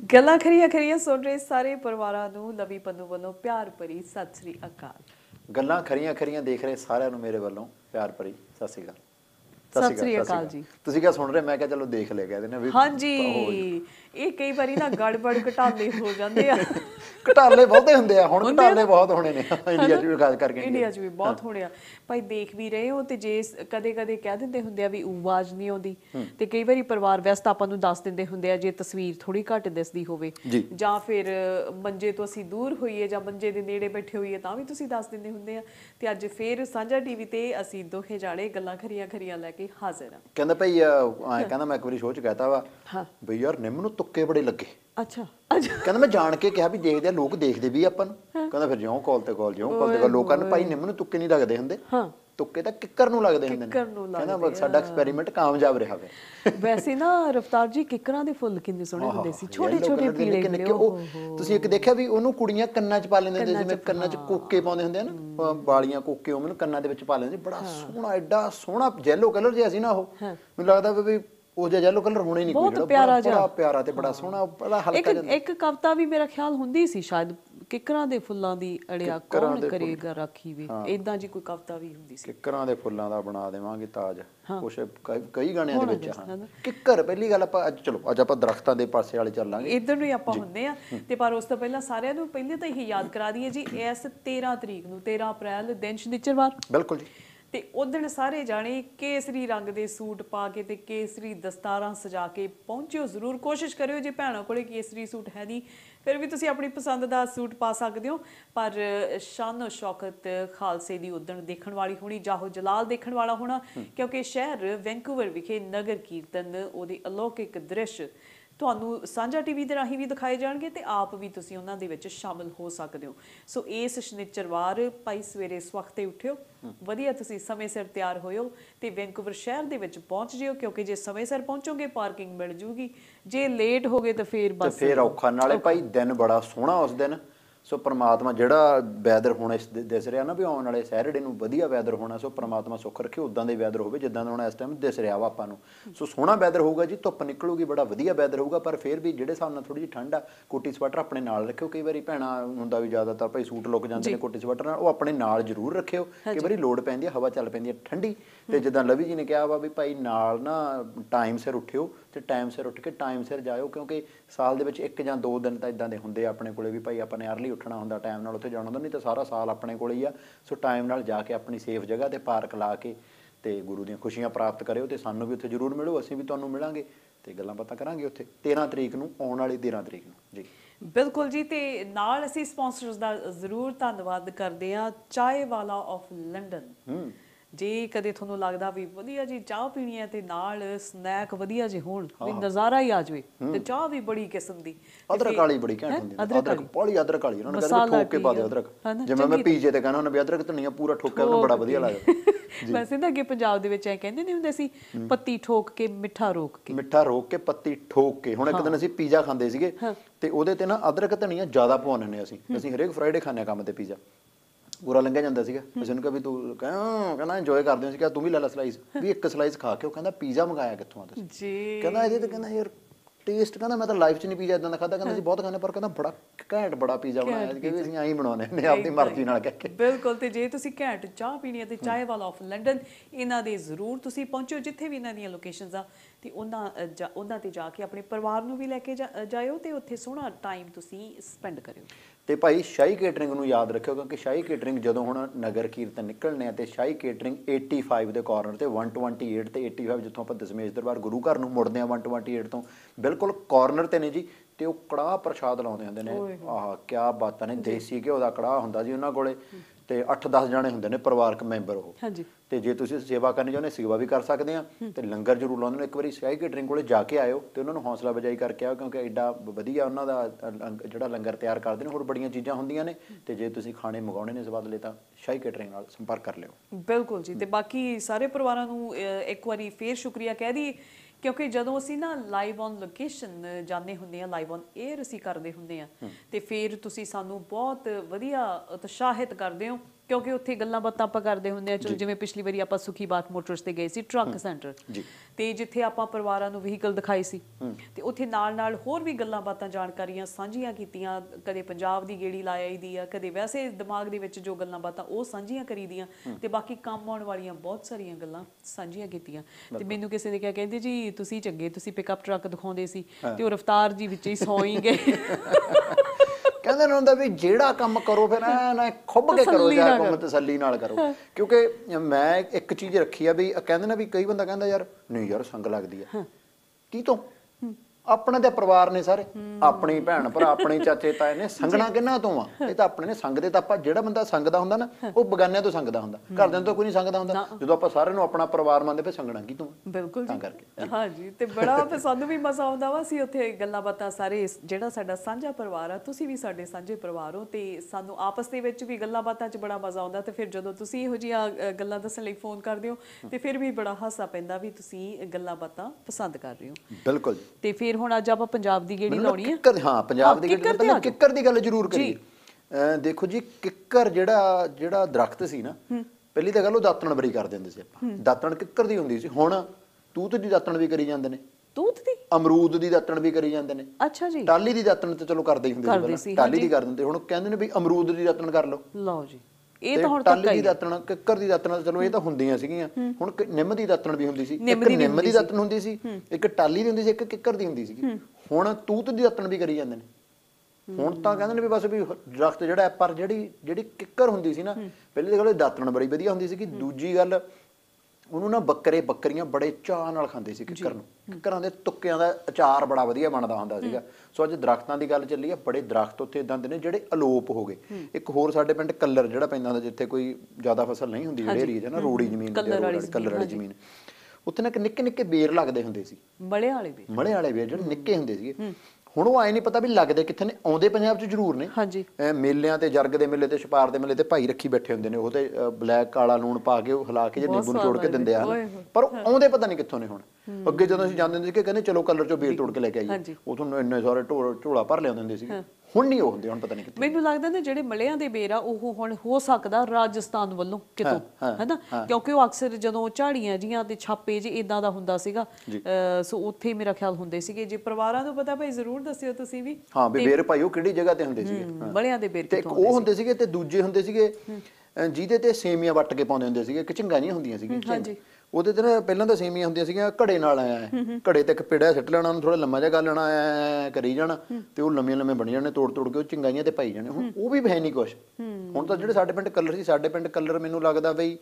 ਗੱਲਾਂ ਖਰੀਆਂ ਖਰੀਆਂ ਸੁਣ ਰਹੇ ਸਾਰੇ ਪਰਿਵਾਰਾਂ ਨੂੰ ਲਵੀ ਪੰਨੂ ਵੱਲੋਂ ਪਿਆਰ ਭਰੀ ਸਤਿ ਸ੍ਰੀ ਅਕਾਲ। ਗੱਲਾਂ ਖਰੀਆਂ ਖਰੀਆਂ ਦੇਖ ਰਹੇ ਸਾਰਿਆਂ ਨੂੰ ਮੇਰੇ ਵੱਲੋਂ ਪਿਆਰ ਭਰੀ ਸਤਿ ਸ੍ਰੀ ਅਕਾਲ। ਸਤਿ ਸ੍ਰੀ ਅਕਾਲ ਜੀ। ਤੁਸੀਂ ਕਿਆ ਸੁਣ ਰਹੇ? ਮੈਂ ਕਿਹਾ ਚਲੋ ਦੇਖ ਲਿਆ ਕਹਿੰਦੇ ਨੇ ਵੀ ਹਾਂਜੀ ਇਹ ਕਈ ਵਾਰੀ ਨਾ ਗੜਬੜ ਘਟਾਲੇ ਹੋ ਜਾਂਦੇ ਆ। ਘਟਾਲੇ ਬਹੁਤੇ ਹੁੰਦੇ ਆ, ਹੁਣ ਘਟਾਲੇ ਬਹੁਤ ਹੋਣੇ ਨੇ ਇੰਡੀਆ 'ਚ ਵੀ, ਖਾਸ ਕਰਕੇ ਇੰਡੀਆ 'ਚ ਵੀ ਬਹੁਤ ਹੋਣੇ ਆ ਭਾਈ। ਦੇਖ ਵੀ ਰਹੇ ਹੋ ਤੇ ਜੇ ਕਦੇ ਕਦੇ ਕਹਿ ਦਿੰਦੇ ਹੁੰਦੇ ਆ ਵੀ ਆਵਾਜ਼ ਨਹੀਂ ਆਉਂਦੀ ਤੇ ਕਈ ਵਾਰੀ ਪਰਿਵਾਰ ਵਿਅਸਤ ਆਪਾਂ ਨੂੰ ਦੱਸ ਦਿੰਦੇ ਹੁੰਦੇ ਆ ਜੇ ਤਸਵੀਰ ਥੋੜੀ ਘੱਟ ਦਿਸਦੀ ਹੋਵੇ ਜਾਂ ਫਿਰ ਮੰਜੇ ਤੋਂ ਅਸੀਂ ਦੂਰ ਹੋਈਏ ਜਾਂ ਮੰਜੇ ਦੇ ਨੇੜੇ ਬੈਠੇ ਹੋਈਏ ਤਾਂ ਵੀ ਤੁਸੀਂ ਦੱਸ ਦਿੰਦੇ ਹੁੰਦੇ ਆ। ਤੇ ਅੱਜ ਫੇਰ ਸਾਂਝਾ ਟੀਵੀ ਤੇ ਅਸੀਂ ਦੋਹੇ ਜਾਣੇ ਗੱਲਾਂ ਖਰੀਆਂ ਖਰੀਆਂ ਲੈ ਕੇ ਹਾਜ਼ਰ ਆ। ਕਹਿੰਦਾ ਭਾਈ ਕਹਿੰਦਾ ਮੈਂ ਇੱਕ ਵਾਰੀ ਸ਼ੋਅ 'ਚ ਕਹਿਤਾ ਵਾ ਬਈ ਯਾਰ ਨਿੰਮ ਨੂੰ ਤੁੱਕੇ ਬੜੇ ਲੱਗੇ। ਅੱਛਾ ਕਹਿੰਦਾ ਮੈਂ ਜਾਣ ਕੇ ਕਿਹਾ ਵੀ ਦੇਖਦੇ ਆ ਲੋਕ, ਦੇਖਦੇ ਵੀ ਆਪਾਂ ਨੂੰ। ਕਹਿੰਦਾ ਫਿਰ ਜਿਉਂ ਕਾਲ ਤੇ ਕਾਲ ਲੋਕਾਂ ਨੂੰ ਭਾਈ ਨਿੰਮ ਨੂੰ ਤੁੱਕੇ ਨਹੀਂ ਲੱਗਦੇ ਹੁੰਦੇ, ਤੁੱਕੇ ਤਾਂ ਕਿੱਕਰ ਨੂੰ ਲੱਗਦੇ ਹੁੰਦੇ ਨੇ। ਕਹਿੰਦਾ ਸਾਡਾ ਐਕਸਪੈਰੀਮੈਂਟ ਕਾਮਯਾਬ ਰਿਹਾ ਵੇ। ਵੈਸੇ ਨਾ ਰਫਤਾਰ ਜੀ ਕਿੱਕਰਾਂ ਦੇ ਫੁੱਲ ਕਿੰਨੇ ਸੋਹਣੇ ਹੁੰਦੇ ਸੀ, ਛੋਟੇ ਛੋਟੇ ਪੀਲੇ ਨਿੱਕੇ। ਉਹ ਤੁਸੀਂ ਇੱਕ ਦੇਖਿਆ ਵੀ ਉਹਨੂੰ ਕੁੜੀਆਂ ਕੰਨਾਂ 'ਚ ਪਾ ਲੈਂਦੇ ਹੁੰਦੇ, ਜਿਵੇਂ ਕੰਨਾਂ 'ਚ ਕੋਕੇ ਪਾਉਂਦੇ ਹੁੰਦੇ ਆ ਨਾ, ਵਾਲੀਆਂ ਕੋਕੇ ਉਹ ਮੈਨੂੰ ਕੰਨਾਂ ਦੇ ਵਿੱਚ ਪਾ ਲੈਂਦੇ। ਬੜਾ ਸੋਹਣਾ, ਐਡਾ ਸੋਹਣਾ ਯੈਲੋ ਕਲਰ ਜਿਹਾ ਸੀ ਨਾ ਉਹ। ਮੈਨੂੰ ਲੱਗਦਾ ਵੀ ਉਹ ਜਿਹਾ ਯੈਲੋ ਕਲਰ ਹੋਣਾ ਹੀ ਨਹੀਂ ਕੋਈ, ਜਿਹੜਾ ਬੜਾ ਪਿਆਰਾ ਤੇ ਬੜਾ ਸੋਹਣਾ, ਬੜਾ ਹਲਕਾ ਜਿਹਾ। ਇੱਕ ਕਵਿਤਾ ਵੀ ਮੇਰਾ ਖਿਆਲ ਹੁੰਦੀ ਸੀ ਸ਼ਾਇਦ, ਕਿੱਕਰਾਂ ਦੇ ਫੁੱਲਾਂ ਦੀ ਅੜਿਆ ਕੌਣ ਕਰੇਗਾ ਰਾਖੀ ਵੇ, ਇਦਾਂ ਜੀ ਕੋਈ ਕਵਿਤਾ ਵੀ ਹੁੰਦੀ ਸੀ। ਕਿੱਕਰਾਂ ਦੇ ਫੁੱਲਾਂ ਦਾ ਬਣਾ ਦੇਵਾਂਗੇ ਤਾਜ, ਕੁਛ ਕਈ ਗਾਣਿਆਂ ਦੇ ਵਿੱਚ। ਹਾਂ ਕਿੱਕਰ ਪਹਿਲੀ ਗੱਲ ਆਪਾਂ ਅੱਜ ਆਪਾਂ ਦਰਖਤਾਂ ਦੇ ਪਾਸੇ ਵਾਲੇ ਚੱਲਾਂਗੇ, ਇੱਧਰ ਨੂੰ ਹੀ ਆਪਾਂ ਹੁੰਦੇ ਆ। ਤੇ ਪਰ ਉਸ ਤੋਂ ਪਹਿਲਾਂ ਸਾਰਿਆਂ ਨੂੰ ਪਹਿਲੇ ਤਾਂ ਇਹ ਯਾਦ ਕਰਾ ਦਈਏ ਜੀ, ਇਸ 13 ਤਰੀਕ ਨੂੰ 13 ਅਪ੍ਰੈਲ ਦਿਨ ਸ਼ਨੀਚਰਵਾਰ, ਬਿਲਕੁਲ ਜੀ। ਤੇ ਉਦਣ ਸਾਰੇ ਜਾਣੇ ਕੇਸਰੀ ਰੰਗ ਦੇ ਸੂਟ ਪਾ ਕੇ ਤੇ ਕੇਸਰੀ ਦਸਤਾਰਾਂ ਸਜਾ ਕੇ ਪਹੁੰਚਿਓ ਜ਼ਰੂਰ। ਕੋਸ਼ਿਸ਼ ਕਰਿਓ ਜੇ ਭੈਣਾਂ ਕੋਲੇ ਕੇਸਰੀ ਸੂਟ ਹੈ ਨਹੀਂ ਫਿਰ ਵੀ ਤੁਸੀਂ ਆਪਣੀ ਪਸੰਦ ਦਾ ਸੂਟ ਪਾ ਸਕਦੇ ਹੋ। ਪਰ ਸ਼ਾਨ ਸ਼ੌਕਤ ਖਾਲਸੇ ਦੀ ਉਦਣ ਦੇਖਣ ਵਾਲੀ ਹੋਣੀ, ਜਾਹੋ ਜਲਾਲ ਦੇਖਣ ਵਾਲਾ ਹੋਣਾ, ਕਿਉਂਕਿ ਸ਼ਹਿਰ ਵੈਂਕੂਵਰ ਵਿਖੇ ਨਗਰ ਕੀਰਤਨ ਉਹਦੇ ਅਲੌਕਿਕ ਦ੍ਰਿਸ਼ ਤੁਹਾਨੂੰ ਸਾਂਝਾ ਟੀਵੀ ਦੇ ਰਾਹੀਂ ਵੀ ਦਿਖਾਏ ਜਾਣਗੇ ਤੇ ਆਪ ਵੀ ਤੁਸੀਂ ਉਹਨਾਂ ਦੇ ਵਿੱਚ ਸ਼ਾਮਲ ਹੋ ਸਕਦੇ ਹੋ। ਸੋ ਇਸ ਸ਼ਨੀਚਰਵਾਰ ਭਾਈ ਸਵੇਰੇ ਸਵਖਤੇ ਉੱਠਿਓ, ਵਧੀਆ ਤੁਸੀਂ ਸਮੇਂ ਸਿਰ ਤਿਆਰ ਹੋਇਓ ਤੇ ਵੈਂਕੂਵਰ ਸ਼ਹਿਰ ਦੇ ਵਿੱਚ ਪਹੁੰਚ ਜਿਓ, ਕਿਉਂਕਿ ਜੇ ਸਮੇਂ ਸਿਰ ਪਹੁੰਚੋਗੇ ਪਾਰਕਿੰਗ ਮਿਲ ਜੂਗੀ, ਜੇ ਲੇਟ ਹੋ ਗਏ ਤਾਂ ਫੇਰ ਬਸ ਫੇਰ ਔਖਾ। ਨਾਲੇ ਭਾਈ ਦਿਨ ਬੜਾ ਸੋਹਣਾ ਉਸ ਦਿਨ। ਸੋ ਪ੍ਰਮਾਤਮਾ ਜਿਹੜਾ ਵੈਦਰ ਹੁਣ ਇਸ ਦਿਸ ਰਿਹਾ ਨਾ ਵੀ ਆਉਣ ਵਾਲੇ ਸੈਟਰਡੇ ਨੂੰ ਵਧੀਆ ਵੈਦਰ ਹੋਣਾ, ਸੋ ਪ੍ਰਮਾਤਮਾ ਸੁੱਖ ਰੱਖੇ ਉੱਦਾਂ ਦੇ ਵੈਦਰ ਹੋਵੇ ਜਿੱਦਾਂ ਦਾ ਹੁਣ ਇਸ ਟਾਈਮ ਦਿਸ ਰਿਹਾ ਵਾ ਆਪਾਂ ਨੂੰ। ਸੋ ਸੋਹਣਾ ਵੈਦਰ ਹੋਊਗਾ ਜੀ, ਧੁੱਪ ਨਿਕਲੂਗੀ, ਬੜਾ ਵਧੀਆ ਵੈਦਰ ਹੋਊਗਾ। ਪਰ ਫਿਰ ਵੀ ਜਿਹੜੇ ਹਿਸਾਬ ਨਾਲ ਥੋੜ੍ਹੀ ਜਿਹੀ ਠੰਡ ਆ, ਕੋਟੀ ਸਵੈਟਰ ਆਪਣੇ ਨਾਲ ਰੱਖਿਓ। ਕਈ ਵਾਰੀ ਭੈਣਾਂ ਹੁੰਦਾ ਵੀ ਜ਼ਿਆਦਾਤਰ ਭਾਈ ਸੂਟ ਲੁੱਕ ਜਾਂਦੇ ਨੇ ਕੋਟੀ ਸਵੈਟਰ ਨਾਲ, ਉਹ ਆਪਣੇ ਨਾਲ ਜ਼ਰੂਰ ਰੱਖਿਓ। ਕਈ ਵਾਰੀ ਲੋੜ ਪੈਂਦੀ ਹੈ, ਹਵਾ ਚੱਲ ਪੈਂਦੀ ਹੈ ਠੰਡੀ। ਤੇ ਜਿੱਦਾਂ ਲਵੀ ਜੀ ਨੇ ਕਿਹਾ ਵਾ ਵੀ ਭਾਈ ਨਾਲ ਨਾ ਟਾਈਮ ਸਿਰ ਉੱਠਿਓ ਤੇ ਟਾਈਮ ਸਿਰ ਉੱਠ ਕੇ ਟਾਈਮ ਸਿਰ ਜਾਇਓ, ਕਿਉਂਕਿ ਸਾਲ ਦੇ ਵਿੱਚ 1 ਜਾਂ 2 ਦਿਨ ਤਾਂ ਇੱਦਾਂ ਦੇ ਹੁੰਦੇ ਆ ਆਪਣੇ ਕੋਲੇ ਵੀ ਭਾਈ ਆਪਾਂ ਨੇ ਅਰਲੀ ਉੱਠਣਾ ਹੁੰਦਾ, ਟਾਈਮ ਨਾਲ ਉੱਥੇ ਜਾਣਾ ਹੁੰਦਾ, ਨਹੀਂ ਤਾਂ ਸਾਰਾ ਸਾਲ ਆਪਣੇ ਕੋਲ ਹੀ ਆ। ਸੋ ਟਾਈਮ ਨਾਲ ਜਾ ਕੇ ਆਪਣੀ ਸੇਫ ਜਗ੍ਹਾ ਤੇ ਪਾਰਕ ਲਾ ਕੇ ਤੇ ਗੁਰੂ ਦੀਆਂ ਖੁਸ਼ੀਆਂ ਪ੍ਰਾਪਤ ਕਰਿਓ ਤੇ ਸਾਨੂੰ ਵੀ ਉੱਥੇ ਜ਼ਰੂਰ ਮਿਲੋ, ਅਸੀਂ ਵੀ ਤੁਹਾਨੂੰ ਮਿਲਾਂਗੇ ਤੇ ਗੱਲਾਂ ਬਾਤਾਂ ਕਰਾਂਗੇ ਉੱਥੇ 13 ਤਰੀਕ ਨੂੰ, ਆਉਣ ਵਾਲੀ 13 ਤਰੀਕ ਨੂੰ ਜੀ। ਬਿਲਕੁਲ ਜੀ। ਤੇ ਨਾਲ ਅਸੀਂ ਸਪਾਂਸਰਸ ਦਾ ਜ਼ਰੂਰ ਧੰਨਵਾਦ ਕਰਦੇ ਹਾਂ, ਚਾਏ ਵਾਲਾ ਆਫ ਲੰਡਨ। ਜੇ ਕਦੇ ਤੁਹਾਨੂੰ ਲੱਗਦਾ ਵੀ ਵਧੀਆ ਜੀ ਚਾਹ ਪੀਣੀ ਹੈ ਤੇ ਨਾਲ ਸਨੈਕ ਵਧੀਆ ਜੇ ਹੋਣ, ਵੀ ਨਜ਼ਾਰਾ ਹੀ ਆ ਜਾਵੇ, ਤੇ ਚਾਹ ਵੀ ਬੜੀ ਕਿਸਮ ਦੀ ਅਦਰਕ ਵਾਲੀ ਬੜੀ ਘੈਂਟ ਹੁੰਦੀ ਹੈ। ਅਦਰਕ ਬੜੀ ਅਦਰਕ ਵਾਲੀ ਉਹਨਾਂ ਨੇ ਕਹਿੰਦੇ ਠੋਕ ਕੇ ਪਾ ਦੇ ਅਦਰਕ, ਜਿਵੇਂ ਮੈਂ ਪੀਜੇ ਤੇ ਕਹਿੰਦਾ ਉਹਨਾਂ ਵੀ ਅਦਰਕ ਧਨੀਆ ਪੂਰਾ ਠੋਕਿਆ, ਉਹਨੂੰ ਬੜਾ ਵਧੀਆ ਲੱਗਦਾ। ਵੈਸੇ ਤਾਂ ਅੱਗੇ ਪੰਜਾਬ ਦੇ ਵਿੱਚ ਐ ਕਹਿੰਦੇ ਨਹੀਂ ਹੁੰਦੇ ਸੀ, ਪੱਤੀ ਠੋਕ ਕੇ ਮਿੱਠਾ ਰੋਕ ਕੇ, ਮਿੱਠਾ ਰੋਕ ਕੇ ਪੱਤੀ ਠੋਕ ਕੇ। ਹੁਣ ਇੱਕ ਦਿਨ ਅਸੀਂ ਪੀਜ਼ਾ ਖਾਂਦੇ ਸੀਗੇ ਤੇ ਉਹਦੇ ਤੇ ਨਾ ਅਦਰਕ ਧਨੀਆ ਜ਼ਿਆਦਾ ਪਵਾਉਂਦੇ ਨੇ ਅਸੀਂ ਹਰੇਕ ਫਰਾਈਡੇ ਖਾਂਦੇ ਕੰਮ ਤੇ ਪੀਜ਼ਾ। ਪੂਰਾ ਲੰਘਿਆ ਜਾਂਦਾ ਸੀਗਾ। ਅਸੀਂ ਉਹਨੂੰ ਕਿਹਾ ਵੀ ਤੂੰ ਕਹਿੰਦਾ ਇੰਜੋਏ ਕਰਦੇ ਸੀ, ਕਿਹਾ ਤੂੰ ਵੀ ਲੈ ਲਾ ਸਲਾਈਸ, ਵੀ ਇੱਕ ਸਲਾਈਸ ਖਾ ਕੇ। ਉਹ ਕਹਿੰਦਾ ਪੀਜ਼ਾ ਮੰਗਾਇਆ ਕਿੱਥੋਂ ਆ ਤੁਸੀਂ? ਕਹਿੰਦਾ ਇਹਦੇ ਤੇ ਕਹਿੰਦਾ ਯਾਰ ਟੇਸਟ, ਕਹਿੰਦਾ ਮੈਂ ਤਾਂ ਲਾਈਫ 'ਚ ਨਹੀਂ ਪੀਜ਼ਾ ਇੱਦਾਂ ਦਾ ਖਾਧਾ, ਕਹਿੰਦਾ ਅਸੀਂ ਬਹੁਤ ਖਾਂਦੇ ਪਰ ਕਹਿੰਦਾ ਬੜਾ ਘੈਂਟ ਬੜਾ ਪੀਜ਼ਾ ਬਣਾਇਆ ਕਿ ਵੀ ਅਸੀਂ ਐਂ ਬਣਾਉਂਦੇ ਨੇ ਆਪਣੀ ਮਰਜ਼ੀ ਨਾਲ ਕਹਿ ਕੇ। ਬਿਲਕੁਲ। ਤੇ ਜੇ ਤੁਸੀਂ ਘੈਂਟ ਚਾਹ ਪੀਣੀ ਹੈ ਤੇ ਚਾਏ ਵਾਲਾ ਆਫ ਲੰਡਨ ਇਹਨਾਂ ਦੇ ਜ਼ਰੂਰ ਤੁਸੀਂ ਪਹੁੰਚੋ, ਜਿੱਥੇ ਵੀ ਇਹਨਾਂ ਦੀਆਂ ਲੋਕੇਸ਼ਨਸ ਆ ਤੇ ਉਹਨਾਂ ਤੇ ਜਾ ਕੇ ਆਪਣੇ ਪਰਿਵਾਰ ਨੂੰ ਵੀ ਲੈ ਕੇ ਜਾਇਓ ਤੇ ਉੱਥੇ ਸੋਹਣਾ ਟਾਈਮ ਤੁਸੀਂ ਸਪੈਂਡ ਕਰਿਓ। ਤੇ ਭਾਈ ਸ਼ਾਹੀ ਕੇਟਰਿੰਗ ਨੂੰ ਯਾਦ ਰੱਖਿਓ, ਕਿਉਂਕਿ ਸ਼ਾਹੀ ਕੇਟਰਿੰਗ ਜਦੋਂ ਹੁਣ ਨਗਰ ਕੀਰਤਨ ਨਿਕਲਣੇ ਆ ਤੇ ਸ਼ਾਹੀ ਕੇਟਰਿੰਗ 85 ਦੇ ਕਾਰਨਰ ਤੇ 128 ਤੇ 85 ਜਿੱਥੋਂ ਆਪਾਂ ਦਸ਼ਮੇਸ਼ ਦਰਬਾਰ ਗੁਰੂ ਘਰ ਨੂੰ ਮੁੜਦੇ ਆ 128 ਤੋਂ ਬਿਲਕੁਲ ਕਾਰਨਰ ਤੇ ਨੇ ਜੀ। ਤੇ ਉਹ ਕੜਾਹ ਪ੍ਰਸ਼ਾਦ ਲਾਉਂਦੇ ਹੁੰਦੇ ਨੇ, ਆਹ ਕਿਆ ਬਾਤਾਂ ਨੇ। ਦੇਸੀ ਘਿਓ ਦਾ ਕੜਾਹ ਹੁੰਦਾ ਜੀ ਉਹਨਾਂ ਕੋਲੇ ਤੇ 8-10 ਜਾਣੇ ਹੁੰਦੇ ਨੇ ਪਰਿਵਾਰਕ ਮੈਂਬਰ ਉਹ। ਤੇ ਜੇ ਤੁਸੀਂ ਸੇਵਾ ਕਰਨੀ ਚਾਹੁੰਦੇ ਸੇਵਾ ਵੀ ਕਰ ਸਕਦੇ ਆ ਤੇ ਲੰਗਰ ਜ਼ਰੂਰ ਲਾਉਂਦੇ ਨੇ। ਇੱਕ ਵਾਰੀ ਸ਼ਾਹੀ ਕੇਟਰਿੰਗ ਕੋਲੇ ਜਾ ਕੇ ਆਇਓ ਤੇ ਉਹਨਾਂ ਨੂੰ ਹੌਸਲਾ ਵਜਾਈ ਕਰਕੇ ਆਓ, ਕਿਉਂਕਿ ਐਡਾ ਵਧੀਆ ਉਹਨਾਂ ਦਾ ਜਿਹੜਾ ਲੰਗਰ ਤਿਆਰ ਕਰਦੇ ਨੇ। ਹੋਰ ਬੜੀਆਂ ਚੀਜ਼ਾਂ ਹੁੰਦੀਆਂ ਨੇ ਤੇ ਜੇ ਤੁਸੀਂ ਖਾਣੇ ਮੰਗਾਉਣੇ ਨੇ ਇਸ ਬਦਲੇ ਤਾਂ ਸ਼ਾਹੀ ਕੇਟਰਿੰਗ ਨਾਲ ਸੰਪਰਕ ਕਰ ਲਿਓ। ਬਿਲਕੁਲ ਜੀ। ਤੇ ਬਾਕੀ ਸਾਰੇ ਪਰਿਵਾਰਾਂ ਨੂੰ ਇੱਕ ਵਾਰੀ ਫੇਰ ਸ਼ੁਕਰੀਆ ਕਹਿ ਦਈਏ, ਕਿਉਂਕਿ ਜਦੋਂ ਅਸੀਂ ਨਾ ਲਾਈਵ ਔਨ ਲੋਕੇਸ਼ਨ ਜਾਂਦੇ ਹੁੰਦੇ ਹਾਂ, ਲਾਈਵ ਔਨ ਏਅਰ ਅਸੀਂ ਕਰਦੇ ਹੁੰਦੇ ਹਾਂ ਤੇ ਫਿਰ ਤੁਸੀਂ ਸਾਨੂੰ ਬਹੁਤ ਵਧੀਆ ਉਤਸ਼ਾਹਿਤ ਕਰਦੇ ਹੋ ਕਿਉਂਕਿ ਉੱਥੇ ਗੱਲਾਂ ਬਾਤਾਂ ਆਪਾਂ ਕਰਦੇ ਹੁੰਦੇ ਆ। ਚਲੋ ਜਿਵੇਂ ਪਿਛਲੀ ਵਾਰੀ ਆਪਾਂ ਸੁਖੀ ਬਾਤ ਮੋਟਰਸ ਤੇ ਗਏ ਸੀ, ਟਰੱਕ ਸੈਂਟਰ, ਤੇ ਜਿੱਥੇ ਆਪਾਂ ਪਰਿਵਾਰਾਂ ਨੂੰ ਵਹੀਕਲ ਦਿਖਾਏ ਸੀ, ਤੇ ਉੱਥੇ ਨਾਲ ਹੋਰ ਵੀ ਗੱਲਾਂ ਬਾਤਾਂ ਜਾਣਕਾਰੀਆਂ ਸਾਂਝੀਆਂ ਕੀਤੀਆਂ। ਕਦੇ ਪੰਜਾਬ ਦੀ ਗੇੜੀ ਲਾ ਆਈ ਦੀ ਆ, ਕਦੇ ਵੈਸੇ ਦਿਮਾਗ ਦੇ ਵਿੱਚ ਜੋ ਗੱਲਾਂ ਬਾਤਾਂ ਉਹ ਸਾਂਝੀਆਂ ਕਰੀਦੀਆਂ, ਤੇ ਬਾਕੀ ਕੰਮ ਆਉਣ ਵਾਲੀਆਂ ਬਹੁਤ ਸਾਰੀਆਂ ਗੱਲਾਂ ਸਾਂਝੀਆਂ ਕੀਤੀਆਂ। ਤੇ ਮੈਨੂੰ ਕਿਸੇ ਨੇ ਕਿਹਾ, ਕਹਿੰਦੇ ਜੀ ਤੁਸੀਂ ਚੰਗੇ, ਤੁਸੀਂ ਪਿਕਅਪ ਟਰੱਕ ਦਿਖਾਉਂਦੇ ਸੀ ਤੇ ਉਹ ਰਫਤਾਰ ਜੀ ਵਿੱਚ ਹੀ ਸੌਂ ਹੀ ਗਏ। ਕਹਿੰਦੇ ਨੇ ਹੁੰਦਾ ਵੀ ਜਿਹੜਾ ਕੰਮ ਕਰੋ ਫਿਰ ਨਾ ਖੁੱਭ ਕੇ ਕਰੋ, ਜਾਂ ਕੰਮ ਤਸੱਲੀ ਨਾਲ ਕਰੋ। ਕਿਉਂਕਿ ਮੈਂ ਇੱਕ ਚੀਜ਼ ਰੱਖੀ ਆ ਵੀ ਕਹਿੰਦੇ ਨਾ ਵੀ ਕਈ ਬੰਦਾ ਕਹਿੰਦਾ ਯਾਰ ਨਹੀਂ ਯਾਰ ਸੰਗ ਲੱਗਦੀ ਆ, ਕੀ ਤੋਂ? ਆਪਣੇ ਤੇ ਪਰਿਵਾਰ ਨੇ ਸਾਰੇ, ਆਪਣੀ ਭੈਣ ਭਰਾ, ਆਪਣੇ ਚਾਚੇ ਤਾਏ ਨੇ, ਸੰਗਣਾ ਕਿਹਨਾਂ ਤੋਂ ਆ? ਇਹ ਤਾਂ ਆਪਣੇ ਨੇ। ਸੰਗਦੇ ਤਾਂ ਆਪਾਂ, ਜਿਹੜਾ ਬੰਦਾ ਸੰਗਦਾ ਹੁੰਦਾ ਨਾ ਉਹ ਬਗਾਨਿਆਂ ਤੋਂ ਸੰਗਦਾ ਹੁੰਦਾ, ਘਰਦਿਆਂ ਤੋਂ ਕੋਈ ਨਹੀਂ ਸੰਗਦਾ ਹੁੰਦਾ। ਜਦੋਂ ਆਪਾਂ ਸਾਰਿਆਂ ਨੂੰ ਆਪਣਾ ਪਰਿਵਾਰ ਮੰਨਦੇ ਫਿਰ ਸੰਗਣਾ ਕੀ ਤੋਂ? ਬਿਲਕੁਲ ਤਾਂ ਕਰਕੇ ਹਾਂਜੀ। ਤੇ ਬੜਾ ਸਾਨੂੰ ਵੀ ਮਜ਼ਾ ਆਉਂਦਾ ਵਾ, ਅਸੀਂ ਉੱਥੇ ਗੱਲਾਂ ਬਾਤਾਂ ਸਾਰੇ, ਜਿਹੜਾ ਸਾਡਾ ਸਾਂਝਾ ਪਰਿਵਾਰ ਆ, ਤੁਸੀਂ ਵੀ ਸਾਡੇ ਸਾਂਝੇ ਪਰਿਵਾਰ ਹੋ, ਤੇ ਸਾਨੂੰ ਆਪਸ ਦੇ ਵਿੱਚ ਵੀ ਗੱਲਾਂ ਬਾਤਾਂ 'ਚ ਬੜਾ ਮਜ਼ਾ ਆਉਂਦਾ। ਤੇ ਫਿਰ ਜਦੋਂ ਤੁਸੀਂ ਇਹੋ ਜਿਹੀਆਂ ਗੱਲਾਂ ਦੱਸਣ ਲਈ ਫੋਨ ਕਰਦੇ ਹੋ ਤੇ ਫਿਰ ਵੀ ਬੜਾ ਹਾਸਾ ਪੈਂਦਾ ਵੀ ਤੁਸੀਂ ਗੱਲਾਂ ਬਾਤਾਂ ਪਸੰਦ ਕਰ ਰਹੇ ਹੋ। ਬਿਲਕੁਲ। ਤੇ ਫਿਰ ਹੁਣ ਅੱਜ ਆਪਾਂ ਪੰਜਾਬ ਦੀ ਗੇੜੀ ਲਾਉਣੀ ਆ। ਹਾਂ, ਪੰਜਾਬ ਦੀ ਗੇੜੀ। ਪਹਿਲਾਂ ਕਿੱਕਰ ਦੀ ਗੱਲ ਜ਼ਰੂਰ ਕਰੀਏ। ਦੇਖੋ ਜੀ, ਕਿੱਕਰ ਜਿਹੜਾ ਦਰਖਤ ਸੀ ਨਾ, ਪਹਿਲੀ ਤਾਂ ਗੱਲ ਉਹ ਦਾਤਣ ਬਰੀ ਕਰਦੇ ਹੁੰਦੇ ਸੀ ਆਪਾਂ। ਦਾਤਣ ਕਿੱਕਰ ਦੀ ਹੁੰਦੀ ਸੀ। ਹੁਣ ਤੂਤ ਦੀ ਦਾਤਣ ਵੀ ਕਰੀ ਜਾਂਦੇ ਨੇ, ਤੂਤ ਦੀ, ਅਮਰੂਦ ਦੀ ਦਾਤਣ ਵੀ ਕਰੀ ਜਾਂਦੇ ਨੇ। ਅੱਛਾ ਜੀ। ਟਾਲੀ ਦੀ ਦਾਤਣ ਤੇ ਚਲੋ ਕਰਦੇ ਹੀ ਹੁੰਦੇ ਸੀ, ਟਾਲੀ ਦੀ ਕਰ ਦਿੰਦੇ। ਹੁਣ ਕਹਿੰਦੇ ਨੇ ਵੀ ਅਮਰੂਦ ਦੀ ਦਾਤਣ ਕਰ ਲਓ। ਲਓ ਜੀ, ਇਹ ਤਾਂ ਹੁਣ ਟਾਲੀ ਦੀ ਦਾਤਣ, ਕਿੱਕਰ ਦੀ ਦਾਤਣ ਚਲੋ ਇਹ ਤਾਂ ਹੁੰਦੀਆਂ ਸੀਗੀਆਂ। ਹੁਣ ਨਿੰਮ ਦੀ ਦਾਤਣ ਵੀ ਹੁੰਦੀ ਸੀ, ਇੱਕ ਨਿੰਮ ਦੀ ਦਾਤਣ ਹੁੰਦੀ ਸੀ, ਇੱਕ ਟਾਲੀ ਦੀ ਹੁੰਦੀ ਸੀ, ਇੱਕ ਕਿੱਕਰ ਦੀ ਹੁੰਦੀ ਸੀਗੀ। ਹੁਣ ਤੂਤ ਦੀ ਦਾਤਣ ਵੀ ਕਰੀ ਜਾਂਦੇ ਨੇ। ਹੁਣ ਤਾਂ ਕਹਿੰਦੇ ਨੇ ਵੀ ਬਸ ਵੀ ਦਰਖਤ ਜਿਹੜਾ ਹੈ, ਪਰ ਜਿਹੜੀ ਕਿੱਕਰ ਹੁੰਦੀ ਸੀ ਨਾ, ਪਹਿਲੀ ਤਾਂ ਗੱਲ ਦਾਤਣ ਬੜੀ ਵਧੀਆ ਹੁੰਦੀ ਸੀਗੀ। ਦੂਜੀ ਗੱਲ, ਉਹਨੂੰ ਨਾ ਬੱਕਰੀਆਂ ਬੜੇ ਚਾਅ ਨਾਲ ਖਾਂਦੇ ਸੀ ਕਿੱਕਰ ਨੂੰ। ਕਿੱਕਰਾਂ ਦੇ ਤੁੱਕਿਆਂ ਦਾ ਅਚਾਰ ਬੜਾ ਵਧੀਆ ਬਣਦਾ ਹੁੰਦਾ ਸੀਗਾ। ਸੋ ਅੱਜ ਦਰਖਤਾਂ ਦੀ ਗੱਲ ਚੱਲੀ ਆ, ਬੜੇ ਦਰਖਤ ਉੱਥੇ ਇਦਾਂ ਦੇ ਨੇ ਜਿਹੜੇ ਅਲੋਪ ਹੋ ਗਏ। ਇੱਕ ਹੋਰ ਸਾਡੇ ਪਿੰਡ ਕੱਲਰ ਜਿਹੜਾ ਪੈਂਦਾ ਹੁੰਦਾ, ਜਿੱਥੇ ਕੋਈ ਜ਼ਿਆਦਾ ਫਸਲ ਨਹੀਂ ਹੁੰਦੀ, ਜਿਹੜੇ ਏਰੀਏ 'ਚ ਨਾ ਰੋੜੀ ਜ਼ਮੀਨ, ਕੱਲਰ ਵਾਲੀ ਜ਼ਮੀਨ, ਉੱਥੇ ਨਾ ਨਿੱਕੇ ਨਿੱਕੇ ਬੇਰ ਲੱਗਦੇ ਹੁੰਦੇ ਸੀ, ਮਲੇ ਵਾਲੇ ਬੇਰ ਜਿਹੜੇ ਨਿੱਕੇ ਹੁੰਦੇ ਸੀਗੇ। ਹੁਣ ਉਹ ਆਏ ਨਹੀਂ ਪਤਾ ਵੀ ਲੱਗਦੇ ਕਿੱਥੇ ਨੇ। ਆਉਂਦੇ ਪੰਜਾਬ 'ਚ ਜ਼ਰੂਰ ਨੇ, ਮੇਲਿਆਂ ਤੇ, ਜਰਗ ਦੇ ਮੇਲੇ ਤੇ, ਛਪਾਰ ਦੇ ਮੇਲੇ ਤੇ ਭਾਈ ਰੱਖੀ ਬੈਠੇ ਹੁੰਦੇ ਨੇ, ਉਹ ਤੇ ਬਲੈਕ ਕਾਲਾ ਲੂਣ ਪਾ ਕੇ ਉਹ ਹਿਲਾ ਕੇ ਜੇ ਨਿੰਬੂ ਨਿਚੋੜ ਕੇ ਦਿੰਦੇ ਆ, ਪਰ ਆਉਂਦੇ ਪਤਾ ਨਹੀਂ ਕਿੱਥੋਂ ਨੇ। ਹੁਣ ਅੱਗੇ ਜਦੋਂ ਅਸੀਂ ਜਾਂਦੇ ਹੁੰਦੇ ਸੀ, ਕਹਿੰਦੇ ਚਲੋ ਕਲਰ 'ਚੋਂ ਬੇਰ ਤੋੜ ਕੇ ਲੈ ਕੇ ਆਈਏ, ਉਹ ਤੁਹਾਨੂੰ ਇੰਨੇ ਸਾਰੇ ਝੋਲਾ ਭਰ ਲਿਆਉਂਦੇ ਹੁੰਦੇ ਸੀ। ਹੁਣ ਨਹੀਂ ਉਹ ਹੁੰਦੇ, ਹੁਣ ਪਤਾ ਨਹੀਂ ਕਿੱਥੇ। ਮੈਨੂੰ ਲੱਗਦਾ ਨਾ ਜਿਹੜੇ ਮਲਿਆਂ ਦੇ ਬੇਰ ਆ ਉਹ ਹੁਣ ਹੋ ਸਕਦਾ ਰਾਜਸਥਾਨ ਵੱਲੋਂ ਕਿਤੋਂ, ਹੈਨਾ, ਕਿਉਂਕਿ ਉਹ ਅਕਸਰ ਜਦੋਂ ਝਾੜੀਆਂ ਜੀਆਂ ਤੇ ਛਾਪੇ ਜੇ ਇਦਾਂ ਦਾ ਹੁੰਦਾ ਸੀਗਾ, ਸੋ ਉੱਥੇ ਮੇਰਾ ਖਿਆਲ ਹੁੰਦੇ ਸੀਗੇ। ਜੇ ਪਰਿਵਾਰਾਂ ਨੂੰ ਪਤਾ ਭਾਈ ਜ਼ਰੂਰ ਦੱਸਿਓ ਤੁਸੀਂ ਵੀ। ਹਾਂ, ਵੀ ਬੇਰ ਭਾਈ ਉਹ ਕਿਹੜੀ ਜਗ੍ਹਾ ਤੇ ਹੁੰਦੇ ਸੀਗੇ, ਮਲਿਆਂ ਦੇ ਬੇਰ ਕਿੱਥੋਂ ਉਹ ਹੁੰਦੇ ਸੀਗੇ। ਤੇ ਦੂਜੇ ਹੁੰਦੇ ਸੀਗੇ ਜਿਹਦੇ ਤੇ ਸੇਮੀਆਂ ਵੱਟ ਕੇ ਪਾਉਂਦੇ ਹੁੰਦੇ ਸੀਗੇ, ਕਿਚੰਗਾਂ ਨਹੀਂ ਹੁੰਦੀਆਂ ਸੀਗੀਆਂ, ਉਹਦੇ ਤੇ ਨਾ ਪਹਿਲਾਂ ਤਾਂ ਸੇਮੀਆਂ ਹੁੰਦੀਆਂ ਸੀਗੀਆਂ, ਘੜੇ ਨਾਲ ਆਇਆ, ਘੜੇ ਤੇ ਇੱਕ ਪੇੜਾ ਸਿੱਟ ਲੈਣਾ, ਉਹਨੂੰ ਥੋੜਾ ਲੰਮਾ ਜਿਹਾ ਕਰ ਲੈਣਾ, ਐ ਕਰੀ ਜਾਣਾ, ਤੇ ਉਹ ਲੰਮੀਆਂ ਬਣ ਜਾਣੇ, ਤੋੜ ਕੇ ਉਹ ਚਿੰਗਾਈਆਂ ਤੇ ਪਾਈ ਜਾਣੇ। ਹੁਣ ਉਹ ਵੀ ਹੈ ਨਹੀਂ ਕੁਛ। ਹੁਣ ਤਾਂ ਜਿਹੜੇ ਸਾਡੇ ਪਿੰਡ ਕਲਰ ਸੀ, ਸਾਡੇ ਪਿੰਡ ਕਲਰ ਮੈਨੂੰ ਲੱਗਦਾ ਬਈ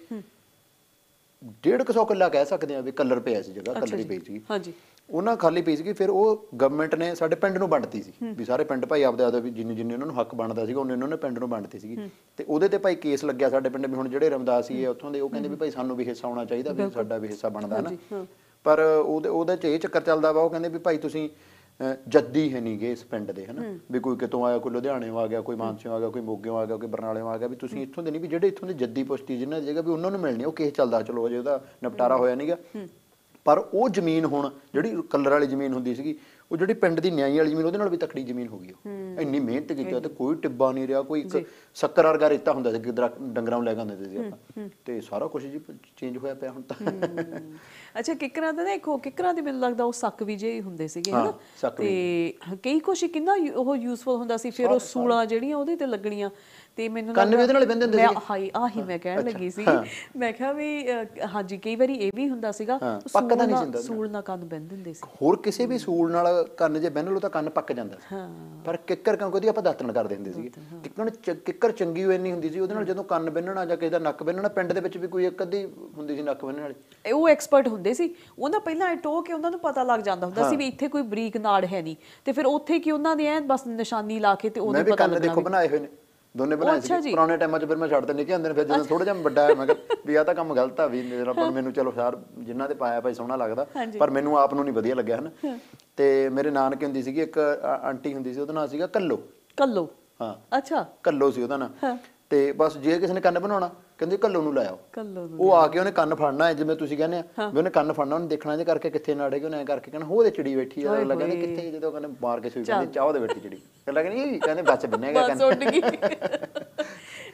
150 ਕਿੱਲਾ ਕਹਿ ਸਕਦੇ ਆ ਵੀ ਕਲਰ ਪਿਆ ਸੀ, ਜਗ੍ਹਾ ਕਲਰ ਹੀ ਪਈ ਸੀ, ਉਹਨਾਂ ਖਾਲੀ ਪਈ ਸੀਗੀ। ਫਿਰ ਉਹ ਗਵਰਨਮੈਂਟ ਨੇ ਸਾਡੇ ਪਿੰਡ ਨੂੰ ਵੰਡਤੀ ਸੀ ਵੀ ਸਾਰੇ ਪਿੰਡ ਭਾਈ ਆਪਦੇ ਵੀ ਜਿੰਨੇ ਉਹਨਾਂ ਨੂੰ ਹੱਕ ਬਣਦਾ ਸੀਗਾ ਉਹਨਾਂ ਨੇ ਪਿੰਡ ਨੂੰ ਵੰਡਤੀ ਸੀਗੀ। ਤੇ ਉਹਦੇ ਤੇ ਭਾਈ ਕੇਸ ਲੱਗਿਆ ਸਾਡੇ ਪਿੰਡ ਵੀ। ਹੁਣ ਜਿਹੜੇ ਰਮਦਾਸੀ ਹੈ ਉੱਥੋਂ ਦੇ, ਉਹ ਕਹਿੰਦੇ ਵੀ ਭਾਈ ਸਾਨੂੰ ਵੀ ਹਿੱਸਾ ਆਉਣਾ ਚਾਹੀਦਾ, ਵੀ ਸਾਡਾ ਵੀ ਹਿੱਸਾ ਬਣਦਾ ਨਾ। ਪਰ ਉਹਦੇ 'ਚ ਇਹ ਚੱਕਰ ਚੱਲਦਾ ਵਾ, ਉਹ ਕਹਿੰਦੇ ਵੀ ਭਾਈ ਤੁਸੀਂ ਜੱਦੀ ਹੈ ਨਹੀਂ ਗੇ ਇਸ ਪਿੰਡ ਦੇ, ਹਨਾ, ਵੀ ਕੋਈ ਕਿਤੋਂ ਆਇਆ, ਕੋਈ ਲੁਧਿਆਣਿਓਂ ਆ ਗਿਆ, ਕੋਈ ਮਾਨਸਿਓਂ ਆ ਗਿਆ, ਕੋਈ ਮੋਗਿਓਂ ਆ ਗਿਆ, ਕੋਈ ਬਰਨਾਲਿਓਂ ਆ ਗਿਆ, ਵੀ ਤੁਸੀਂ ਇੱਥੋਂ ਦੇ ਨਹੀਂ, ਵੀ ਜਿਹੜੇ ਇੱਥੋਂ ਦੇ ਜੱਦੀ ਪੁਸ਼ਤੀ ਜਿਨ੍ਹਾਂ ਦੀ ਜਗ੍ਹਾ ਵੀ ਉਹਨਾਂ ਨੂੰ ਮਿਲਣੀ। ਉਹ ਕੇਸ ਚੱਲਦਾ, ਚਲੋ ਅਜੇ ਉਹਦਾ ਨਿਪਟਾਰਾ ਹੋਇਆ ਨਹੀਂਗਾ। ਪਰ ਉਹ ਜ਼ਮੀਨ ਹੁਣ ਜਿਹੜੀ ਕਲਰ ਵਾਲੀ ਜ਼ਮੀਨ ਹੁੰਦੀ ਸੀਗੀ, ਉਹ ਜਿਹੜੀ ਪਿੰਡ ਦੀ ਨਿਆਈ ਵਾਲੀ ਜ਼ਮੀਨ, ਉਹਦੇ ਨਾਲ ਵੀ ਤਕੜੀ ਜ਼ਮੀਨ ਹੋ ਗਈ। ਉਹ ਇੰਨੀ ਮਿਹਨਤ ਕੀਤੀ ਤੇ ਕੋਈ ਟਿੱਬਾ ਨਹੀਂ ਰਿਹਾ, ਕੋਈ ਇੱਕ ਸ਼ੱਕਰ ਵਰਗਾ ਰੇਤਾ ਹੁੰਦਾ ਸੀ, ਡੰਗਰਾਂ ਨੂੰ ਲੈ ਕੇ ਆਉਂਦੇ ਸੀ ਆਪਾਂ, ਤੇ ਸਾਰਾ ਕੁਝ ਜੀ ਚੇਂਜ ਹੋਇਆ ਪਿਆ ਹੁਣ ਤਾਂ। ਅੱਛਾ, ਕਿੱਕਰਾਂ ਦਾ ਨਾ ਇੱਕ ਕਿੱਕਰਾਂ ਦੇ ਮੈਨੂੰ ਲੱਗਦਾ ਉਹ ਸੱਕ ਵੀ ਜਿਹੇ ਹੁੰਦੇ ਸੀਗੇ, ਹਨਾ, ਤੇ ਕਈ ਕੁਛ ਕਿੰਨਾ ਉਹ ਯੂਜ਼ਫੁਲ ਹੁੰਦਾ ਸੀ। ਫਿਰ ਉਹ ਸੂਲਾਂ ਜਿਹੜੀਆਂ ਉਹਦੇ ਤੇ ਲੱਗਣੀਆਂ, ਤੇ ਮੈਨੂੰ ਕੰਨ ਵੀ ਉਹਦੇ ਨਾਲ ਬੰਨ੍ਹਦੇ ਹੁੰਦੇ ਸੀ। ਆਹੀ ਮੈਂ ਕਹਿਣ ਲੱਗੀ ਸੀ, ਮੈਂ ਕਿਹਾ ਵੀ ਹਾਂਜੀ ਕਈ ਵਾਰੀ ਇਹ ਵੀ ਹੁੰਦਾ ਸੀਗਾ, ਪੱਕਦਾ ਨਹੀਂ ਸੀ, ਸੂਲ ਨਾਲ ਕੰਨ ਬੰਨ੍ਹ ਦਿੰਦੇ ਸੀ। ਹੋਰ ਕਿਸੇ ਵੀ ਸੂਲ ਨਾਲ ਕੰਨ ਜੇ ਬੰਨ੍ਹ ਲਓ ਤਾਂ ਕੰਨ ਪੱਕ ਜਾਂਦਾ ਸੀ, ਪਰ ਕਿੱਕਰ ਕਿਉਂਕਿ ਉਹਦੀ ਆਪਾਂ ਦਾਤਣ ਕਰਦੇ ਹੁੰਦੇ ਸੀਗੇ। ਕਿੱਕਰ ਚੰਗੀ ਇੰਨੀ ਹੁੰਦੀ ਸੀ, ਉਹਦੇ ਨਾਲ ਜਦੋਂ ਕੰਨ ਬੰਨ੍ਹਣਾ ਜਾਂ ਕਿਸੇ ਦਾ ਨੱਕ ਬੰਨ੍ਹਣਾ, ਪਿੰਡ ਦੇ ਵਿੱਚ ਵੀ ਕੋਈ ਇੱਕ ਅੱਧੀ ਹੁੰਦੀ ਸੀ ਨੱਕ ਬੰਨ੍ਹਣ ਵਾਲੀ, ਉਹ ਐਕਸਪਰਟ ਹੁੰਦੇ ਸੀ। ਉਹਨਾਂ ਪਹਿਲਾਂ ਟੋਹ ਕੇ ਉਹਨਾਂ ਨੂੰ ਪਤਾ ਲੱਗ ਜਾਂਦਾ ਹੁੰਦਾ ਸੀ ਵੀ ਇੱਥੇ ਕੋਈ ਬਰੀਕ ਨਾੜ ਹੈ ਨਹੀਂ, ਤੇ ਫਿਰ ਉੱਥੇ ਕੀ ਉਹਨਾਂ ਦੇ ਐ ਬਸ ਨਿਸ਼ਾਨੀ ਲਾ ਕੇ ਤੇ ਉਹਨੂੰ ਪਤਾ ਲੱਗਣਾ। ਦੇਖੋ ਬਣਾਏ ਹੋਏ ਨੇ ਦੋਨੇ ਬਣਾਏ ਸੀ ਪੁਰਾਣੇ ਟਾਈਮਾਂ 'ਚ। ਫਿਰ ਮੈਂ ਛੱਡ ਤੇ ਨਿੱਕੇ ਹੁੰਦੇ ਨੇ, ਫਿਰ ਜਦੋਂ ਥੋੜਾ ਜਿਹਾ ਵੱਡਾ ਮੈਂ ਕਿਹਾ ਵੀ ਆਹ ਤਾਂ ਕੰਮ ਗਲਤ ਆ, ਵੀ ਮੈਨੂੰ ਚਲੋ ਯਾਰ ਜਿਨ੍ਹਾਂ ਤੇ ਪਾਇਆ ਭਾਈ ਸੋਹਣਾ ਲੱਗਦਾ, ਪਰ ਮੈਨੂੰ ਆਪ ਨੂੰ ਨਹੀਂ ਵਧੀਆ ਲੱਗਿਆ, ਹਨਾ। ਤੇ ਮੇਰੇ ਨਾਨਕੇ ਹੁੰਦੀ ਸੀਗੀ ਇੱਕ ਆਂਟੀ ਹੁੰਦੀ ਸੀ, ਉਹਦਾ ਨਾਂ ਸੀਗਾ ਕੱਲੋ। ਹਾਂ, ਅੱਛਾ, ਕੱਲੋ ਸੀ ਉਹਦਾ ਨਾਂ। ਤੇ ਬਸ ਜੇ ਕਿਸੇ ਨੇ ਕੰਨ ਬਣਾਉਣਾ, ਕਹਿੰਦੇ ਕੱਲੋ ਨੂੰ ਲਾਇਓ। ਉਹ ਆ ਕੇ ਉਹਨੇ ਕੰਨ ਫੜਨਾ, ਜਿਵੇਂ ਤੁਸੀਂ ਕਹਿੰਦੇ ਆ ਵੀ ਉਹਨੇ ਕੰਨ ਫੜਨਾ, ਉਹਨੇ ਦੇਖਣਾ ਜੇ ਕਰਕੇ ਕਿੱਥੇ ਨਾੜੇਗੀ, ਉਹਨੇ ਐ ਕਰਕੇ ਕਹਿਣਾ ਉਹਦੇ ਚਿੜੀ ਬੈਠੀ ਆ, ਲੱਗਦਾ ਕਿੱਥੇ, ਜਦੋਂ ਕਹਿੰਦੇ ਮਾਰ ਕੇ ਸੂਈ ਕਹਿੰਦੇ ਚਾਹ ਉਹਦੇ ਬੈਠੀ ਚਿੜੀ, ਕਹਿੰਦੇ ਬਸ ਬੰਨੇਗਾ ਕੰਨ।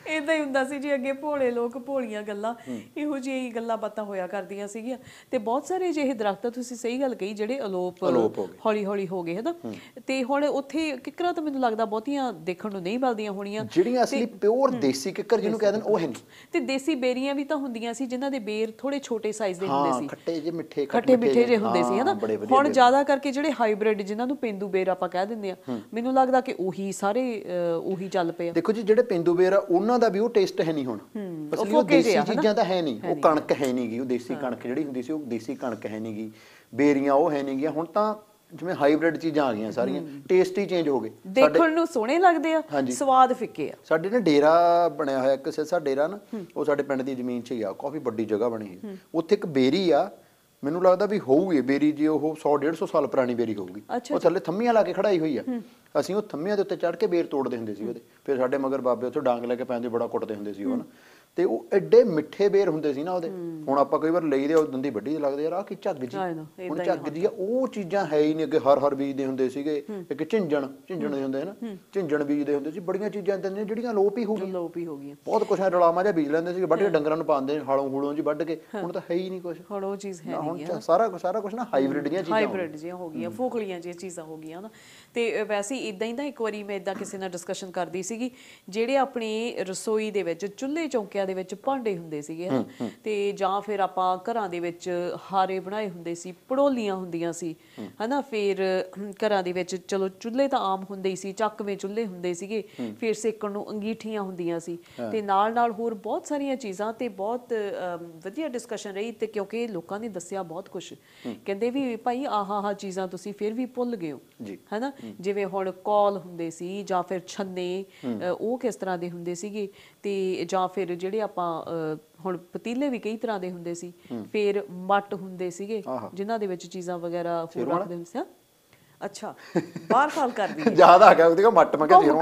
ਇਦਾਂ ਹੀ ਹੁੰਦਾ ਸੀ ਜੀ ਅੱਗੇ, ਭੋਲੇ ਲੋਕ ਭੋਲੀਆਂ ਗੱਲਾਂ, ਇਹੋ ਜਿਹੀ ਗੱਲਾਂ ਬਾਤਾਂ ਹੋਇਆ ਕਰਦੀਆਂ ਸੀਗੀਆਂ। ਤੇ ਬਹੁਤ ਸਾਰੇ ਜਿਹੇ ਦਰਖਤ, ਤੁਸੀਂ ਸਹੀ ਗੱਲ ਕਹੀ, ਜਿਹੜੇ ਅਲੋਪ ਹੌਲੀ ਹੌਲੀ ਹੋ ਗਏ ਹਨਾ। ਤੇ ਹੁਣ ਉੱਥੇ ਕਿੱਕਰਾਂ ਤਾਂ ਮੈਨੂੰ ਲੱਗਦਾ ਬਹੁਤੀਆਂ ਦੇਖਣ ਨੂੰ ਨਹੀਂ ਮਿਲਦੀਆਂ ਹੋਣੀਆਂ, ਜਿਹੜੀਆਂ ਅਸਲੀ ਪਿਓਰ ਦੇਸੀ ਕਿੱਕਰ ਜਿਹਨੂੰ ਕਹਿੰਦੇ ਨੇ, ਉਹ ਹੈ ਨਹੀਂ। ਤੇ ਦੇਸੀ ਬੇਰੀਆਂ ਵੀ ਤਾਂ ਹੁੰਦੀਆਂ ਸੀ ਜਿਨ੍ਹਾਂ ਦੇ ਬੇਰ ਥੋੜੇ ਛੋਟੇ ਸਾਈਜ਼ ਦੇ ਹੁੰਦੇ ਸੀ, ਖੱਟੇ ਜਿਹੇ ਮਿੱਠੇ ਖੱਟੇ ਮਿੱਠੇ ਜਿਹੇ ਹੁੰਦੇ ਸੀ ਹਨਾ। ਹੁਣ ਜ਼ਿਆਦਾ ਕਰਕੇ ਜਿਹੜੇ ਹਾਈਬ੍ਰਿਡ, ਜਿਨ੍ਹਾਂ ਨੂੰ ਪੇਂਦੂ ਬੇਰ ਆਪਾਂ ਕਹਿ ਦਿੰਦੇ ਆ, ਮੈਨੂੰ ਲੱਗਦਾ ਕਿ ਉਹੀ ਸਾਰੇ ਉਹੀ ਚੱਲ ਪਏ ਆ। ਦੇਖੋ ਜੀ, ਜਿਹੜੇ ਪੇਂਦੂ ਬੇਰ ਆ ਉਹਨਾਂ ਦਾ ਵੀ ਉਹ ਟੇਸਟ ਹੈ ਨਹੀਂ ਹੁਣ, ਅਸਲੀ ਉਹ ਦੇਸੀ ਚੀਜ਼ਾਂ ਤਾਂ ਹੈ ਨਹੀਂ, ਉਹ ਕਣਕ ਹੈ ਨਹੀਂ ਗੀ, ਉਹ ਦੇਸੀ ਕਣਕ ਜਿਹੜੀ ਹੁੰਦੀ ਸੀ ਉਹ ਦੇਸੀ ਕਣਕ ਹੈ ਨਹੀਂ ਗੀ, ਬੇਰੀਆਂ ਉਹ ਹੈ ਨਹੀਂ ਗੀਆਂ। ਹੁਣ ਤਾਂ ਜਿਵੇਂ ਹਾਈਬ੍ਰਿਡ ਚੀਜ਼ਾਂ ਆ ਗਈਆਂ ਸਾਰੀਆਂ, ਟੇਸਟ ਹੀ ਚੇਂਜ ਹੋ ਗਏ, ਦੇਖਣ ਨੂੰ ਸੋਹਣੇ ਲੱਗਦੇ ਆ, ਸਵਾਦ ਫਿੱਕੇ ਆ। ਸਾਡੇ ਨਾ ਡੇਰਾ ਬਣਿਆ ਹੋਇਆ ਇੱਕ ਸਿਰਸਾ ਡੇਰਾ ਨਾ, ਉਹ ਸਾਡੇ ਪਿੰਡ ਦੀ ਜ਼ਮੀਨ 'ਚ ਹੀ ਆ, ਕਾਫੀ ਵੱਡੀ ਜਗ੍ਹਾ ਬਣੀ ਹੈ। ਉੱਥੇ ਇੱਕ ਬੇਰੀ ਆ, ਮੈਨੂੰ ਲੱਗਦਾ ਵੀ ਹੋਊਗੀ ਬੇਰੀ ਜੀ, ਉਹ 100-150 ਸਾਲ ਪੁਰਾਣੀ ਬੇਰੀ ਹੋਊਗੀ। ਉਹ ਥੱਲੇ ਥੰਮੀਆਂ ਲਾ ਕੇ ਖੜਾਈ ਹੋਈ ਆ। ਅਸੀਂ ਉਹ ਥੰਮੀਆਂ ਦੇ ਉੱਤੇ ਚੜ੍ਹ ਕੇ ਬੇਰ ਤੋੜਦੇ ਹੁੰਦੇ ਸੀ ਉਹਦੇ, ਫਿਰ ਸਾਡੇ ਮਗਰ ਬਾਬੇ ਉੱਥੇ ਡਾਂਗ ਲੈ ਕੇ ਪੈਂਦੇ, ਬੜਾ ਕੁੱਟਦੇ ਹੁੰਦੇ ਸੀ ਉਹ ਨਾ। ਤੇ ਉਹ ਐਡੇ ਮਿੱਠੇ ਬੇਰ ਹੁੰਦੇ ਸੀ ਨਾ ਉਹਦੇ। ਹੁਣ ਆਪਾਂ ਕਈ ਵਾਰ ਲਈਦੇ, ਉਹ ਦੰਦੀ ਵੱਡੀ ਲੱਗਦੇ, ਯਾਰ ਆਹ ਕੀ ਝੱਗ ਜੀ, ਹੁਣ ਝੱਗ ਜੀ ਆ, ਉਹ ਚੀਜ਼ਾਂ ਹੈ ਹੀ ਨਹੀਂ ਅੱਗੇ। ਹਰ ਬੀਜਦੇ ਹੁੰਦੇ ਸੀਗੇ, ਇੱਕ ਝਿੰਜਣ ਦੇ ਹੁੰਦੇ ਨਾ, ਝਿੰਜਣ ਬੀਜਦੇ ਹੁੰਦੇ ਸੀ। ਬੜੀਆਂ ਚੀਜ਼ਾਂ ਇਦਾਂ ਦੀਆਂ ਜਿਹੜੀਆਂ ਲੋਪ ਹੀ ਹੋ ਗਈਆਂ। ਬਹੁਤ ਕੁਛ ਰਲਾਮਾ ਜਿਹਾ ਬੀਜ ਲੈਂਦੇ ਸੀਗੇ, ਵੱਢ ਕੇ ਡੰਗਰਾਂ ਨੂੰ ਪਾਉਂਦੇ, ਹੂਲੋਂ ਜੀ ਵੱਢ ਕੇ। ਹੁਣ ਤਾਂ ਹੈ ਹੀ ਨਹੀਂ ਕੁਛ, ਹੁਣ ਉਹ ਚੀਜ਼ ਹੈ ਨਹੀਂ। ਹੁਣ ਸਾਰਾ ਕੁਛ ਨਾ ਹਾਈਬ੍ਰਿਡ ਜਿਹੀਆਂ ਹੋ ਗਈਆਂ, ਫੋਕਲੀਆਂ ਜਿਹੀਆਂ ਚੀਜ਼ਾਂ ਹੋ ਗਈਆਂ ਨਾ। ਤੇ ਵੈਸੇ ਇਦਾਂ ਹੀ ਨਾ, ਇੱਕ ਵਾਰੀ ਮੈਂ ਇਦਾਂ ਕਿਸੇ ਨਾਲ ਡਿਸਕਸ਼ਨ ਕਰਦੀ ਸੀਗੀ, ਜਿਹੜੇ ਆਪਣੀ ਰਸੋਈ ਦੇ ਵਿੱਚ ਚੁੱਲ੍ਹੇ ਚੌਂਕਿਆਂ ਦੇ ਵਿੱਚ ਭਾਂਡੇ ਹੁੰਦੇ ਸੀਗੇ ਹਨਾ, ਤੇ ਜਾਂ ਫਿਰ ਆਪਾਂ ਘਰਾਂ ਦੇ ਵਿੱਚ ਹਾਰੇ ਬਣਾਏ ਹੁੰਦੇ ਸੀ, ਪੜੋਲੀਆਂ ਹੁੰਦੀਆਂ ਸੀ ਹਨਾ। ਫਿਰ ਘਰਾਂ ਦੇ ਵਿੱਚ ਚਲੋ ਚੁੱਲ੍ਹੇ ਤਾਂ ਆਮ ਹੁੰਦੇ ਹੀ ਸੀ, ਚੱਕਵੇਂ ਚੁੱਲ੍ਹੇ ਹੁੰਦੇ ਸੀਗੇ, ਫਿਰ ਸੇਕਣ ਨੂੰ ਅੰਗੀਠੀਆਂ ਹੁੰਦੀਆਂ ਸੀ, ਤੇ ਨਾਲ ਹੋਰ ਬਹੁਤ ਸਾਰੀਆਂ ਚੀਜ਼ਾਂ। ਤੇ ਬਹੁਤ ਵਧੀਆ ਡਿਸਕਸ਼ਨ ਰਹੀ, ਤੇ ਕਿਉਂਕਿ ਲੋਕਾਂ ਨੇ ਦੱਸਿਆ ਬਹੁਤ ਕੁਛ, ਕਹਿੰਦੇ ਵੀ ਭਾਈ ਆਹ ਚੀਜ਼ਾਂ ਤੁਸੀਂ ਫਿਰ ਵੀ ਭੁੱਲ ਗਏ ਹੋ ਹਨਾ। ਜਿਵੇਂ ਹੁਣ ਕੌਲ ਹੁੰਦੇ ਸੀ, ਜਾਂ ਫਿਰ ਛੰਨੇ, ਉਹ ਕਿਸ ਤਰ੍ਹਾਂ ਦੇ ਹੁੰਦੇ ਸੀਗੇ, ਤੇ ਜਾਂ ਫਿਰ ਜਿਹੜੇ ਆਪਾਂ ਹੁਣ ਪਤੀਲੇ ਵੀ ਕਈ ਤਰ੍ਹਾਂ ਦੇ ਹੁੰਦੇ ਸੀ। ਫਿਰ ਮੱਟ ਹੁੰਦੇ ਸੀਗੇ ਜਿਨ੍ਹਾਂ ਦੇ ਵਿੱਚ ਚੀਜ਼ਾਂ ਵਗੈਰਾ ਹੋਰ ਰੱਖਦੇ ਹੁੰਦੇ ਸੀ। ਅੱਛਾ, ਬਾਹਰ ਫਾਲ ਕਰਦੀ ਹੈ, ਯਾਦ ਆ ਗਿਆ ਉਹਦੇ ਮੱਟ ਮੈਂ ਕਿਹਾ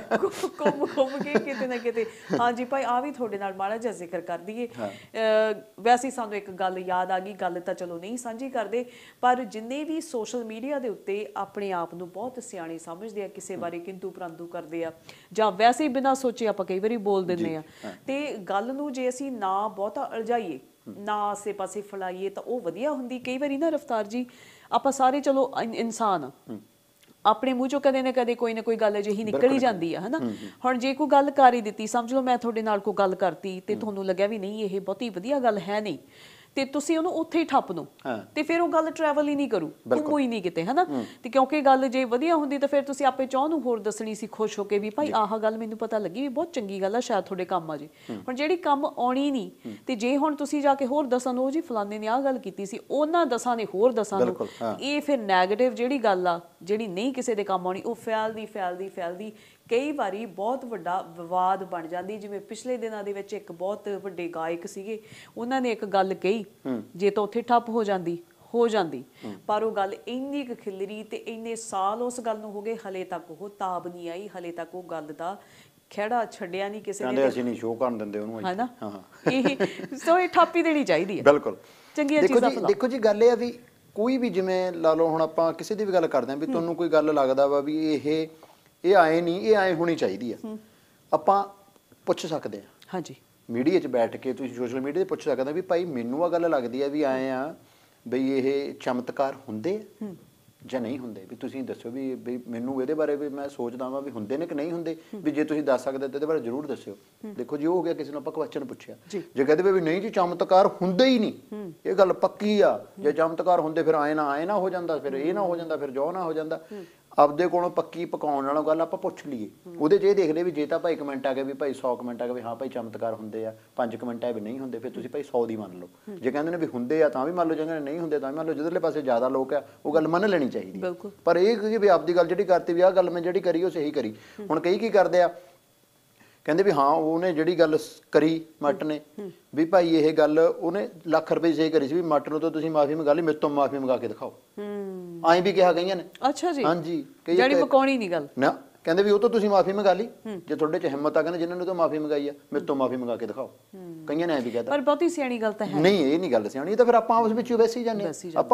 ਘੁੰਮ ਕੇ ਕਿਤੇ ਨਾ ਕਿਤੇ। ਹਾਂਜੀ ਭਾਈ, ਆ ਵੀ ਤੁਹਾਡੇ ਨਾਲ ਮਾੜਾ ਜਿਹਾ ਜ਼ਿਕਰ ਕਰ ਦਈਏ। ਵੈਸੇ ਸਾਨੂੰ ਇੱਕ ਗੱਲ ਯਾਦ ਆ ਗਈ, ਗੱਲ ਤਾਂ ਚਲੋ ਨਹੀਂ ਸਾਂਝੀ ਕਰਦੇ, ਪਰ ਜਿੰਨੇ ਵੀ ਸੋਸ਼ਲ ਮੀਡੀਆ ਦੇ ਉੱਤੇ ਆਪਣੇ ਆਪ ਨੂੰ ਬਹੁਤ ਸਿਆਣੇ ਸਮਝਦੇ ਆ, ਕਿਸੇ ਬਾਰੇ ਕਿੰਤੂ ਪਰੰਤੂ ਕਰਦੇ ਆ, ਜਾਂ ਵੈਸੇ ਹੀ ਬਿਨਾਂ ਸੋਚੇ ਆਪਾਂ ਕਈ ਵਾਰੀ ਬੋਲ ਦਿੰਦੇ ਆ, ਤੇ ਗੱਲ ਨੂੰ ਜੇ ਅਸੀਂ ਨਾ ਬਹੁਤਾ ਉਲਝਾਈਏ, ਨਾ ਆਸੇ ਪਾਸੇ ਫੈਲਾਈਏ, ਤਾਂ ਉਹ ਵਧੀਆ ਹੁੰਦੀ। ਕਈ ਵਾਰੀ ਨਾ ਰਫਤਾਰ ਜੀ, ਆਪਾਂ ਸਾਰੇ ਚਲੋ ਇਨਸਾਨ, ਆਪਣੇ ਮੂੰਹ ਚੋਂ ਕਦੇ ਨਾ ਕਦੇ ਕੋਈ ਨਾ ਕੋਈ ਗੱਲ ਅਜਿਹੀ ਨਿਕਲ ਹੀ ਜਾਂਦੀ ਆ ਹਨਾ। ਹੁਣ ਜੇ ਕੋਈ ਗੱਲ ਕਰ ਹੀ ਦਿੱਤੀ, ਸਮਝ ਲਓ ਮੈਂ ਤੁਹਾਡੇ ਨਾਲ ਕੋਈ ਗੱਲ ਕਰਤੀ, ਤੇ ਤੁਹਾਨੂੰ ਲੱਗਿਆ ਵੀ ਨਹੀਂ ਇਹ ਬਹੁਤੀ ਵਧੀਆ ਗੱਲ ਹੈ ਨਹੀਂ, ਤੇ ਤੁਸੀਂ ਉਹਨੂੰ ਉੱਥੇ ਹੀ ਠੱਪ ਦੋ, ਤੇ ਫਿਰ ਉਹ ਗੱਲ ਟਰੈਵਲ ਹੀ ਨਹੀਂ ਕਰੂ, ਘੁੰਮੂ ਹੀ ਨਹੀਂ ਕਿਤੇ ਹਨਾ। ਤੇ ਕਿਉਂਕਿ ਗੱਲ ਜੇ ਵਧੀਆ ਹੁੰਦੀ ਤਾਂ ਫਿਰ ਤੁਸੀਂ ਆਪੇ ਚਾਹ ਨੂੰ ਹੋਰ ਦੱਸਣੀ ਸੀ, ਖੁਸ਼ ਹੋ ਕੇ ਵੀ ਭਾਈ ਆਹ ਗੱਲ ਮੈਨੂੰ ਪਤਾ ਲੱਗੀ ਵੀ ਬਹੁਤ ਚੰਗੀ ਗੱਲ ਆ, ਸ਼ਾਇਦ ਤੁਹਾਡੇ ਕੰਮ ਆ ਜੇ। ਹੁਣ ਜਿਹੜੀ ਕੰਮ ਆਉਣੀ ਨਹੀਂ, ਤੇ ਜੇ ਹੁਣ ਤੁਸੀਂ ਜਾ ਕੇ ਹੋਰ ਦੱਸਾਂ ਨੂੰ, ਜੀ ਫਲਾਣੇ ਨੇ ਆਹ ਗੱਲ ਕੀਤੀ ਸੀ, ਉਹਨਾਂ ਦਸਾਂ ਨੇ ਹੋਰ ਦੱਸਾਂ ਨੂੰ, ਇਹ ਫਿਰ ਨੈਗੇਟਿਵ ਜਿਹੜੀ ਗੱਲ ਆ, ਜਿਹੜੀ ਨਹੀਂ ਕਿਸੇ ਦੇ ਕੰਮ ਆਉਣੀ, ਉਹ ਫੈਲਦੀ ਕਈ ਵਾਰੀ ਬਹੁਤ ਵੱਡਾ ਵਿਵਾਦ ਬਣ ਜਾਂਦੀ। ਜਿਵੇਂ ਪਿਛਲੇ ਦਿਨਾਂ ਦੇ ਵਿੱਚ ਇੱਕ ਬਹੁਤ ਵੱਡੇ ਗਾਇਕ ਸੀਗੇ, ਉਹਨਾਂ ਨੇ ਇੱਕ ਗੱਲ ਕਹੀ, ਜੇ ਤਾਂ ਉੱਥੇ ਠੱਪ ਹੋ ਜਾਂਦੀ, ਪਰ ਉਹ ਗੱਲ ਇੰਨੀ ਕੁ ਖਿਲਰੀ, ਤੇ ਇੰਨੇ ਸਾਲ ਉਸ ਗੱਲ ਨੂੰ ਹੋ ਗਏ, ਹਲੇ ਤੱਕ ਉਹ ਤਾਬ ਨਹੀਂ ਆਈ, ਹਲੇ ਤੱਕ ਉਹ ਗੱਲ ਦਾ ਖਹਿੜਾ ਛੱਡਿਆ ਨਹੀਂ ਕਿਸੇ ਨੇ। ਅਸੀਂ ਨਹੀਂ ਸ਼ੋਅ ਕਰਨ ਦਿੰਦੇ ਉਹਨੂੰ ਹਨਾ। ਇਹ ਠਾਪੀ ਦੇਣੀ ਚਾਹੀਦੀ ਹੈ। ਬਿਲਕੁਲ, ਚੰਗੀਆਂ ਚੀਜ਼ਾਂ। ਦੇਖੋ ਜੀ, ਗੱਲ ਇਹ ਆ ਵੀ ਕੋਈ ਵੀ, ਜਿਵੇਂ ਲਾ ਲਓ ਹੁਣ ਆਪਾਂ ਕਿਸੇ ਦੀ ਵੀ ਗੱਲ ਕਰਦੇ ਹਾਂ, ਵੀ ਤੁਹਾਨੂੰ ਕੋਈ ਗੱਲ ਲੱਗਦਾ ਵਾ ਵੀ ਇਹ ਆਏ ਨਹੀਂ, ਇਹ ਆਏ ਹੋਣੀ ਚਾਹੀਦੀ ਆ, ਆਪਾਂ ਪੁੱਛ ਸਕਦੇ ਹਾਂ। ਹਾਂਜੀ, ਮੀਡੀਆ 'ਚ ਬੈਠ ਕੇ ਤੁਸੀਂ ਸੋਸ਼ਲ ਮੀਡੀਆ 'ਤੇ ਪੁੱਛ ਸਕਦੇ ਵੀ ਭਾਈ ਮੈਨੂੰ ਆ ਗੱਲ ਲੱਗਦੀ ਆ ਵੀ ਆਏ ਆ, ਬਈ ਇਹ ਚਮਤਕਾਰ ਹੁੰਦੇ ਜਾਂ ਨਹੀਂ ਹੁੰਦੇ, ਵੀ ਤੁਸੀਂ ਦੱਸੋ ਵੀ ਮੈਨੂੰ ਇਹਦੇ ਬਾਰੇ ਵੀ ਮੈਂ ਸੋਚਦਾ ਵਾਂ ਵੀ ਹੁੰਦੇ ਨੇ ਕਿ ਨਹੀਂ ਹੁੰਦੇ, ਵੀ ਜੇ ਤੁਸੀਂ ਦੱਸ ਸਕਦੇ ਤਾਂ ਇਹਦੇ ਬਾਰੇ ਜ਼ਰੂਰ ਦੱਸਿਓ। ਦੇਖੋ ਜੀ, ਉਹ ਹੋ ਗਿਆ ਕਿਸੇ ਨੂੰ ਆਪਾਂ ਕੁਐਸਚਨ ਪੁੱਛਿਆ, ਜੇ ਕਹਿੰਦੇ ਵੀ ਨਹੀਂ ਜੀ ਚਮਤਕਾਰ ਹੁੰਦੇ ਹੀ ਨਹੀਂ, ਇਹ ਗੱਲ ਪੱਕੀ ਆ, ਜੇ ਚਮਤਕਾਰ ਹੁੰਦੇ ਫਿਰ ਆਏ ਨਾ ਹੋ ਜਾਂਦਾ, ਫਿਰ ਇਹ ਨਾ ਹੋ ਜਾਂਦਾ, ਫਿਰ ਜੋ ਨਾ ਹੋ ਜਾਂਦਾ। ਆਪਦੇ ਕੋਲੋਂ ਪੱਕੀ ਪਕਾਉਣ ਨਾਲੋਂ ਗੱਲ ਆਪਾਂ ਪੁੱਛ ਲਈਏ, ਉਹਦੇ 'ਚ ਇਹ ਦੇਖ ਲਏ ਵੀ ਜੇ ਤਾਂ ਭਾਈ ਕਮੈਂਟ ਆ ਗਏ ਵੀ ਭਾਈ 100 ਕਮੈਂਟ ਆ ਗਏ ਵੀ ਹਾਂ ਭਾਈ ਚਮਤਕਾਰ ਹੁੰਦੇ ਆ, 5 ਕਮੈਂਟ ਆ ਵੀ ਨਹੀਂ ਹੁੰਦੇ, ਫਿਰ ਤੁਸੀਂ ਭਾਈ 100 ਦੀ ਮੰਨ ਲਓ। ਜੇ ਕਹਿੰਦੇ ਨੇ ਵੀ ਹੁੰਦੇ ਆ ਤਾਂ ਵੀ ਮੰਨ ਲਓ, ਜੇ ਕਹਿੰਦੇ ਨਹੀਂ ਹੁੰਦੇ ਤਾਂ ਵੀ ਮੰਨ ਲਓ। ਜਿੱਧਰਲੇ ਪਾਸੇ ਜ਼ਿਆਦਾ ਲੋਕ ਆ ਉਹ ਗੱਲ ਮੰਨ ਲੈਣੀ ਚਾਹੀਦੀ, ਪਰ ਇਹ ਕਿ ਵੀ ਆਪਦੀ ਗੱਲ ਜਿਹੜੀ ਕਰਤੀ ਵੀ ਆਹ ਗੱਲ ਮੈਂ ਜਿਹੜੀ ਕਰੀ ਉਹ ਸਹੀ ਕਰੀ। ਹੁਣ ਕਈ ਕੀ ਕਰਦੇ ਆ, ਕਹਿੰਦੇ ਵੀ ਹਾਂ ਉਹਨੇ ਜਿਹੜੀ ਗੱਲ ਕਰੀ ਮੱਟ ਨੇ, ਵੀ ਭਾਈ ਇਹ ਗੱਲ ਉਹਨੇ ਲੱਖ ਰੁਪਏ ਸਹੀ ਕਰੀ ਸੀ, ਵੀ ਮੱਟ ਨੂੰ ਤਾਂ ਤੁਸੀਂ ਮਾਫੀ ਮੰਗਾ ਲਈ, ਮੇਰੇ ਤੋਂ ਮਾਫੀ ਮੰਗਾ ਕੇ ਦਿਖਾਓ, ਐਂ ਵੀ ਕਿਹਾ ਗਈਆਂ ਨੇ। ਅੱਛਾ ਜੀ, ਹਾਂਜੀ, ਜਿਹੜੀ ਪਕਾਉਣੀ ਨਹੀਂ ਗੱਲ ਨਾ, ਕਹਿੰਦੇ ਵੀ ਉਹ ਤੋਂ ਤੁਸੀਂ ਮਾਫੀ ਮੰਗਾ ਲਈ, ਜੇ ਤੁਹਾਡੇ 'ਚ ਹਿੰਮਤ ਆ, ਕਹਿੰਦੇ ਜਿਨ੍ਹਾਂ ਨੇ ਤਾਂ ਮਾਫੀ ਮੰਗਾਈ ਆ, ਮੇਰੇ ਤੋਂ ਮਾਫੀ ਮੰਗਾ ਕੇ ਦਿਖਾਓ। ਕਈਆਂ ਨੇ ਐਂ ਵੀ ਕਹਿਤਾ, ਪਰ ਬਹੁਤੀ ਸਿਆਣੀ ਗੱਲ ਤਾਂ ਹੈ ਨਹੀਂ, ਇਹ ਨਹੀਂ ਗੱਲ ਸਿਆਣੀ, ਇਹ ਤਾਂ ਫਿਰ ਆਪਾਂ ਆਪਸ ਵਿੱਚ ਵੈਸੇ ਹੀ ਜਾਂਦੇ, ਆਪਾਂ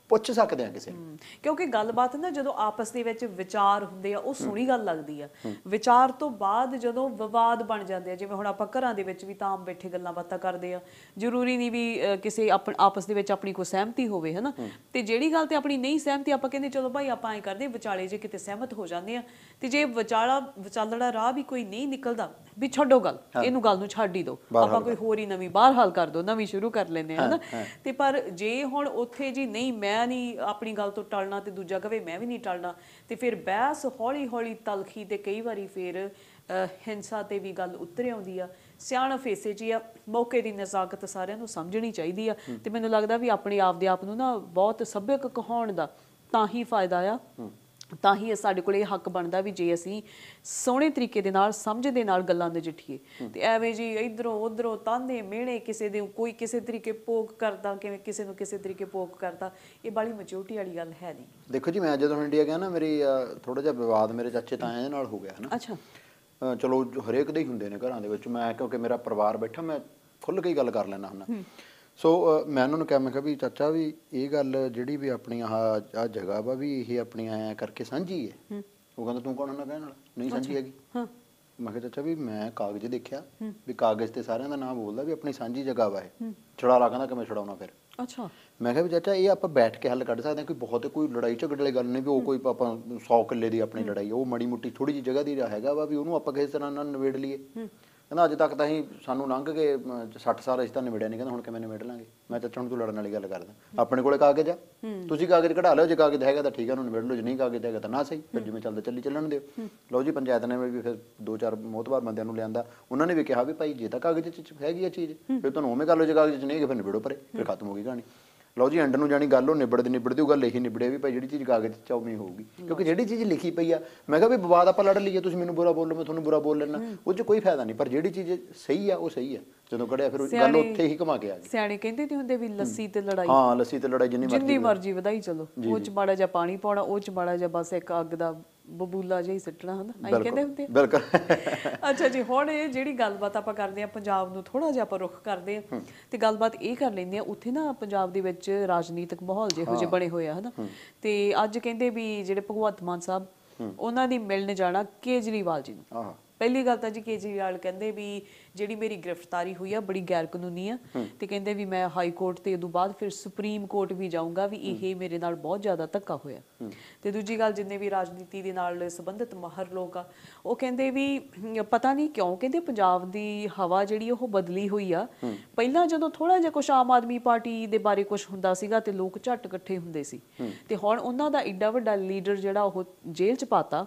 ਪੁੱਛ ਸਕਦੇ ਆ ਕਿਸੇ ਨੂੰ। ਕਿਉਂਕਿ ਗੱਲਬਾਤ ਨਾ ਜਦੋਂ ਆਪਸ ਦੇ ਵਿੱਚ ਵਿਚਾਰ ਹੁੰਦੇ ਆ ਉਹ ਸੋਹਣੀ ਗੱਲ ਲੱਗਦੀ ਆ। ਵਿਚਾਰ ਤੋਂ ਬਾਅਦ ਜਦੋਂ ਵਿਵਾਦ ਬਣ ਜਾਂਦੇ ਆ, ਜਿਵੇਂ ਹੁਣ ਆਪਾਂ ਘਰਾਂ ਦੇ ਵਿੱਚ ਵੀ ਤਾਂ ਆਮ ਬੈਠੇ ਗੱਲਾਂ ਬਾਤਾਂ ਕਰਦੇ ਆ, ਜ਼ਰੂਰੀ ਨਹੀਂ ਵੀ ਕਿਸੇ ਆਪਸ ਦੇ ਵਿੱਚ ਆਪਣੀ ਕੋਈ ਸਹਿਮਤੀ ਹੋਵੇ, ਹਨਾ। ਤੇ ਜਿਹੜੀ ਗੱਲ ਤੇ ਆਪਣੀ ਨਹੀਂ ਸਹਿਮਤੀ, ਆਪਾਂ ਕਹਿੰਦੇ ਚਲੋ ਭਾਈ ਆਪਾਂ ਐਂ ਕਰਦੇ ਵਿਚਾਲੇ ਜੇ ਕਿਤੇ ਸਹਿਮਤ ਹੋ ਜਾਂਦੇ ਆ, ਤੇ ਜੇ ਵਿਚਾਲੜਾ ਰਾਹ ਵੀ ਕੋਈ ਨਹੀਂ ਨਿਕਲਦਾ ਵੀ ਛੱਡੋ ਗੱਲ, ਇਹਨੂੰ ਗੱਲ ਨੂੰ ਛੱਡ ਹੀ ਦਿਓ, ਆਪਾਂ ਕੋਈ ਹੋਰ ਹੀ ਨਵੀਂ ਬਾਹਰ ਹਾਲ ਕਰ ਦੋ, ਨਵੀਂ ਸ਼ੁਰੂ ਕਰ ਲੈਂਦੇ ਆ, ਹਨਾ। ਤੇ ਪਰ ਜੇ ਹੁਣ ਉੱਥੇ ਜੀ ਨਹੀਂ, ਮੈਂ ਨਹੀਂ ਆਪਣੀ ਗੱਲ ਤੋਂ ਟਲਣਾ ਤੇ ਦੂਜਾ ਕਵੇ ਮੈਂ ਵੀ ਨਹੀਂ ਟਲਣਾ, ਤੇ ਫਿਰ ਬਹਿਸ ਹੌਲੀ ਹੌਲੀ ਤਲਖੀ ਤੇ ਕਈ ਵਾਰੀ ਫਿਰ ਹਿੰਸਾ ਤੇ ਵੀ ਗੱਲ ਉਤਰ ਆਉਂਦੀ ਆ। ਸਿਆਣਪ ਇਸੇ 'ਚ ਹੀ ਆ, ਮੌਕੇ ਦੀ ਨਜ਼ਾਕਤ ਸਾਰਿਆਂ ਨੂੰ ਸਮਝਣੀ ਚਾਹੀਦੀ ਆ। ਤੇ ਮੈਨੂੰ ਲੱਗਦਾ ਵੀ ਆਪਣੇ ਆਪ ਦੇ ਆਪ ਨੂੰ ਨਾ ਬਹੁਤ ਸੱਭਿਅਕ ਕਹਾਉਣ ਦਾ ਤਾਂ ਹੀ ਫਾਇਦਾ ਆ, ਤਾਂ ਹੀ ਸਾਡੇ ਕੋਲ ਇਹ ਹੱਕ ਬਣਦਾ ਵੀ ਜੇ ਅਸੀਂ ਸੋਹਣੇ ਤਰੀਕੇ ਦੇ ਨਾਲ ਸਮਝ ਦੇ ਨਾਲ ਗੱਲਾਂ ਨਜਿੱਠੀਏ। ਤੇ ਐਵੇਂ ਜੀ ਇਧਰੋਂ ਉਧਰੋਂ ਤਾਨੇ ਮਿਹਣੇ, ਕਿਸੇ ਦੇ ਕੋਈ ਕਿਸੇ ਤਰੀਕੇ ਪੋਕ ਕਰਦਾ, ਕਿਵੇਂ ਕਿਸੇ ਨੂੰ ਕਿਸੇ ਤਰੀਕੇ ਪੋਕ ਕਰਦਾ, ਇਹ ਬਾਲੀ ਮੈਚੁਰਿਟੀ ਵਾਲੀ ਗੱਲ ਹੈ ਨਹੀਂ। ਦੇਖੋ ਜੀ, ਮੈਂ ਜਦੋਂ ਇੰਡੀਆ ਗਿਆ ਨਾ, ਮੇਰੀ ਥੋੜਾ ਜਿਹਾ ਵਿਵਾਦ ਮੇਰੇ ਚਾਚੇ ਤਾਇਆਂ ਦੇ ਨਾਲ ਹੋ ਗਿਆ ਹਨਾ। ਅੱਛਾ। ਚਲੋ ਹਰੇਕ ਦੇ ਹੀ ਹੁੰਦੇ ਨੇ ਘਰਾਂ ਦੇ ਵਿੱਚ, ਮੈਂ ਕਿਉਂਕਿ ਮੇਰਾ ਪਰਿਵਾਰ ਬੈਠਾ, ਮੈਂ ਖੁੱਲ੍ਹ ਕੇ ਗੱਲ ਕਰ ਲੈਂਦਾ ਹੁੰਦਾ। ਸੋ ਮੈਂ ਉਹਨਾਂ ਨੂੰ ਕਿਹਾ, ਮੈਂ ਕਿਹਾ ਵੀ ਚਾਚਾ ਵੀ ਇਹ ਗੱਲ ਜਿਹੜੀ ਵੀ ਆਪਣੀ ਆਹ ਜਗ੍ਹਾ ਵਾ ਵੀ ਇਹ ਆਪਣੀ ਐਂ ਕਰਕੇ ਸਾਂਝੀ ਹੈ। ਉਹ ਕਹਿੰਦਾ ਤੂੰ ਕੌਣ ਹੁੰਦਾ ਕਹਿਣ ਵਾਲਾ, ਨਹੀਂ ਸਾਂਝੀ ਹੈਗੀ। ਮੈਂ ਕਿਹਾ ਚਾਚਾ ਵੀ ਮੈਂ ਕਾਗਜ਼ ਦੇਖਿਆ ਵੀ ਕਾਗਜ਼ ਤੇ ਸਾਰਿਆਂ ਦਾ ਨਾਮ ਬੋਲਦਾ ਵੀ ਆਪਣੀ ਸਾਂਝੀ ਜਗ੍ਹਾ ਵਾ ਇਹ, ਛੁਡਾ ਲਾ। ਕਹਿੰਦਾ ਕਿਵੇਂ ਛੁਡਾਉਣਾ ਫਿਰ? ਅੱਛਾ। ਮੈਂ ਕਿਹਾ ਵੀ ਚਾਚਾ ਇਹ ਆਪਾਂ ਬੈਠ ਕੇ ਹੱਲ ਕੱਢ ਸਕਦੇ ਹਾਂ, ਕੋਈ ਲੜਾਈ ਝਗੜੇ ਵਾਲੀ ਗੱਲ ਨਹੀਂ ਵੀ ਉਹ ਕੋਈ ਆਪਾਂ 100 ਕਿੱਲੇ ਦੀ ਆਪਣੀ ਲੜਾਈ, ਉਹ ਮਾੜੀ ਮੋਟੀ ਥੋੜੀ ਜਿਹੀ ਜਗ੍ਹਾ ਦੀ ਹੈਗਾ ਵਾ ਵੀ ਉਹਨੂੰ ਆਪਾਂ ਕਿਸੇ ਤਰ੍ਹਾਂ ਨਾਲ ਨਿਬੇੜ ਲਈਏ। ਕਹਿੰਦਾ ਅੱਜ ਤੱਕ ਤਾਂ ਅਸੀਂ ਸਾਨੂੰ ਲੰਘ ਕੇ 60 ਸਾਲ ਅਸੀਂ ਤਾਂ ਨਿਬੜਿਆ ਨਹੀਂ। ਕਹਿੰਦਾ ਹੁਣ ਕਿਵੇਂ ਨਿਬੇੜ ਲਾਂਗੇ? ਮੈਂ ਚਾਚਾ ਹੁਣ ਤੂੰ ਲੜਨ ਵਾਲੀ ਗੱਲ ਕਰਦਾ, ਆਪਣੇ ਕੋਲੇ ਕਾਗਜ਼ ਆ, ਤੁਸੀਂ ਕਾਗਜ਼ ਕਢਾ ਲਓ, ਜੇ ਕਾਗਜ਼ ਹੈਗਾ ਤਾਂ ਠੀਕ ਆ ਉਹਨੂੰ ਨਿਬੇੜ ਲਓ, ਜੇ ਨਹੀਂ ਕਾਗਜ਼ ਹੈਗਾ ਤਾਂ ਨਾ ਸਹੀ, ਫਿਰ ਜਿਵੇਂ ਚੱਲਦਾ ਚੱਲਣ ਦਿਓ। ਲਓ ਜੀ, ਪੰਚਾਇਤ ਨੇ ਵੀ ਫਿਰ 2-4 ਮੋਹਤਬਾਰ ਬੰਦਿਆਂ ਨੂੰ ਲਿਆਂਦਾ, ਉਹਨਾਂ ਨੇ ਵੀ ਕਿਹਾ ਵੀ ਭਾਈ ਜੇ ਤਾਂ ਕਾਗਜ਼ 'ਚ ਹੈਗੀ ਆ ਚੀਜ਼ ਫਿਰ ਤੁਹਾਨੂੰ ਉਵੇਂ ਕਰ ਲਓ, ਜੇ ਕਾਗਜ਼ 'ਚ ਨਹੀਂ ਹੈਗੇ ਫਿਰ ਨਿਬੇੜੋ ਪਰੇ, ਫਿਰ ਖਤਮ ਹੋ ਗਈ ਕਹਾਣੀ। ਲਓ ਜੀ, ਐਂਡ ਨੂੰ ਜਾਣੀ ਗੱਲ ਉਹ ਨਿਬੜਦੀ ਉਹ ਗੱਲ ਇਹੀ ਨਿਬੜਿਆ ਵੀ ਭਾਈ ਜਿਹੜੀ ਚੀਜ਼ ਕਾਗਜ਼ 'ਚ ਉਵੇਂ ਹੋਊਗੀ, ਕਿਉਂਕਿ ਜਿਹੜੀ ਚੀਜ਼ ਲਿਖੀ ਪਈ ਆ, ਮੈਂ ਕਿਹਾ ਵੀ ਵਿਵਾਦ ਆਪਾਂ ਲੜ ਲਈਏ, ਤੁਸੀਂ ਮੈਨੂੰ ਬੁਰਾ ਬੋਲੋ, ਮੈਂ ਤੁਹਾਨੂੰ ਬੁਰਾ ਬੋਲ ਲੈਣਾ, ਉਹ 'ਚ ਕੋਈ ਫਾਇਦਾ ਨਹੀਂ। ਪਰ ਜਿਹੜੀ ਚੀਜ਼ ਸਹੀ ਆ ਉਹ ਸਹੀ ਆ, ਜਦੋਂ ਕੜਿਆ ਫਿਰ ਗੱਲ ਉੱਥੇ ਹੀ ਘੁਮਾ ਕੇ ਆ ਗਈ। ਸਿਆਣੇ ਕਹਿੰਦੇ ਤੇ ਹੁੰਦੇ ਵੀ ਲੱਸੀ ਤੇ ਲੜਾਈ, ਹਾਂ ਲੱਸੀ ਤੇ ਲੜਾਈ ਜਿੰਨੀ ਮਰਜ਼ੀ ਵਧਾਈ ਚਲੋ, ਉਹ 'ਚ ਮਾੜਾ ਜਿਹਾ ਪਾਣੀ ਪਾਉਣਾ, ਉਹ 'ਚ ਮਾੜਾ ਜਿਹਾ ਬਸ ਇੱਕ ਅੱਗ ਦਾ ਬਬੂਲਾ ਜਿਹਾ ਹੀ ਸਿੱਟਣਾ, ਹਨਾ, ਐਂ ਕਹਿੰਦੇ ਹੁੰਦੇ। ਬਿਲਕੁਲ। ਅੱਛਾ ਜੀ, ਹੁਣ ਇਹ ਜਿਹੜੀ ਗੱਲਬਾਤ ਆਪਾਂ ਕਰਦੇ ਆ, ਪੰਜਾਬ ਨੂੰ ਥੋੜਾ ਜਿਹਾ ਆਪਾਂ ਰੁੱਖ ਕਰਦੇ ਆ ਤੇ ਗੱਲਬਾਤ ਇਹ ਕਰ ਲੈਂਦੇ ਆ। ਉੱਥੇ ਨਾ ਪੰਜਾਬ ਦੇ ਵਿੱਚ ਰਾਜਨੀਤਿਕ ਮਾਹੌਲ ਜਿਹੋ ਜਿਹੇ ਬਣੇ ਹੋਏ ਆ, ਹਨਾ। ਤੇ ਅੱਜ ਕਹਿੰਦੇ ਵੀ ਜਿਹੜੇ ਭਗਵੰਤ ਮਾਨ ਸਾਹਿਬ, ਉਹਨਾਂ ਦੀ ਮਿਲਣ ਜਾਣਾ ਕੇਜਰੀਵਾਲ ਜੀ ਨੂੰ। ਪਹਿਲੀ ਗੱਲ ਤਾਂ ਜੀ ਕੇਜਰੀਵਾਲ ਕਹਿੰਦੇ ਵੀ ਜਿਹੜੀ ਮੇਰੀ ਗ੍ਰਿਫਤਾਰੀ ਹੋਈ ਆ ਬੜੀ ਗੈਰ ਕਾਨੂੰਨੀ ਆ, ਤੇ ਕਹਿੰਦੇ ਵੀ ਮੈਂ ਹਾਈ ਕੋਰਟ ਤੇ ਉਦੋਂ ਬਾਅਦ ਫਿਰ ਸੁਪਰੀਮ ਕੋਰਟ ਵੀ ਜਾਊਂਗਾ, ਵੀ ਇਹ ਮੇਰੇ ਨਾਲ ਬਹੁਤ ਜ਼ਿਆਦਾ ਧੱਕਾ ਹੋਇਆ। ਤੇ ਦੂਜੀ ਗੱਲ, ਜਿੰਨੇ ਵੀ ਰਾਜਨੀਤੀ ਦੇ ਨਾਲ ਸੰਬੰਧਿਤ ਮਾਹਰ ਲੋਕ ਆ, ਉਹ ਕਹਿੰਦੇ ਵੀ ਪਤਾ ਨਹੀਂ ਕਿਉਂ, ਕਹਿੰਦੇ ਪੰਜਾਬ ਦੀ ਹਵਾ ਜਿਹੜੀ ਉਹ ਬਦਲੀ ਹੋਈ ਆ। ਪਹਿਲਾਂ ਜਦੋਂ ਥੋੜਾ ਜਿਹਾ ਕੁਛ ਆਮ ਆਦਮੀ ਪਾਰਟੀ ਦੇ ਬਾਰੇ ਕੁਛ ਹੁੰਦਾ ਸੀਗਾ ਤੇ ਲੋਕ ਝੱਟ ਇਕੱਠੇ ਹੁੰਦੇ ਸੀ, ਤੇ ਹੁਣ ਉਹਨਾਂ ਦਾ ਏਡਾ ਵੱਡਾ ਲੀਡਰ ਜਿਹੜਾ ਉਹ ਜੇਲ੍ਹ 'ਚ ਪਾਤਾ,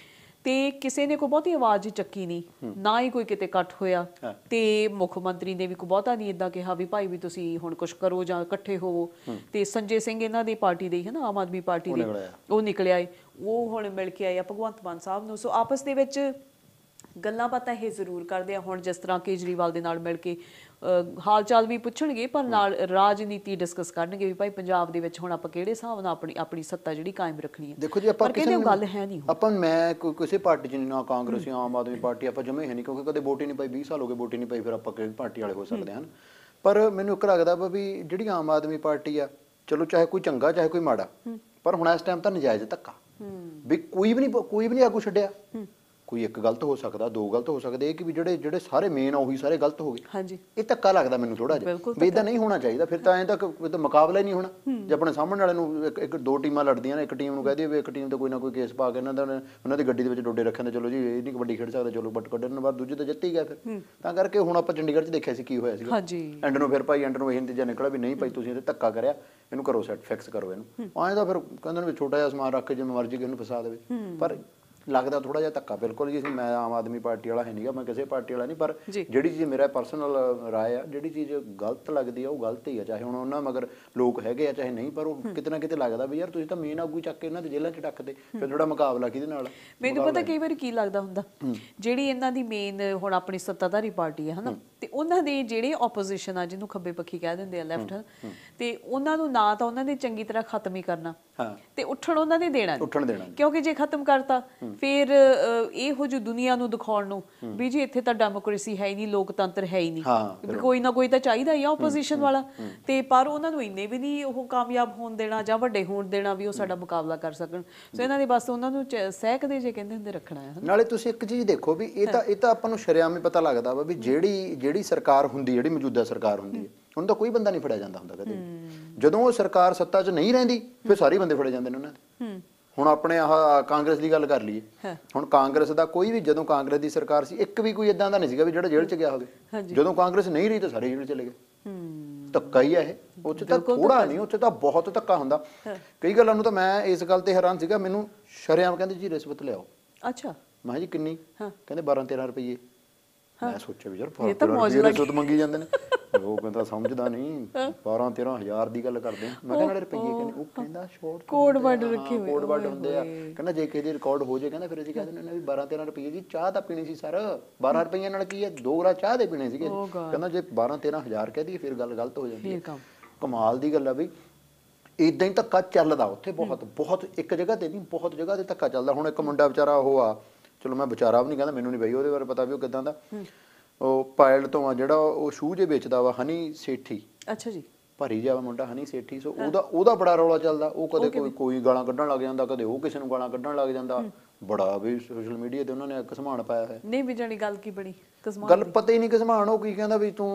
ਤੇ ਕਿਸੇ ਨੇ ਕੋਈ ਬਹੁਤੀ ਆਵਾਜ਼ ਚੱਕੀ ਨਹੀਂ, ਨਾ ਹੀ ਕੋਈ ਕਿਤੇ ਇਕੱਠ ਹੋਇਆ, ਤੇ ਮੁੱਖ ਮੰਤਰੀ ਨੇ ਵੀ ਕੋਈ ਬਹੁਤਾ ਨਹੀਂ ਏਦਾਂ ਕਿਹਾ ਵੀ ਭਾਈ ਵੀ ਤੁਸੀਂ ਹੁਣ ਕੁਛ ਕਰੋ ਜਾਂ ਇਕੱਠੇ ਹੋਵੋ। ਤੇ ਸੰਜੇ ਸਿੰਘ ਇਹਨਾਂ ਦੀ ਪਾਰਟੀ ਦੇ, ਹਨਾ, ਆਮ ਆਦਮੀ ਪਾਰਟੀ ਦੇ, ਉਹ ਨਿਕਲਿਆ ਏ, ਉਹ ਹੁਣ ਮਿਲ ਕੇ ਆਏ ਆ ਭਗਵੰਤ ਮਾਨ ਸਾਹਿਬ ਨੂੰ। ਸੋ ਆਪਸ ਦੇ ਵਿੱਚ ਗੱਲਾਂ ਬਾਤਾਂ ਇਹ ਜ਼ਰੂਰ ਕਰਦੇ ਆ। ਹੁਣ ਜਿਸ ਤਰ੍ਹਾਂ ਕੇਜਰੀਵਾਲ ਦੇ ਨਾਲ ਮਿਲ ਕੇ ਹਾਲ ਚਾਲ ਵੀ ਪੁੱਛਣਗੇ, ਪਰ ਨਾਲ ਰਾਜਨੀਤੀ ਡਿਸਕਸ ਕਰਨਗੇ ਵੀ ਭਾਈ ਪੰਜਾਬ ਦੇ ਵਿੱਚ ਹੁਣ ਆਪਾਂ ਕਿਹੜੇ ਹਿਸਾਬ ਨਾਲ ਆਪਣੀ ਸੱਤਾ ਜਿਹੜੀ ਕਾਇਮ ਰੱਖਣੀ ਹੈ। ਦੇਖੋ ਜੀ, ਆਪਾਂ ਕਿਸੇ ਨੂੰ ਗੱਲ ਹੈ ਨਹੀਂ, ਆਪਾਂ ਮੈਂ ਕਿਸੇ ਪਾਰਟੀ 'ਚ ਨਹੀਂ, ਨਾ ਕਾਂਗਰਸ ਜਾਂ ਆਮ ਆਦਮੀ ਪਾਰਟੀ, ਆਪਾਂ ਜਮੇ ਹੈ ਨਹੀਂ, ਕਿਉਂਕਿ ਕਦੇ ਵੋਟ ਹੀ ਨਹੀਂ ਪਾਈ, 20 ਸਾਲ ਹੋ ਗਏ ਵੋਟ ਹੀ ਨਹੀਂ ਪਾਈ, ਫਿਰ ਆਪਾਂ ਕਿਹੜੀ ਪਾਰਟੀ ਵਾਲੇ ਹੋ ਸਕਦੇ ਹਨ। ਪਰ ਮੈਨੂੰ ਇੱਕ ਲੱਗਦਾ ਵਾ ਵੀ ਜਿਹੜੀ ਆਮ ਆਦਮੀ ਪਾਰਟੀ ਆ, ਚਲੋ ਚਾਹੇ ਕੋਈ ਚੰਗਾ ਚਾਹੇ ਕੋਈ ਮਾੜਾ, ਪਰ ਹੁਣ ਇਸ ਟਾਈਮ ਤਾਂ ਨਜਾਇਜ਼ ਧੱਕਾ ਵੀ ਕੋਈ ਵੀ ਨਹੀਂ ਆਗੂ ਛੱਡਿਆ। ਕੋਈ ਇੱਕ ਗਲਤ ਹੋ ਸਕਦਾ, ਦੋ ਗਲਤ ਹੋ ਸਕਦੇ, ਇਹ ਕਿ ਵੀ ਜਿਹੜੇ ਸਾਰੇ ਮੇਨ ਆ ਉਹੀ ਸਾਰੇ ਗਲਤ ਹੋ ਗਏ। ਹਾਂਜੀ, ਇਹ ਧੱਕਾ ਲੱਗਦਾ ਮੈਨੂੰ ਥੋੜਾ ਜਿਹਾ ਵੀ ਇਦਾਂ ਨਹੀਂ ਹੋਣਾ ਚਾਹੀਦਾ। ਫਿਰ ਤਾਂ ਐਂ ਤਾਂ ਮੁਕਾਬਲਾ ਹੀ ਨਹੀਂ ਹੋਣਾ। ਜੇ ਆਪਣੇ ਸਾਹਮਣੇ ਵਾਲੇ ਨੂੰ ਇੱਕ ਦੋ ਟੀਮਾਂ ਲੜਦੀਆਂ ਨੇ, ਇੱਕ ਟੀਮ ਨੂੰ ਕਹਦੇ ਵੀ ਇੱਕ ਟੀਮ ਤੇ ਕੋਈ ਨਾ ਕੋਈ ਕੇਸ ਪਾ ਕੇ ਉਹਨਾਂ ਦੀ ਗੱਡੀ ਦੇ ਵਿੱਚ ਡੋਡੇ ਰੱਖਣ, ਚਲੋ ਜੀ ਇਹ ਨਹੀਂ ਕਬੱਡੀ ਖੇਡ ਸਕਦਾ, ਚਲੋ ਬਟ ਕੱਢਣ ਬਾਅਦ ਦੂਜੇ ਤਾਂ ਜਿੱਤ ਹੀ ਗਿਆ। ਫਿਰ ਤਾਂ ਕਰਕੇ ਹੁਣ ਆਪਾਂ ਚੰਡੀਗੜ੍ਹ 'ਚ ਦੇਖਿਆ ਸੀ ਕੀ ਹੋਇਆ ਸੀਗਾ। ਐਂਡ ਨੂੰ ਫਿਰ ਭਾਈ ਇਹ ਨਤੀਜਾ ਨਿਕਲਿਆ ਵੀ ਨਹੀਂ ਭਾਈ ਤੁਸੀਂ ਇਹਦੇ ਧੱਕਾ ਕਰਿਆ, ਇਹਨੂੰ ਕਰੋ ਸੈੱਟ, ਫਿਕਸ ਕਰੋ ਇਹਨੂੰ। ਐਂ ਤਾਂ ਫਿਰ ਕਹਿੰਦੇ ਨੇ ਵੀ ਛੋਟਾ ਜਿਹਾ ਸਮਾਨ ਰੱਖ ਕੇ ਜਿਵੇਂ ਮਰਜ਼ੀ ਕਿਸੇ ਨੂੰ ਫਸਾ ਦੇਵੇ, ਪਰ ਲੱਗਦਾ ਥੋੜਾ ਜਿਹਾ ਧੱਕਾ। ਬਿਲਕੁਲ ਜੀ, ਮੈਂ ਆਮ ਆਦਮੀ ਪਾਰਟੀ ਵਾਲਾ ਹੈ ਨਹੀਂਗਾ, ਮੈਂ ਕਿਸੇ ਪਾਰਟੀ ਵਾਲਾ ਨਹੀਂ, ਪਰ ਜਿਹੜੀ ਚੀਜ਼ ਮੇਰਾ ਪਰਸਨਲ ਰਾਏ ਆ, ਜਿਹੜੀ ਚੀਜ਼ ਗਲਤ ਲੱਗਦੀ ਆ ਉਹ ਗਲਤ ਹੀ ਆ, ਚਾਹੇ ਹੁਣ ਉਹਨਾਂ ਮਗਰ ਲੋਕ ਹੈਗੇ ਆ ਚਾਹੇ ਨਹੀਂ, ਪਰ ਉਹ ਕਿਤੇ ਨਾ ਕਿਤੇ ਲੱਗਦਾ ਵੀ ਯਾਰ ਤੁਸੀਂ ਤਾਂ ਮੇਨ ਆਗੂ ਚੱਕ ਕੇ ਇਹਨਾਂ ਦੇ ਜੇਲ੍ਹਾਂ 'ਚ ਡੱਕਦੇ, ਫਿਰ ਥੋੜਾ ਮੁਕਾਬਲਾ ਕਿਹਦੇ ਨਾਲ? ਮੈਨੂੰ ਪਤਾ ਕਈ ਵਾਰੀ ਕੀ ਲੱਗਦਾ ਹੁੰਦਾ, ਜਿਹੜੀ ਇਹਨਾਂ ਦੀ ਮੇਨ ਹੁਣ ਆਪਣੀ ਸੱਤਾਧਾਰੀ ਪਾਰਟੀ ਹੈ, ਹਨਾ, ਤੇ ਉਹਨਾਂ ਦੇ ਜਿਹੜੇ ਆਪੋਜੀਸ਼ਨ ਆ, ਜਿਹਨੂੰ ਖੱਬੇ ਪੱਖੀ ਕਹਿ ਦਿੰਦੇ ਆ, ਲੈਫਟ, ਤੇ ਉਹਨਾਂ ਨੂੰ ਨਾ ਤਾਂ ਉਹਨਾਂ ਨੇ ਚੰਗੀ ਤਰ੍ਹਾਂ ਖਤਮ ਹੀ ਕਰਨਾ ਤੇ ਉੱਠਣ ਉਹਨਾਂ ਨੇ ਦੇਣਾ ਨਹੀਂ, ਕਿਉਂਕਿ ਜੇ ਖਤਮ ਕਰਤਾ ਫਿਰ ਇਹੋ ਜਿਹੀ ਦੁਨੀਆ ਨੂੰ ਦਿਖਾਉਣ ਨੂੰ ਵੀ ਜੀ ਇੱਥੇ ਤਾਂ ਡੈਮੋਕ੍ਰੇਸੀ ਹੈ ਹੀ ਨਹੀਂ, ਲੋਕਤੰਤਰ ਹੈ ਹੀ ਨਹੀਂ, ਕੋਈ ਨਾ ਕੋਈ ਤਾਂ ਚਾਹੀਦਾ ਹੀ ਆ ਆਪੋਜੀਸ਼ਨ ਵਾਲਾ। ਤੇ ਪਰ ਉਹਨਾਂ ਨੂੰ ਇੰਨੇ ਵੀ ਨਹੀਂ ਉਹ ਕਾਮਯਾਬ ਹੋਣ ਦੇਣਾ ਜਾਂ ਵੱਡੇ ਹੋਣ ਦੇਣਾ ਵੀ ਉਹ ਸਾਡਾ ਮੁਕਾਬਲਾ ਕਰ ਸਕਣ। ਸੋ ਇਹਨਾਂ ਨੇ ਬਸ ਉਹਨਾਂ ਨੂੰ ਸਹਿਕਦੇ ਜੇ ਕਹਿੰਦੇ ਹੁੰਦੇ ਰੱਖਣਾ ਹੈ। ਨਾਲੇ ਤੁਸੀਂ ਇੱਕ ਚੀਜ਼ ਦੇਖੋ ਵੀ ਇਹ ਤਾਂ ਆਪਾਂ ਨੂੰ ਸ਼ਰੇਆਮ ਹੀ ਪਤਾ ਲੱਗਦਾ ਵਾ ਵੀ ਜਿਹੜੀ ਸਰਕਾਰ ਹੁੰਦੀ, ਜਿਹੜੀ ਮੌਜੂਦਾ ਸਰਕਾਰ ਹੁੰਦੀ ਹੈ, ਹੁਣ ਤਾਂ ਕੋਈ ਬੰਦਾ ਨਹੀਂ ਫੜਿਆ ਜਾਂਦਾ ਹੁੰਦਾ ਕਦੇ। ਜਦੋਂ ਉਹ ਸਰਕਾਰ ਸੱਤਾ 'ਚ ਨਹੀਂ ਰਹਿੰਦੀ ਫਿਰ ਸਾਰੇ ਬੰਦੇ ਫੜੇ ਜਾਂਦੇ ਨੇ ਉਹਨਾਂ ਦੇ। ਹੁਣ ਆਪਣੇ ਆਹ ਕਾਂਗਰਸ ਦੀ ਗੱਲ ਕਰ ਲਈਏ, ਹੁਣ ਕਾਂਗਰਸ ਦਾ ਕੋਈ ਵੀ, ਜਦੋਂ ਕਾਂਗਰਸ ਦੀ ਸਰਕਾਰ ਸੀ, ਇੱਕ ਵੀ ਕੋਈ ਇਦਾਂ ਦਾ ਨਹੀਂ ਸੀਗਾ ਵੀ ਜਿਹੜਾ ਜੇਲ੍ਹ 'ਚ ਗਿਆ ਹੋਵੇ। ਜਦੋਂ ਕਾਂਗਰਸ ਨਹੀਂ ਰਹੀ ਤਾਂ ਸਾਰੇ ਜੇਲ੍ਹ ਚਲੇ ਗਏ। ਧੱਕਾ ਹੀ ਹੈ ਇਹ, ਉੱਥੇ ਤਾਂ ਥੋੜਾ ਨਹੀਂ, ਉੱਥੇ ਤਾਂ ਬਹੁਤ ਧੱਕਾ ਹੁੰਦਾ। ਕਈ ਗੱਲਾਂ ਨੂੰ ਤਾਂ ਮੈਂ ਇਸ ਗੱਲ ਤੇ ਹੈਰਾਨ ਸੀਗਾ, ਮੈਨੂੰ ਸ਼ਰੇਆਮ ਕਹਿੰਦੇ ਜੀ ਰਿਸ਼ਵਤ ਲਿਆਓ। ਅੱਛਾ, ਮੈਂ ਜੀ ਕਿੰਨੀ? ਕਹਿੰਦੇ 12-13 ਰੁਪਏ। ਮੈਂ ਸੋਚਿਆ ਵੀ ਯਾਰ ਰਿਸ਼ਵਤ ਮੰਗੀ ਜਾਂਦੇ ਨੇ, ਉਹ ਕਹਿੰਦਾ ਸਮਝਦਾ ਨਹੀਂ, 12-13 ਹਜ਼ਾਰ ਦੀ ਗੱਲ ਕਰਦੇ ਆ। ਮੈਂ ਕਿਹਾ ਨਾਲੇ ਰੁਪਈਏ ਕਹਿੰਦੇ, ਉਹ ਕਹਿੰਦਾ ਸ਼ੋਰਟ ਕੋਡ ਵਰਡ ਰੱਖੇ ਹੋਏ, ਕੋਡ ਵਰਡ ਹੁੰਦੇ ਆ। ਕਹਿੰਦਾ ਜੇ ਕਿਸੇ ਦੀ ਰਿਕਾਰਡ ਹੋ ਜਾਏ, ਕਹਿੰਦਾ ਫਿਰ ਅਸੀਂ ਕਹਿ ਦਿੰਦੇ ਨੇ ਵੀ 12-13 ਰੁਪਈਏ ਜੀ ਚਾਹ ਤਾਂ ਪੀਣੀ ਸੀ ਸਰ, 12 ਰੁਪਈਏ ਨਾਲ ਕੀ ਹੈ, 2 ਗਲਾਸ ਚਾਹ ਦੇ ਪੀਣੇ ਸੀਗੇ। ਕਹਿੰਦਾ ਜੇ 12-13 ਹਜ਼ਾਰ ਕਹਿ ਦਈਏ ਫਿਰ ਗੱਲ ਗਲਤ ਹੋ ਜਾਂਦੀ ਹੈ। ਕਮਾਲ ਦੀ ਗੱਲ ਆ ਵੀ ਇਦਾਂ ਹੀ ਧੱਕਾ ਚੱਲਦਾ ਉੱਥੇ, ਬਹੁਤ ਇੱਕ ਜਗ੍ਹਾ ਤੇ ਨਹੀਂ, ਬਹੁਤ ਜਗ੍ਹਾ ਤੇ ਧੱਕਾ ਚੱਲਦਾ। ਹੁਣ ਇੱਕ ਮੁੰਡਾ ਵਿਚਾਰਾ ਉਹ ਆ, ਚਲੋ ਮੈਂ ਵਿਚਾਰਾ ਵੀ ਨਹੀਂ ਕਹਿੰਦਾ, ਮੈਨੂੰ ਨਹੀਂ ਬਈ ਉਹਦੇ ਬਾਰੇ ਪਤਾ ਵੀ ਉਹ ਕਿੱਦਾਂ ਦਾ, ਉਹ ਪਾਇਲਟ ਤੋਂ ਆ, ਜਿਹੜਾ ਉਹ ਸ਼ੂ ਜੇ ਵੇਚਦਾ ਵਾ, ਹਨੀ ਸੇਠੀ। ਅੱਛਾ ਜੀ, ਭਰੀ ਜਾਵਾ ਮੁੰਡਾ ਹਨੀ ਸੇਠੀ। ਸੋ ਉਹਦਾ ਬੜਾ ਰੌਲਾ ਚੱਲਦਾ। ਉਹ ਕਦੇ ਕੋਈ ਗਾਲਾਂ ਕੱਢਣ ਲੱਗ ਜਾਂਦਾ, ਕਦੇ ਉਹ ਕਿਸੇ ਨੂੰ ਗਾਲਾਂ ਕੱਢਣ ਲੱਗ ਜਾਂਦਾ। ਬੜਾ ਵੀ ਸੋਸ਼ਲ ਮੀਡੀਆ ਤੇ ਉਹਨਾਂ ਨੇ ਘਸਮਾਨ ਪਾਇਆ ਹੋਇਆ। ਨਹੀਂ ਵੀ ਜਾਣੀ ਗੱਲ ਕੀ ਬਣੀ, ਗੱਲ ਪਤਾ ਹੀ ਨਹੀਂ ਘਸਮਾਨ। ਉਹ ਕੀ ਕਹਿੰਦਾ ਵੀ ਤੂੰ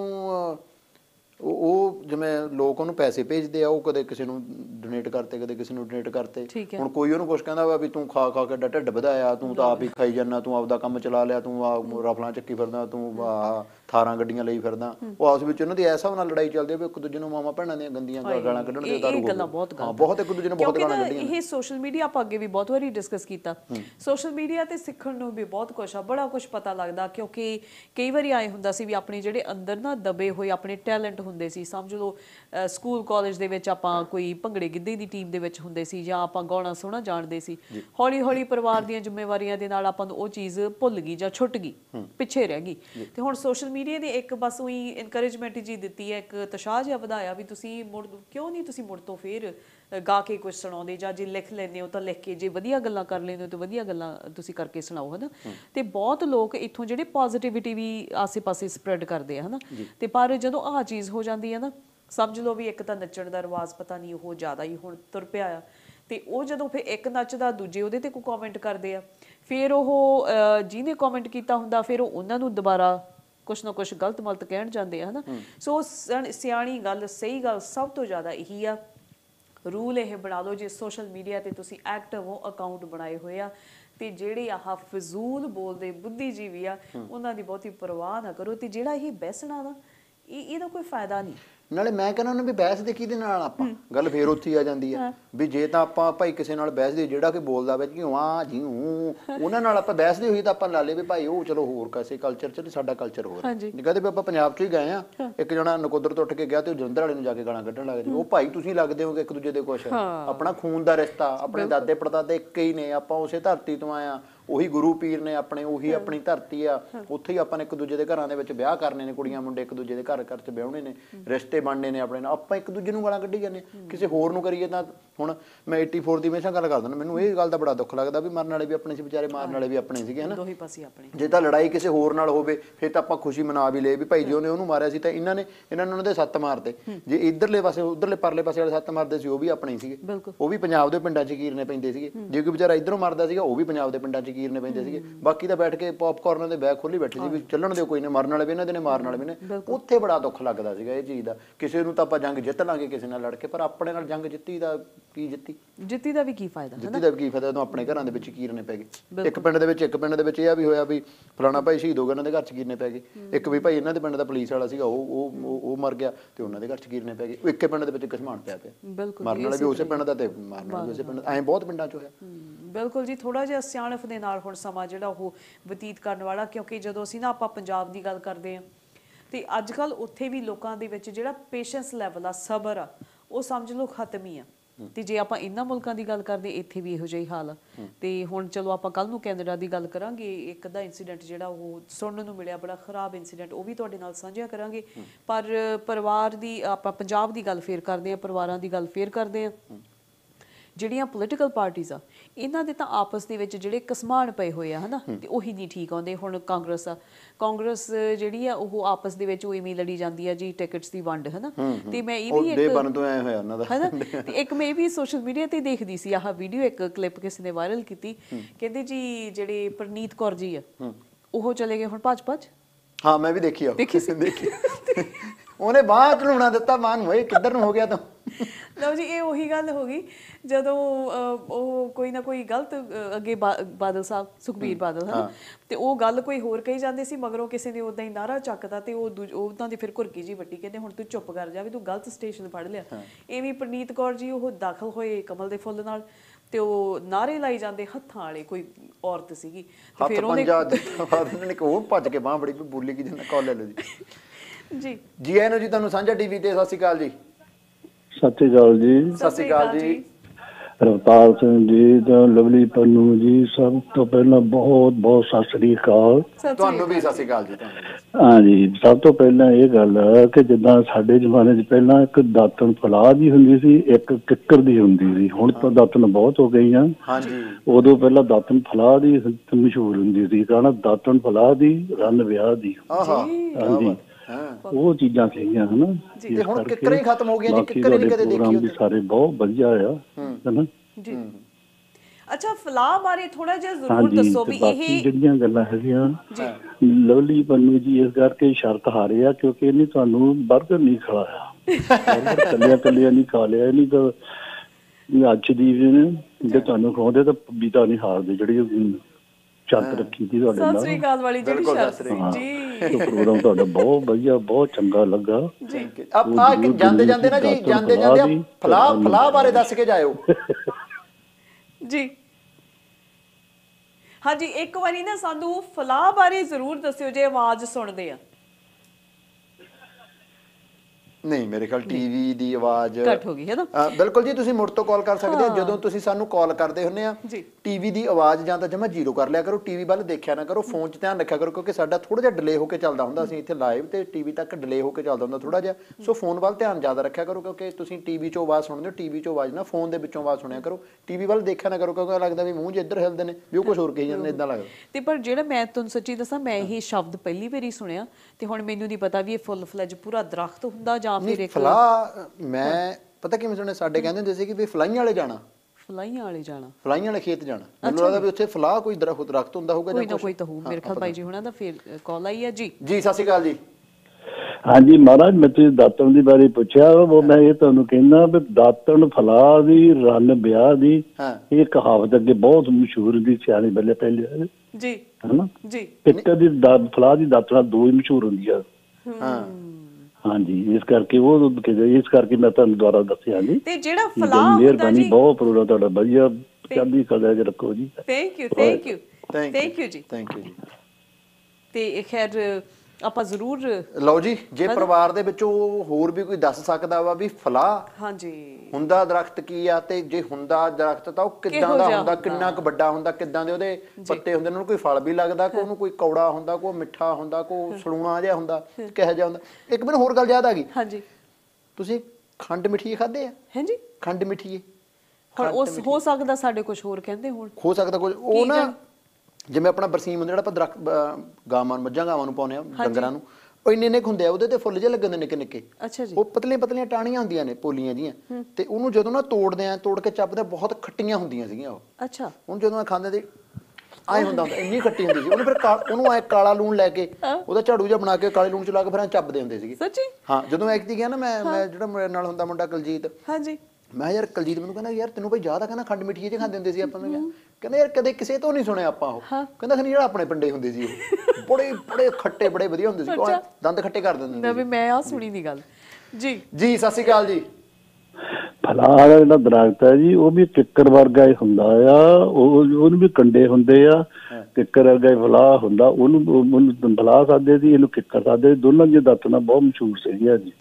ਉਹ ਜਿਵੇਂ ਲੋਕ ਉਹਨੂੰ ਪੈਸੇ ਭੇਜਦੇ ਆ, ਉਹ ਕਦੇ ਕਿਸੇ ਨੂੰ ਡੋਨੇਟ ਕਰਤੇ, ਕਦੇ ਕਿਸੇ ਨੂੰ ਡੋਨੇਟ ਕਰਤੇ। ਹੁਣ ਕੋਈ ਉਹਨੂੰ ਕੁਛ ਕਹਿੰਦਾ ਵਾ ਵੀ ਤੂੰ ਖਾ ਖਾ ਕੇ ਢਿੱਡ ਵਧਾਇਆ, ਤੂੰ ਤਾਂ ਆਪ ਹੀ ਖਾਈ ਜਾਂਦਾ, ਤੂੰ ਆਪਦਾ ਕੰਮ ਚਲਾ ਲਿਆ, ਤੂੰ ਰਫਲਾਂ ਚੱਕੀ ਫਿਰਦਾ, ਤੂੰ ਥਾਰਾਂ ਗੱਡੀਆਂ ਲਈ ਫਿਰਦਾ। ਉਹ ਆਪਸ ਵਿੱਚ ਉਹਨਾਂ ਦੀ ਐਸ ਹਿਸਾਬ ਨਾਲ ਲੜਾਈ ਚੱਲਦੀ ਹੈ ਵੀ ਇੱਕ ਦੂਜੇ ਨੂੰ ਮਾਮਾ ਭੈਣਾਂ ਦੀਆਂ ਗੰਦੀਆਂ ਗਾਲਾਂ ਕੱਢਣ ਦੇ ਦਾਰੂ ਬਹੁਤ ਇੱਕ ਦੂਜੇ ਨੂੰ ਬਹੁਤ ਗਾਲਾਂ ਕੱਢੀਆਂ। ਇਹ ਸੋਸ਼ਲ ਮੀਡੀਆ ਆਪਾਂ ਅੱਗੇ ਵੀ ਬਹੁਤ ਵਾਰੀ ਡਿਸਕਸ ਕੀਤਾ। ਸੋਸ਼ਲ ਮੀਡੀਆ ਤੇ ਸਿੱਖਣ ਨੂੰ ਵੀ ਬਹੁਤ ਕੁਛ ਆ, ਬੜਾ ਕੁਛ ਪਤਾ ਲੱਗਦਾ, ਕਿਉਂਕਿ ਕਈ ਵਾਰੀ ਆਏ ਹੁੰਦਾ ਸੀ ਵੀ ਆਪਣੇ ਜਿਹੜੇ ਅੰਦਰ ਨਾ ਦਬੇ ਹੋਏ ਆਪਣੇ ਟੈਲੈਂਟ ਹੁੰਦੇ ਸੀ, ਸਮਝ ਲਓ ਸਕੂਲ ਕਾਲਜ ਦੇ ਵਿੱਚ ਆਪਾਂ ਕੋਈ ਭੰਗੜੇ ਗਿੱਧੇ ਦੀ ਟੀਮ ਦੇ ਵਿੱਚ ਹੁੰਦੇ ਸੀ ਜਾਂ ਆਪਾਂ ਗਾਉਣਾ ਸੋਹਣਾ ਜਾਣਦੇ ਸੀ, ਹੌਲੀ ਹੌਲੀ ਪਰਿਵਾਰ ਦੀਆਂ ਜ਼ਿੰਮੇਵਾਰੀਆਂ ਦੇ ਨਾਲ ਆਪਾਂ ਨੂੰ ਉਹ ਚੀਜ਼ ਭੁੱਲ ਗਈ ਜਾਂ ਛੁੱਟ ਗਈ, ਪਿੱਛੇ ਰਹਿ ਗਈ। ਤੇ ਹੁਣ ਸੋਸ਼ਲ ਮੀਡੀਆ ਨੇ ਇੱਕ ਬਸ ਉਹੀ ਇਨਕਰੇਜਮੈਂਟ ਜੀ ਦਿੱਤੀ ਹੈ, ਇੱਕ ਉਤਸ਼ਾਹ ਜਿਹਾ ਵਧਾਇਆ ਵੀ ਤੁਸੀਂ ਕਿਉਂ ਨਹੀਂ ਤੁਸੀਂ ਮੁੜ ਤੋਂ ਫੇਰ ਗਾ ਕੇ ਕੁਝ ਸੁਣਾਉਂਦੇ, ਜਾਂ ਜੇ ਲਿਖ ਲੈਂਦੇ ਹੋ ਤਾਂ ਲਿਖ ਕੇ, ਜੇ ਵਧੀਆ ਗੱਲਾਂ ਕਰ ਲੈਂਦੇ ਹੋ ਤਾਂ ਵਧੀਆ ਗੱਲਾਂ ਤੁਸੀਂ ਕਰਕੇ ਸੁਣਾਓ, ਹਨਾ। ਤੇ ਬਹੁਤ ਲੋਕ ਇੱਥੋਂ ਜਿਹੜੇ ਪੋਜ਼ਿਟਿਵਿਟੀ ਵੀ ਆਸੇ-ਪਾਸੇ ਸਪਰੈਡ ਕਰਦੇ ਆ, ਹਨਾ। ਤੇ ਪਰ ਜਦੋਂ ਆਹ ਚੀਜ਼ ਹੋ ਜਾਂਦੀ ਹੈ ਨਾ, ਸਮਝ ਲਓ ਵੀ ਇੱਕ ਤਾਂ ਨੱਚਣ ਦਾ ਰਿਵਾਜ਼ ਪਤਾ ਨਹੀਂ ਉਹ ਜ਼ਿਆਦਾ ਹੀ ਹੁਣ ਤੁਰ ਪਿਆ ਆ, ਤੇ ਉਹ ਜਦੋਂ ਫਿਰ ਇੱਕ ਨੱਚਦਾ ਦੂਜੇ ਉਹਦੇ ਤੇ ਕੋਈ ਕਮੈਂਟ ਕਰਦੇ ਆ, ਫਿਰ ਉਹ ਜਿਹਨੇ ਕਮੈਂਟ ਕੀਤਾ ਹੁੰਦਾ ਫਿਰ ਉਹ ਉਹਨਾਂ ਨੂੰ ਦੁਬਾਰਾ ਕੁਛ ਨਾ ਕੁਛ ਗਲਤ ਮਲਤ ਕਹਿਣ ਜਾਂਦੇ ਆ, ਹਨਾ। ਸੋ ਸਿਆਣੀ ਗੱਲ, ਸਹੀ ਗੱਲ ਸਭ ਤੋਂ ਜ਼ਿਆਦਾ ਇਹੀ ਆ, ਰੂਲ ਇਹ ਬਣਾ ਲਓ ਜੇ ਸੋਸ਼ਲ ਮੀਡੀਆ ਤੇ ਤੁਸੀਂ ਐਕਟਿਵ ਹੋ, ਅਕਾਊਂਟ ਬਣਾਏ ਹੋਏ ਆ, ਤੇ ਜਿਹੜੇ ਆਹ ਫਜ਼ੂਲ ਬੋਲਦੇ ਬੁੱਧੀਜੀਵੀ ਆ ਉਹਨਾਂ ਦੀ ਬਹੁਤੀ ਪਰਵਾਹ ਨਾ ਕਰੋ। ਤੇ ਜਿਹੜਾ ਇਹ ਬਹਿਸਣਾ ਨਾ, ਇਹਦਾ ਕੋਈ ਫਾਇਦਾ ਨਹੀਂ। ਨਾਲੇ ਮੈਂ ਕਹਿੰਦਾ ਉਹਨੂੰ ਵੀ ਬਹਿਸ ਦੇ ਕਿਹਦੇ ਨਾਲ, ਆਪਾਂ ਗੱਲ ਫੇਰ ਉੱਥੇ ਆ ਜਾਂਦੀ ਆ ਵੀ ਜੇ ਤਾਂ ਆਪਾਂ ਭਾਈ ਕਿਸੇ ਨਾਲ ਬਹਿਸ ਦੇ, ਜਿਹੜਾ ਕਿ ਬੋਲਦਾ ਵਾ ਜੀ ਹਾਂ ਜੀ ਉਹਨਾਂ ਨਾਲ ਆਪਾਂ ਬਹਿਸ ਦੀ ਹੋਈ ਤਾਂ ਆਪਾਂ ਲਾ ਲਏ ਵੀ ਭਾਈ ਉਹ ਚਲੋ ਹੋਰ ਕਿਸੇ ਕਲਚਰ ਚ, ਸਾਡਾ ਕਲਚਰ ਹੋਰ। ਜੇ ਕਹਿੰਦੇ ਵੀ ਆਪਾਂ ਪੰਜਾਬ ਚ ਹੀ ਗਏ ਆ, ਇੱਕ ਜਣਾ ਨਕੋਦਰ ਤੋਂ ਉੱਠ ਕੇ ਗਿਆ ਤੇ ਉਹ ਜਲੰਧਰ ਵਾਲੇ ਨੂੰ ਜਾ ਕੇ ਗਾਲਾਂ ਕੱਢਣ ਲੱਗ ਜੀ, ਉਹ ਭਾਈ ਤੁਸੀਂ ਲੱਗਦੇ ਹੋਗੇ ਇੱਕ ਦੂਜੇ ਦੇ ਕੁਛ, ਆਪਣਾ ਖੂਨ ਦਾ ਰਿਸ਼ਤਾ, ਆਪਣੇ ਦਾਦੇ ਪੜਦਾਦੇ ਇੱਕ ਹੀ ਨੇ, ਆਪਾਂ ਉਸੇ ਧਰਤੀ ਤੋਂ ਆਏ ਆ, ਉਹੀ ਗੁਰੂ ਪੀਰ ਨੇ ਆਪਣੇ, ਉਹੀ ਆਪਣੀ ਧਰਤੀ ਆ, ਉੱਥੇ ਹੀ ਆਪਾਂ ਨੇ ਇੱਕ ਦੂਜੇ ਦੇ ਘਰਾਂ ਦੇ ਵਿੱਚ ਵਿਆਹ ਕਰਨੇ ਨੇ, ਕੁੜੀਆਂ ਮੁੰਡੇ ਇੱਕ ਦੂਜੇ ਦੇ ਘਰ ਘਰ ਚ ਵਿਆਹਣੇ ਨੇ, ਰਿਸ਼ਤੇ ਬਣਨੇ ਨੇ ਆਪਣੇ ਨਾਲ, ਆਪਾਂ ਇੱਕ ਦੂਜੇ ਨੂੰ ਗਾਲਾਂ ਕੱਢੀ ਜਾਂਦੇ, ਕਿਸੇ ਹੋਰ ਨੂੰ ਕਰੀਏ ਤਾਂ। ਹੁਣ ਮੈਂ 84 ਦੀ ਹਮੇਸ਼ਾ ਗੱਲ ਕਰ ਦਿੰਦਾ, ਮੈਨੂੰ ਇਹ ਗੱਲ ਦਾ ਬੜਾ ਦੁੱਖ ਲੱਗਦਾ ਵੀ ਮਰਨ ਵਾਲੇ ਵੀ ਆਪਣੇ ਸੀ ਵਿਚਾਰੇ, ਮਾਰਨ ਵਾਲੇ ਵੀ ਆਪਣੇ ਸੀਗੇ, ਹਨਾ। ਦੋਹੀ ਪਾਸੇ ਆਪਣੇ। ਜੇ ਤਾਂ ਲੜਾਈ ਕਿਸੇ ਹੋਰ ਨਾਲ ਹੋਵੇ ਫਿਰ ਤਾਂ ਆਪਾਂ ਖੁਸ਼ੀ ਮਨਾ ਵੀ ਲਏ ਵੀ ਭਾਈ ਜੀ ਉਹਨੇ ਉਹਨੂੰ ਮਾਰਿਆ ਸੀ ਤਾਂ ਇਹਨਾਂ ਨੇ ਉਹਨਾਂ ਦੇ 7 ਮਾਰਤੇ, ਜੇ ਇਧਰਲੇ ਪਾਸੇ ਉਧਰਲੇ ਪਰਲੇ ਪਾਸੇ ਵਾਲੇ 7 ਮਾਰਦੇ ਸੀ ਉਹ ਵੀ ਆਪਣੇ ਹੀ ਸੀਗੇ, ਉਹ ਵੀ ਪੰਜਾਬ ਦੇ ਪਿੰਡਾਂ 'ਚ ਕੀਰਨੇ ਪੈਂਦੇ ਸੀਗੇ। ਜੇ ਕੋਈ ਵਿਚਾਰਾ ਇਧਰੋਂ ਮਾਰਦਾ ਸੀਗਾ ਉਹ ਵੀ ਪੰਜਾਬ ਦੇ ਪਿੰਡਾਂ 'ਚ ਕੀਰਨੇ ਪੈਂਦੇ ਸੀਗੇ। ਬਾਕੀ ਤਾਂ ਬੈਠ ਕੇ ਪੌਪਕਾਰਨ ਦੇ ਬੈਗ ਖੋਲੀ ਬੈਠੇ ਸੀ ਵੀ ਚੱਲਣ ਦਿਓ, ਕੋਈ ਨੇ ਮਰਨ ਵਾਲੇ ਵੀ ਇਹਨਾਂ ਦੇ ਨੇ, ਮਾਰਨ ਵਾਲੇ ਵੀ ਨੇ। ਉੱਥੇ ਬੜਾ ਦੁੱਖ ਲੱਗਦਾ ਸੀਗਾ ਇਹ ਚੀਜ਼ ਦਾ। ਕਿਸੇ ਨੂੰ ਤਾਂ ਆਪਾਂ ਜੰਗ ਜਿੱਤ ਲਾਂਗੇ ਕਿਸੇ ਨਾਲ ਲੜ ਕੇ, ਪਰ ਆਪਣੇ ਨਾਲ ਜੰਗ ਜਿੱਤੀ ਦਾ ਕੀ, ਜਿੱਤੀ ਦਾ ਵੀ ਕੀ ਫਾਇਦਾ, ਜਿੱਤੀ ਦਾ ਵੀ ਕੀ ਫਾਇਦਾ ਜਦੋਂ ਆਪਣੇ ਘਰਾਂ ਦੇ ਵਿੱਚ ਕੀਰਨੇ ਪੈ ਗਏ। ਇੱਕ ਪਿੰਡ ਦੇ ਵਿੱਚ ਇਹ ਆ ਵੀ ਹੋਇਆ ਵੀ ਫਲਾਣਾ ਭਾਈ ਸ਼ਹੀਦ ਹੋ ਗਿਆ, ਉਹਨਾਂ ਦੇ ਘਰ 'ਚ ਕੀਰਨੇ ਪੈ ਗਏ। ਇੱਕ ਵੀ ਭਾਈ ਇਹਨਾਂ ਦੇ ਪਿੰਡ ਦਾ ਪੁਲਿਸ ਵਾਲਾ ਸੀਗਾ, ਉਹ ਮਰ ਗਿਆ ਤੇ ਉਹਨਾਂ ਦੇ ਘਰ 'ਚ ਕੀਰਨੇ ਪੈ ਗਏ। ਇੱਕੇ ਪਿੰਡ ਦੇ ਵਿੱਚ ਘਸਮਾਨ ਪਿਆ, ਮਰਨ ਵਾਲਾ ਵੀ ਉਸੇ ਪਿੰਡ ਦਾ ਤੇ ਮਾਰਨ ਵਾਲਾ ਵੀ ਉਸੇ ਪਿੰਡ ਦਾ, ਐਂ ਬਹੁਤ ਪਿੰਡਾਂ 'ਚ ਹੋਇਆ। ਬਿਲਕੁਲ ਜੀ, ਥੋੜਾ ਜਿਹਾ ਸਿਆਣਪ ਦੇ ਨਾਲ ਹੁਣ ਸਮਾਂ ਜਿਹੜਾ ਉਹ ਬਤੀਤ ਕਰਨ ਵਾਲਾ, ਕਿਉਂਕਿ ਜਦੋਂ ਅਸੀਂ ਨਾ ਆਪਾਂ ਪੰਜਾਬ ਦੀ ਗੱਲ ਕਰਦੇ ਹਾਂ ਤੇ ਅੱਜ ਕੱਲ ਉੱਥੇ ਵੀ ਲੋਕਾਂ ਦੇ ਵਿੱਚ ਜਿਹੜਾ ਪੇਸ਼ੈਂਸ ਲੈਵਲ ਆ, ਸਬਰ ਆ, ਉਹ ਸਮਝ ਲਓ ਖਤਮ ਹੀ ਆ। ਤੇ ਜੇ ਆਪਾਂ ਇਹਨਾਂ ਮੁਲਕਾਂ ਦੀ ਗੱਲ ਕਰਦੇ ਇੱਥੇ ਵੀ ਇਹੋ ਜਿਹਾ ਹੀ ਹਾਲ ਆ ਤੇ ਹੁਣ ਚਲੋ ਆਪਾਂ ਕੱਲ ਨੂੰ ਕੈਨੇਡਾ ਦੀ ਗੱਲ ਕਰਾਂਗੇ। ਇੱਕ ਅੱਧਾ ਇਨਸੀਡੈਂਟ ਜਿਹੜਾ ਉਹ ਸੁਣਨ ਨੂੰ ਮਿਲਿਆ ਬੜਾ ਖਰਾਬ ਇਨਸੀਡੈਂਟ, ਉਹ ਵੀ ਤੁਹਾਡੇ ਨਾਲ ਸਾਂਝਾ ਕਰਾਂਗੇ। ਪਰ ਪਰਿਵਾਰ ਦੀ ਆਪਾਂ ਪੰਜਾਬ ਦੀ ਗੱਲ ਫੇਰ ਕਰਦੇ ਆ, ਪਰਿਵਾਰਾਂ ਦੀ ਗੱਲ ਫੇਰ ਕਰਦੇ ਆ। ਜਿਹੜੀਆਂ ਪੋਲੀਟੀਕਲ ਪਾਰਟੀਆਂ ਆ ਇਹਨਾਂ ਦੇ ਤਾਂ ਆਪਸ ਦੇ ਵਿੱਚ ਜਿਹੜੇ ਕਸਮਾਨ ਪਏ ਹੋਏ ਆ ਹਨਾ, ਤੇ ਉਹੀ ਨਹੀਂ ਠੀਕ ਆਉਂਦੇ। ਹੁਣ ਕਾਂਗਰਸ ਆ, ਕਾਂਗਰਸ ਜਿਹੜੀ ਆ ਉਹ ਆਪਸ ਦੇ ਵਿੱਚ ਇਵੇਂ ਲੜੀ ਜਾਂਦੀ ਆ ਜੀ ਟਿਕਟਸ ਦੀ ਵੰਡ ਹਨਾ। ਤੇ ਮੈਂ ਇਹ ਵੀ ਇੱਕ ਬਣ ਤੋਂ ਆਇਆ ਹੋਇਆ ਉਹਨਾਂ ਦਾ ਹਨਾ, ਤੇ ਇੱਕ ਮੈਂ ਵੀ ਸੋਸ਼ਲ ਮੀਡੀਆ ਤੇ ਦੇਖਦੀ ਸੀ ਆਹ ਵੀਡੀਓ, ਇੱਕ ਕਲਿੱਪ ਕਿਸੇ ਨੇ ਵਾਇਰਲ ਕੀਤੀ। ਕਹਿੰਦੇ ਜੀ ਜਿਹੜੇ ਪ੍ਰਨੀਤ ਕੌਰ ਜੀ ਆ ਉਹ ਚਲੇ ਗਏ ਹੁਣ ਭਾਜਪਾ 'ਚ। ਹਾਂ ਮੈਂ ਵੀ ਦੇਖੀ ਆ, ਦੇਖੀ ਉਹਨੇ ਬਾਹ ਝਲੂਣਾ ਦਿੱਤਾ ਮਾਨ ਹੋਏ ਕਿੱਧਰ ਨੂੰ ਹੋ ਗਿਆ ਤਾਂ। ਲਓ ਜੀ ਇਹ ਉਹੀ ਗੱਲ ਹੋ ਗਈ ਜਦੋਂ ਉਹ ਕੋਈ ਨਾ ਕੋਈ ਗਲਤ ਅੱਗੇ ਬਾਦਲ ਸਾਹਿਬ ਸੁਖਬੀਰ ਬਾਦਲ ਹਨਾ, ਤੇ ਉਹ ਗੱਲ ਕੋਈ ਹੋਰ ਕਹੀ ਜਾਂਦੇ ਸੀ, ਮਗਰੋਂ ਕਿਸੇ ਨੇ ਉਦਾਂ ਹੀ ਨਾਰਾ ਚੱਕਦਾ ਤੇ ਉਹ ਉਹਨਾਂ ਦੀ ਫਿਰ ਘੁਰਕੀ ਜੀ ਵੱਟੀ, ਕਹਿੰਦੇ ਹੁਣ ਤੂੰ ਚੁੱਪ ਕਰ ਜਾ ਵੀ ਤੂੰ ਗਲਤ ਸਟੇਸ਼ਨ ਫੜ ਲਿਆ। ਐਵੇਂ ਪ੍ਰਨੀਤ ਕੌਰ ਜੀ ਉਹ ਦਾਖਲ ਹੋਏ ਕਮਲ ਦੇ ਫੁੱਲ ਨਾਲ ਤੇ ਉਹ ਨਾਰੇ ਲਾਈ ਜਾਂਦੇ ਹੱਥਾਂ ਵਾਲੇ, ਕੋਈ ਔਰਤ ਸੀਗੀ ਤੇ ਫਿਰ ਉਹਨੇ ਉਹ ਭੱਜ ਕੇ ਬਾਹ ਬੜੀ ਬੋਲੀ ਕਿ ਜਿੰਨਾ ਕਾਲ ਲੈ ਲਓ ਜੀ। ਜੀ ਆਇਆਂ ਨੂੰ ਜੀ ਤੁਹਾਨੂੰ ਸਾਂਝਾ ਟੀਵੀ ਤੇ। ਸਤਿ ਸ਼੍ਰੀ ਅਕਾਲ ਜੀ। ਸਤਿ ਸ਼੍ਰੀ ਅਕਾਲ ਜੀ। ਸਤਿ ਸ਼੍ਰੀ ਅਕਾਲ ਜੀ। ਰਵਤਾਰ ਸਿੰਘ ਜੀ ਤੇ ਲਵਲੀ ਪੰਨੂ ਜੀ, ਸਭ ਤੋਂ ਪਹਿਲਾਂ ਬਹੁਤ ਬਹੁਤ ਸਤਿ ਸ਼੍ਰੀ ਅਕਾਲ। ਤੁਹਾਨੂੰ ਵੀ ਸਤਿ ਸ਼੍ਰੀ ਅਕਾਲ ਜੀ। ਹਾਂਜੀ, ਸਭ ਤੋਂ ਪਹਿਲਾਂ ਇਹ ਗੱਲ ਹੈ ਕਿ ਜਿੱਦਾਂ ਸਾਡੇ ਜ਼ਮਾਨੇ 'ਚ ਪਹਿਲਾਂ ਇੱਕ ਦਾਤਣ ਫਲਾਹ ਦੀ ਹੁੰਦੀ ਸੀ, ਇੱਕ ਕਿੱਕਰ ਦੀ ਹੁੰਦੀ ਸੀ। ਹੁਣ ਤਾਂ ਦਾਤਣ ਬਹੁਤ ਹੋ ਗਈਆਂ। ਹਾਂਜੀ, ਉਦੋਂ ਪਹਿਲਾਂ ਦਾਤਣ ਫਲਾਹ ਦੀ ਮਸ਼ਹੂਰ ਹੁੰਦੀ ਸੀ, ਕਹਿਣਾ ਦਾਤਣ ਫਲਾਹ ਦੀ ਰੰਨ ਵਿਆਹ ਦੀ। ਹਾਂਜੀ, ਉਹ ਚੀਜ਼ਾਂ ਸੀਗੀਆਂ ਹਨਾ। ਤੇ ਹੁਣ ਕਿੱਕਰਾਂ ਹੀ ਖਤਮ ਹੋ ਗਈਆਂ ਜੀ, ਕਿੱਕਰ ਹੀ ਨਹੀਂ ਕਦੇ ਦੇਖੀ ਹੁੰਦੀ। ਸਾਰੇ ਬਹੁਤ ਵਧੀਆ ਆ ਹਨਾ ਜੀ। ਅੱਛਾ, ਫਲਾਹ ਬਾਰੇ ਥੋੜਾ ਜਿਹਾ ਜ਼ਰੂਰ ਦੱਸੋ ਵੀ ਇਹ ਜਿਹੜੀਆਂ ਗੱਲਾਂ ਹੈਗੀਆਂ। ਲਵਲੀ ਪੰਨੂ ਜੀ ਇਸ ਕਰਕੇ ਸ਼ਰਤ ਹਾਰੇ ਆ ਕਿਉਂਕਿ ਇਹਨੇ ਤੁਹਾਨੂੰ ਬਰਗਰ ਨਹੀਂ ਖਿਲਾਇਆ, ਕੱਲਿਆਂ ਨਹੀਂ ਖਾ ਲਿਆ। ਨਹੀਂ ਤਾਂ ਅੱਜ ਦੀ ਜੇ ਤੁਹਾਨੂੰ ਖਵਾਉਂਦੇ ਤਾਂ ਬੀਤਾ ਨਹੀਂ ਹਾਰਦੇ, ਜਿਹੜੀ ਸ਼ਰਤ ਰੱਖੀ ਸੀ ਤੁਹਾਡੇ ਨਾਲ। ਸਤਿ ਸ੍ਰੀ ਅਕਾਲ ਵਾਲੀ ਜਿਹੜੀ ਸ਼ਰਤ ਸੀ ਜੀ। ਪ੍ਰੋਗਰਾਮ ਤੁਹਾਡਾ ਬਹੁਤ ਵਧੀਆ, ਬਹੁਤ ਚੰਗਾ ਲੱਗਾ ਜੀ। ਆ ਜਾਂਦੇ ਜਾਂਦੇ ਨਾ ਜੀ, ਜਾਂਦੇ ਜਾਂਦੇ ਫਲਾਹ ਬਾਰੇ ਦੱਸ ਕੇ ਜਾਇਓ ਜੀ। ਹਾਂਜੀ, ਇੱਕ ਵਾਰੀ ਨਾ ਸਾਨੂੰ ਫਲਾਹ ਬਾਰੇ ਜ਼ਰੂਰ ਦੱਸਿਓ ਜੇ ਆਵਾਜ਼ ਸੁਣਦੇ ਆ। ਨਹੀਂ, ਮੇਰੇ ਖਿਆਲ ਟੀਵੀ ਦੀ ਆਵਾਜ਼ ਘੱਟ ਹੋ ਗਈ ਹੈ ਨਾ। ਬਿਲਕੁਲ ਜੀ, ਤੁਸੀਂ ਮੁੜ ਤੋਂ ਕਾਲ ਕਰ ਸਕਦੇ ਹੋ ਜਦੋਂ ਤੁਸੀਂ ਸਾਨੂੰ ਕਾਲ ਕਰਦੇ ਹੁੰਦੇ ਆ। ਟੀਵੀ ਦੀ ਆਵਾਜ਼ ਜਾਂ ਤਾਂ ਜਮਾ ਜ਼ੀਰੋ ਕਰ ਲਿਆ ਕਰੋ, ਟੀਵੀ ਵੱਲ ਦੇਖਿਆ ਨਾ ਕਰੋ, ਫੋਨ 'ਚ ਧਿਆਨ ਰੱਖਿਆ ਕਰੋ ਕਿਉਂਕਿ ਸਾਡਾ ਥੋੜਾ ਜਿਹਾ ਡਿਲੇ ਹੋ ਕੇ ਚੱਲਦਾ ਹੁੰਦਾ। ਅਸੀਂ ਇੱਥੇ ਲਾਈਵ ਤੇ ਟੀਵੀ ਤੱਕ ਡਿਲੇ ਹੋ ਕੇ ਚੱਲਦਾ ਹੁੰਦਾ ਥੋੜਾ ਜਿਹਾ। ਸੋ ਫੋਨ ਵੱਲ ਧਿਆਨ ਜ਼ਿਆਦਾ ਰੱਖਿਆ ਕਰੋ ਕਿਉਂਕਿ ਤੁਸੀਂ ਟੀਵੀ 'ਚੋਂ ਆਵਾਜ਼ ਸੁਣਦੇ ਹੋ, ਟੀਵੀ 'ਚੋਂ ਆਵਾਜ਼ ਨਾ ਫੋਨ ਦੇ ਵਿੱਚੋਂ ਆਵਾਜ਼ ਸੁਣਿਆ ਕਰੋ। ਟੀਵੀ ਵੱਲ ਦੇਖਿਆ ਨਾ ਕਰੋ ਕਿਉਂਕਿ ਲੱਗਦਾ ਵੀ ਮੂੰਹ 'ਚ ਇੱਧਰ ਹਿਲਦੇ ਨੇ ਵੀ ਉਹ ਕੁਝ ਹੋਰ ਕਹੀ ਜਾਂਦੇ, ਇਦਾਂ ਲੱਗਦਾ। ਤੇ ਪਰ ਜਿਹੜਾ ਮੈਂ ਤੁਹਾਨੂੰ ਸੱਚੀ ਦੱਸਾਂ, ਮੈਂ ਇਹ ਸ਼ਬਦ ਪਹਿਲੀ ਵਾਰੀ ਸੁਣਿਆ ਤੇ ਹੁਣ ਮੈਨੂੰ ਨਹੀਂ ਪਤਾ ਵੀ ਇਹ ਫੁੱਲ ਫਲੈਜ ਪੂਰਾ ਦਰਖਤ ਹੁੰਦਾ ਜਾਂ ਫਿਰ ਇੱਕ ਮੈਂ ਪਤਾ ਕਿਵੇਂ ਸੁਣਿਆ, ਸਾਡੇ ਕਹਿੰਦੇ ਹੁੰਦੇ ਸੀ ਕਿ ਵੀ ਫਲਾਈਆਂ ਵਾਲੇ ਜਾਣਾ, ਫਲਾਈਆਂ ਵਾਲੇ ਜਾਣਾ, ਫਲਾਈਆਂ ਵਾਲੇ ਖੇਤ ਜਾਣਾ। ਮੈਨੂੰ ਲੱਗਦਾ ਵੀ ਉੱਥੇ ਫਲਾਹ ਕੋਈ ਦਰਖਤ ਹੁੰਦਾ ਹੋਊਗਾ ਜਾਂ ਕੋਈ ਤਾਂ ਹੋਊ। ਮੇਰੇ ਖਿਆਲ ਬਾਈ ਜੀ ਹੁਣਾਂ ਦਾ ਫਿਰ ਕਾਲ ਆਈ ਹੈ ਜੀ। ਜੀ ਸਤਿ ਸ਼੍ਰੀ ਅਕਾਲ ਜੀ। ਹਾਂਜੀ ਮਹਾਰਾਜ, ਮੈਂ ਤੁਸੀਂ ਦਾਤਣ ਦੀ ਬਾਰੇ ਪੁੱਛਿਆ, ਉਹ ਮੈਂ ਇਹ ਤੁਹਾਨੂੰ ਕਹਿੰਦਾ ਵੀ ਦਾਤਣ ਫਲਾਹ ਦੀ ਰੰਨ ਵਿਆਹ ਦੀ, ਇਹ ਕਹਾਵਤ ਅੱਗੇ ਬਹੁਤ ਮਸ਼ਹੂਰ ਹੁੰਦੀ ਸਿਆਣੇ ਵੇਲੇ ਪਹਿਲੇ ਜੀ ਹਨਾ ਜੀ। ਇੱਕ ਦੀ ਫਲਾਹ ਦੀ ਦਾਤਣਾ ਦੋ ਹੀ ਮਸ਼ਹੂਰ ਹੁੰਦੀਆਂ। ਹਾਂਜੀ, ਇਸ ਕਰਕੇ ਮੈਂ ਤੁਹਾਨੂੰ ਦੁਆਰਾ ਦੱਸਿਆ ਜੀ। ਤੇ ਜਿਹੜਾ ਫਲਾਹ ਮਿਹਰਬਾਨੀ, ਬਹੁਤ ਪ੍ਰੋਗਰਾਮ ਤੁਹਾਡਾ ਵਧੀਆ, ਚੜ੍ਹਦੀ ਕਲਾ 'ਚ ਰੱਖੋ ਜੀ। ਥੈਂਕ ਯੂ ਜੀ। ਥੈਂਕ ਯੂ ਜੀ। ਤੇ ਖੈਰ ਆਪਾਂ ਜ਼ਰੂਰ ਲਓ ਜੀ, ਜੇ ਪਰਿਵਾਰ ਦੇ ਵਿੱਚੋਂ ਹੋਰ ਵੀ ਕੋਈ ਦੱਸ ਸਕਦਾ ਵਾ ਵੀ ਫਲਾਹ ਹਾਂਜੀ ਹੁੰਦਾ ਦਰਖਤ ਕੀ ਆ, ਤੇ ਜੇ ਹੁੰਦਾ ਦਰਖਤ ਤਾਂ ਉਹ ਕਿੱਦਾਂ ਦਾ ਹੁੰਦਾ, ਕਿੰਨਾ ਕੁ ਵੱਡਾ ਹੁੰਦਾ, ਕਿੱਦਾਂ ਦੇ ਉਹਦੇ ਪੱਤੇ ਹੁੰਦੇ, ਉਹਨੂੰ ਕੋਈ ਫਲ ਵੀ ਲੱਗਦਾ, ਕੋਈ ਉਹਨੂੰ ਕੋਈ ਕੌੜਾ ਹੁੰਦਾ, ਕੋਈ ਮਿੱਠਾ ਹੁੰਦਾ, ਕੋਈ ਸਲੂਣਾ ਜਿਹਾ ਹੁੰਦਾ, ਕਿਹੋ ਜਿਹਾ ਹੁੰਦਾ। ਇੱਕ ਮੈਨੂੰ ਹੋਰ ਗੱਲ ਯਾਦ ਆ ਗਈ। ਹਾਂਜੀ, ਤੁਸੀਂ ਖੰਡ ਮਿੱਠੀਏ ਖਾਦੇ ਆ? ਹਾਂਜੀ, ਖੰਡ ਮਿੱਠੀਏ ਹੋ ਸਕਦਾ ਸਾਡੇ ਕੁਝ ਹੋਰ ਕਹਿੰਦੇ ਹੋਣ, ਹੋ ਸਕਦਾ ਕੁਝ ਉਹ ਨਾ ਜਿਵੇਂ ਆਪਣਾ ਬਰਸੀਮ ਹੁੰਦਾ ਜਿਹੜਾ ਆਪਾਂ ਦਰਖਤ ਗਾਵਾਂ ਗਾਵਾਂ ਨੂੰ ਪਾਉਂਦੇ ਆ, ਡੰਗਰਾਂ ਨੂੰ, ਉਹ ਇੰਨੇ ਹੁੰਦੇ ਆ, ਉਹਦੇ ਤੇ ਫੁੱਲ ਜਿਹੇ ਲੱਗੇ ਹੁੰਦੇ ਨਿੱਕੇ ਨਿੱਕੇ। ਅੱਛਾ ਜੀ। ਉਹ ਪਤਲੀਆਂ ਪਤਲੀਆਂ ਟਾਹਣੀਆਂ ਹੁੰਦੀਆਂ ਨੇ, ਪੋਲੀਆਂ ਜੀਆਂ, ਤੇ ਉਹਨੂੰ ਜਦੋਂ ਨਾ ਤੋੜਦੇ ਆ, ਤੋੜ ਕੇ ਚੱਬਦੇ, ਬਹੁਤ ਖੱਟੀਆਂ ਹੁੰਦੀਆਂ ਸੀਗੀਆਂ ਉਹ। ਅੱਛਾ। ਹੁਣ ਜਦੋਂ ਖਾਂਦੇ ਤੇ ਆਏ ਹੁੰਦਾ ਇੰਨੀ ਖੱਟੀ ਹੁੰਦੀ ਸੀ। ਉਹਨੂੰ ਫਿਰ ਉਹਨੂੰ ਐ ਕਾਲਾ ਲੂਣ ਲੈ ਕੇ ਉਹਦਾ ਝਾੜੂ ਜਿਹਾ ਬਣਾ ਕੇ ਕਾਲੇ ਲੂਣ ਚ ਲਾ ਕੇ ਫਿਰ ਚੱਬਦੇ ਹੁੰਦੇ ਸੀਗੇ। ਸੱਚੀ? ਹਾਂ, ਜਦੋਂ ਐਕਤੀ ਗਿਆ ਨਾ ਮੈਂ ਜਿਹੜਾ ਮੇਰੇ ਨਾਲ ਹੁੰਦਾ ਮੁੰਡਾ ਕੁਲਜੀਤ, ਹਾਂਜੀ, ਮੈਂ ਯਾਰ ਕੁਲਜੀਤ ਮੈਨੂੰ ਕਹਿੰਦਾ ਯਾਰ ਤੈਨੂੰ ਭਾਈ ਜ਼ਿਆਦਾ ਕਹਿੰਦਾ ਖੰਡ ਮਿੱਠੀਏ ਚ ਖਾਂਦੇ ਹੁੰਦੇ ਸੀ ਆਪਾਂ। ਨੂੰ ਕਹਿੰਦਾ ਯਾਰ ਕਦੇ ਕਿਸੇ ਤੋਂ ਨਹੀਂ ਸੁਣਿਆ ਆਪਾਂ ਉਹ। ਕਹਿੰਦਾ ਖਨੀ ਜਿਹੜਾ ਆਪਣੇ ਪਿੰਡੇ ਹੁੰਦੇ ਸੀ ਬੜੇ ਬੜੇ ਖੱਟੇ, ਬੜੇ ਵਧੀਆ ਹੁੰਦੇ ਸੀ, ਦੰਦ ਖੱਟੇ ਕਰ ਦਿੰਦੇ ਸੀ। ਮੈਂ ਆ ਸੁਣੀ ਦੀ ਗੱਲ ਜੀ। ਜੀ ਸਤਿ ਸ਼੍ਰੀ ਅਕਾਲ ਜੀ। ਫਲਾਹ ਦਾ ਜਿਹੜਾ ਦਰਖਤ ਹੈ ਜੀ, ਉਹ ਵੀ ਕਿੱਕਰ ਵਰਗਾ ਹੀ ਹੁੰਦਾ ਆ, ਉਹਨੂੰ ਵੀ ਕੰਡੇ ਹੁੰਦੇ ਆ, ਕਿੱਕਰ ਵਰਗਾ ਹੀ ਫਲਾਹ ਹੁੰਦਾ, ਉਹਨੂੰ ਫਲਾਹ ਖਾਦੇ ਸੀ, ਇਹਨੂੰ ਕਿੱਕਰ ਖਾਦੇ, ਦੋਨਾਂ ਦੀਆਂ ਦਾਤਣਾ ਬਹੁਤ ਮਸ਼ਹੂਰ ਸੀਗੀਆਂ ਜੀ।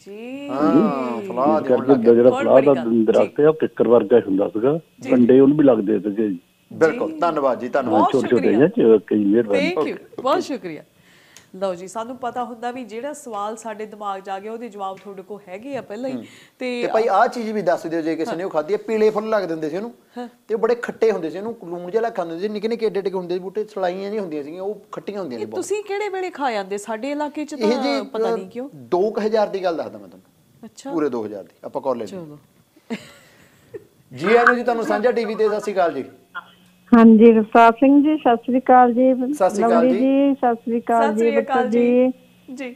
ਹਾਂ ਫਲਾਹ ਦੀ ਹੋਣ ਕਰਕੇ ਲੱਗ ਗਿਆ। ਜਿਹੜਾ ਫਲਾਹ ਦਾ ਦਰਖਤ ਆ ਉਹ ਕਿੱਕਰ ਵਰਗਾ ਹੀ ਹੁੰਦਾ ਸੀਗਾ, ਕੰਡੇ ਉਹਨੂੰ ਵੀ ਲੱਗਦੇ ਸੀਗੇ ਜੀ। ਬਿਲਕੁਲ, ਧੰਨਵਾਦ ਜੀ, ਧੰਨਵਾਦ। ਛੋਟੇ ਛੋਟੇ ਜਿਹੇ ਕਈ ਮਿਹਰਬਾਨੀ। ਥੈਂਕ ਯੂ, ਬਹੁਤ ਸ਼ੁਕਰੀਆ। ਲਓ ਜੀ, ਸਾਨੂੰ ਪਤਾ ਹੁੰਦਾ ਵੀ ਜਿਹੜਾ ਸਵਾਲ ਸਾਡੇ ਦਿਮਾਗ 'ਚ ਆ ਗਿਆ ਉਹਦੇ ਜਵਾਬ ਤੁਹਾਡੇ ਕੋਲ ਹੈਗੇ ਆ ਪਹਿਲਾਂ ਹੀ। ਤੇ ਭਾਈ ਆਹ ਚੀਜ਼ ਵੀ ਦੱਸ ਦਿਓ ਜੇ ਕਿਸੇ ਨੇ ਉਹ ਖਾਧੀ ਹੈ, ਪੀਲੇ ਫੁੱਲ ਲੱਗਦੇ ਹੁੰਦੇ ਸੀ ਉਹਨੂੰ ਤੇ ਉਹ ਬੜੇ ਖੱਟੇ ਹੁੰਦੇ ਸੀ, ਉਹਨੂੰ ਲੂਣ ਜਿਹਾ ਖਾਂਦੇ ਸੀ, ਨਿੱਕੇ ਨਿੱਕੇ ਏਡੇ ਏਡੇ ਹੁੰਦੇ ਸੀ ਬੂਟੇ, ਸਲਾਈਆਂ ਨਹੀਂ ਹੁੰਦੀਆਂ ਸੀਗੀਆਂ, ਉਹ ਖੱਟੀਆਂ ਹੁੰਦੀਆਂ ਸੀ ਬਹੁਤ। ਤੁਸੀਂ ਕਿਹੜੇ ਵੇਲੇ ਖਾ ਜਾਂਦੇ? ਸਾਡੇ ਇਲਾਕੇ 'ਚ ਤਾਂ ਪਤਾ ਨਹੀਂ ਕਿਉਂ। 2000 ਦੀ ਗੱਲ ਦੱਸਦਾ ਮੈਂ ਤੁਹਾਨੂੰ। ਅੱਛਾ, ਪੂਰੇ 2000 ਦੀ ਆਪਾਂ ਕਾਲਜ। ਚਲੋ ਜੀ ਆਇਆਂ ਨੂੰ ਜੀ, ਤੁਹਾਨੂੰ ਸਾਂਝਾ ਟੀਵੀ ਤੇ ਸਤਿ ਸ਼੍ਰੀ ਅਕਾਲ ਜੀ। ਹਾਂਜੀ, ਰਫਤਾਰ ਸਿੰਘ ਜੀ, ਸਤਿ ਸ੍ਰੀ ਅਕਾਲ ਜੀ। ਸਤਿ ਸ਼੍ਰੀ ਅਕਾਲ ਜੀ। ਸਤਿ ਸ੍ਰੀ ਅਕਾਲ ਜੀ। ਬੱਚਾ ਜੀ ਜੀ।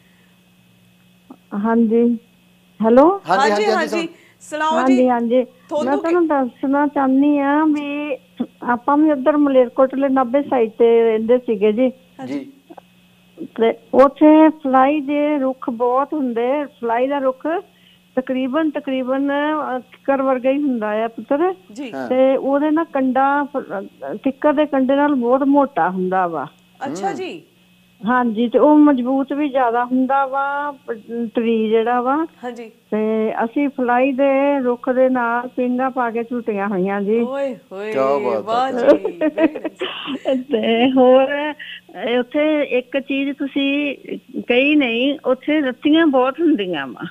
ਹਾਂਜੀ, ਹੈਲੋ। ਹਾਂਜੀ ਹਾਂਜੀ, ਸੁਣਾਓ ਜੀ। ਹਾਂਜੀ ਹਾਂਜੀ, ਮੈਂ ਤੁਹਾਨੂੰ ਦੱਸਣਾ ਚਾਹੁੰਦੀ ਆ ਵੀ ਆਪਾਂ ਵੀ ਉੱਧਰ ਮਲੇਰਕੋਟਲੇ 90 ਸਾਈਡ ਤੇ ਰਹਿੰਦੇ ਸੀਗੇ ਜੀ। ਜੀ। ਤੇ ਉੱਥੇ ਫਲਾਈ ਦੇ ਰੁੱਖ ਬਹੁਤ ਹੁੰਦੇ। ਫਲਾਈ ਦਾ ਰੁੱਖ ਤਕਰੀਬਨ ਕਿੱਕਰ ਵਰਗਾ ਹੀ ਹੁੰਦਾ ਆ ਪੁੱਤਰ ਜੀ। ਤੇ ਉਹਦੇ ਨਾਲ ਕੰਡਾ ਕਿੱਕਰ ਦੇ ਕੰਡੇ ਨਾਲ ਬਹੁਤ ਮੋਟਾ ਹੁੰਦਾ ਵਾ। ਅੱਛਾ ਜੀ। ਹਾਂਜੀ, ਤੇ ਉਹ ਮਜ਼ਬੂਤ ਵੀ ਜ਼ਿਆਦਾ ਹੁੰਦਾ ਵਾ ਟਰੀ ਜਿਹੜਾ ਵਾ। ਹਾਂਜੀ। ਤੇ ਅਸੀਂ ਫਲਾਈ ਦੇ ਰੁੱਖ ਦੇ ਨਾਲ ਪਿੰਗਾ ਪਾ ਕੇ ਝੂਟੀਆਂ ਹੋਈਆਂ ਜੀ। ਓਏ ਹੋਏ, ਕਿਆ ਬਾਤ ਵਾਹ ਜੀ। ਤੇ ਹੋਰ ਉੱਥੇ ਇੱਕ ਚੀਜ਼ ਤੁਸੀਂ ਕਹੀ ਨਹੀਂ, ਉੱਥੇ ਰੱਤੀਆਂ ਬਹੁਤ ਹੁੰਦੀਆਂ ਵਾ।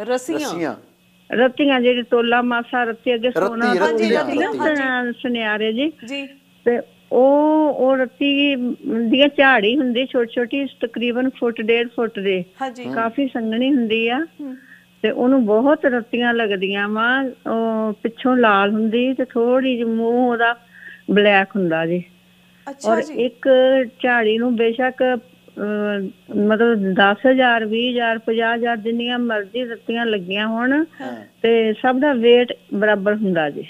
ਰੱਤੀਆਂ ਜਿਹੜੀ ਤੋਲਾ ਮਾਸਾ ਰੱਤੀ ਅੱਗੇ ਸੋਨਾ ਸੁਨਿਆਰੇ ਜੀ। ਤੇ ਉਹ ਰੱਤੀ ਦੀਆਂ ਝਾੜੀ ਹੁੰਦੀ ਛੋਟੀ ਛੋਟੀ, ਤਕਰੀਬਨ ਫੁੱਟ 1.5 ਫੁੱਟ ਦੇ, ਕਾਫੀ ਸੰਘਣੀ ਹੁੰਦੀ ਆ। ਤੇ ਉਹਨੂੰ ਬਹੁਤ ਰੱਤੀਆਂ ਲੱਗਦੀਆਂ ਵਾ। ਉਹ ਪਿੱਛੋਂ ਲਾਲ ਹੁੰਦੀ ਤੇ ਥੋੜੀ ਜਿਹੀ ਮੂੰਹ ਉਹਦਾ ਬਲੈਕ ਹੁੰਦਾ ਜੀ। ਔਰ ਇੱਕ ਝਾੜੀ ਨੂੰ ਬੇਸ਼ੱਕ ਮਤਲਬ 10,000 20,000 50,000 ਜਿੰਨੀਆਂ ਮਰਜ਼ੀ ਰੱਤੀਆਂ ਲੱਗੀਆਂ ਹੋਣ ਤੇ ਸਭ ਦਾ ਵੇਟ ਬਰਾਬਰ ਹੁੰਦਾ ਜੀ।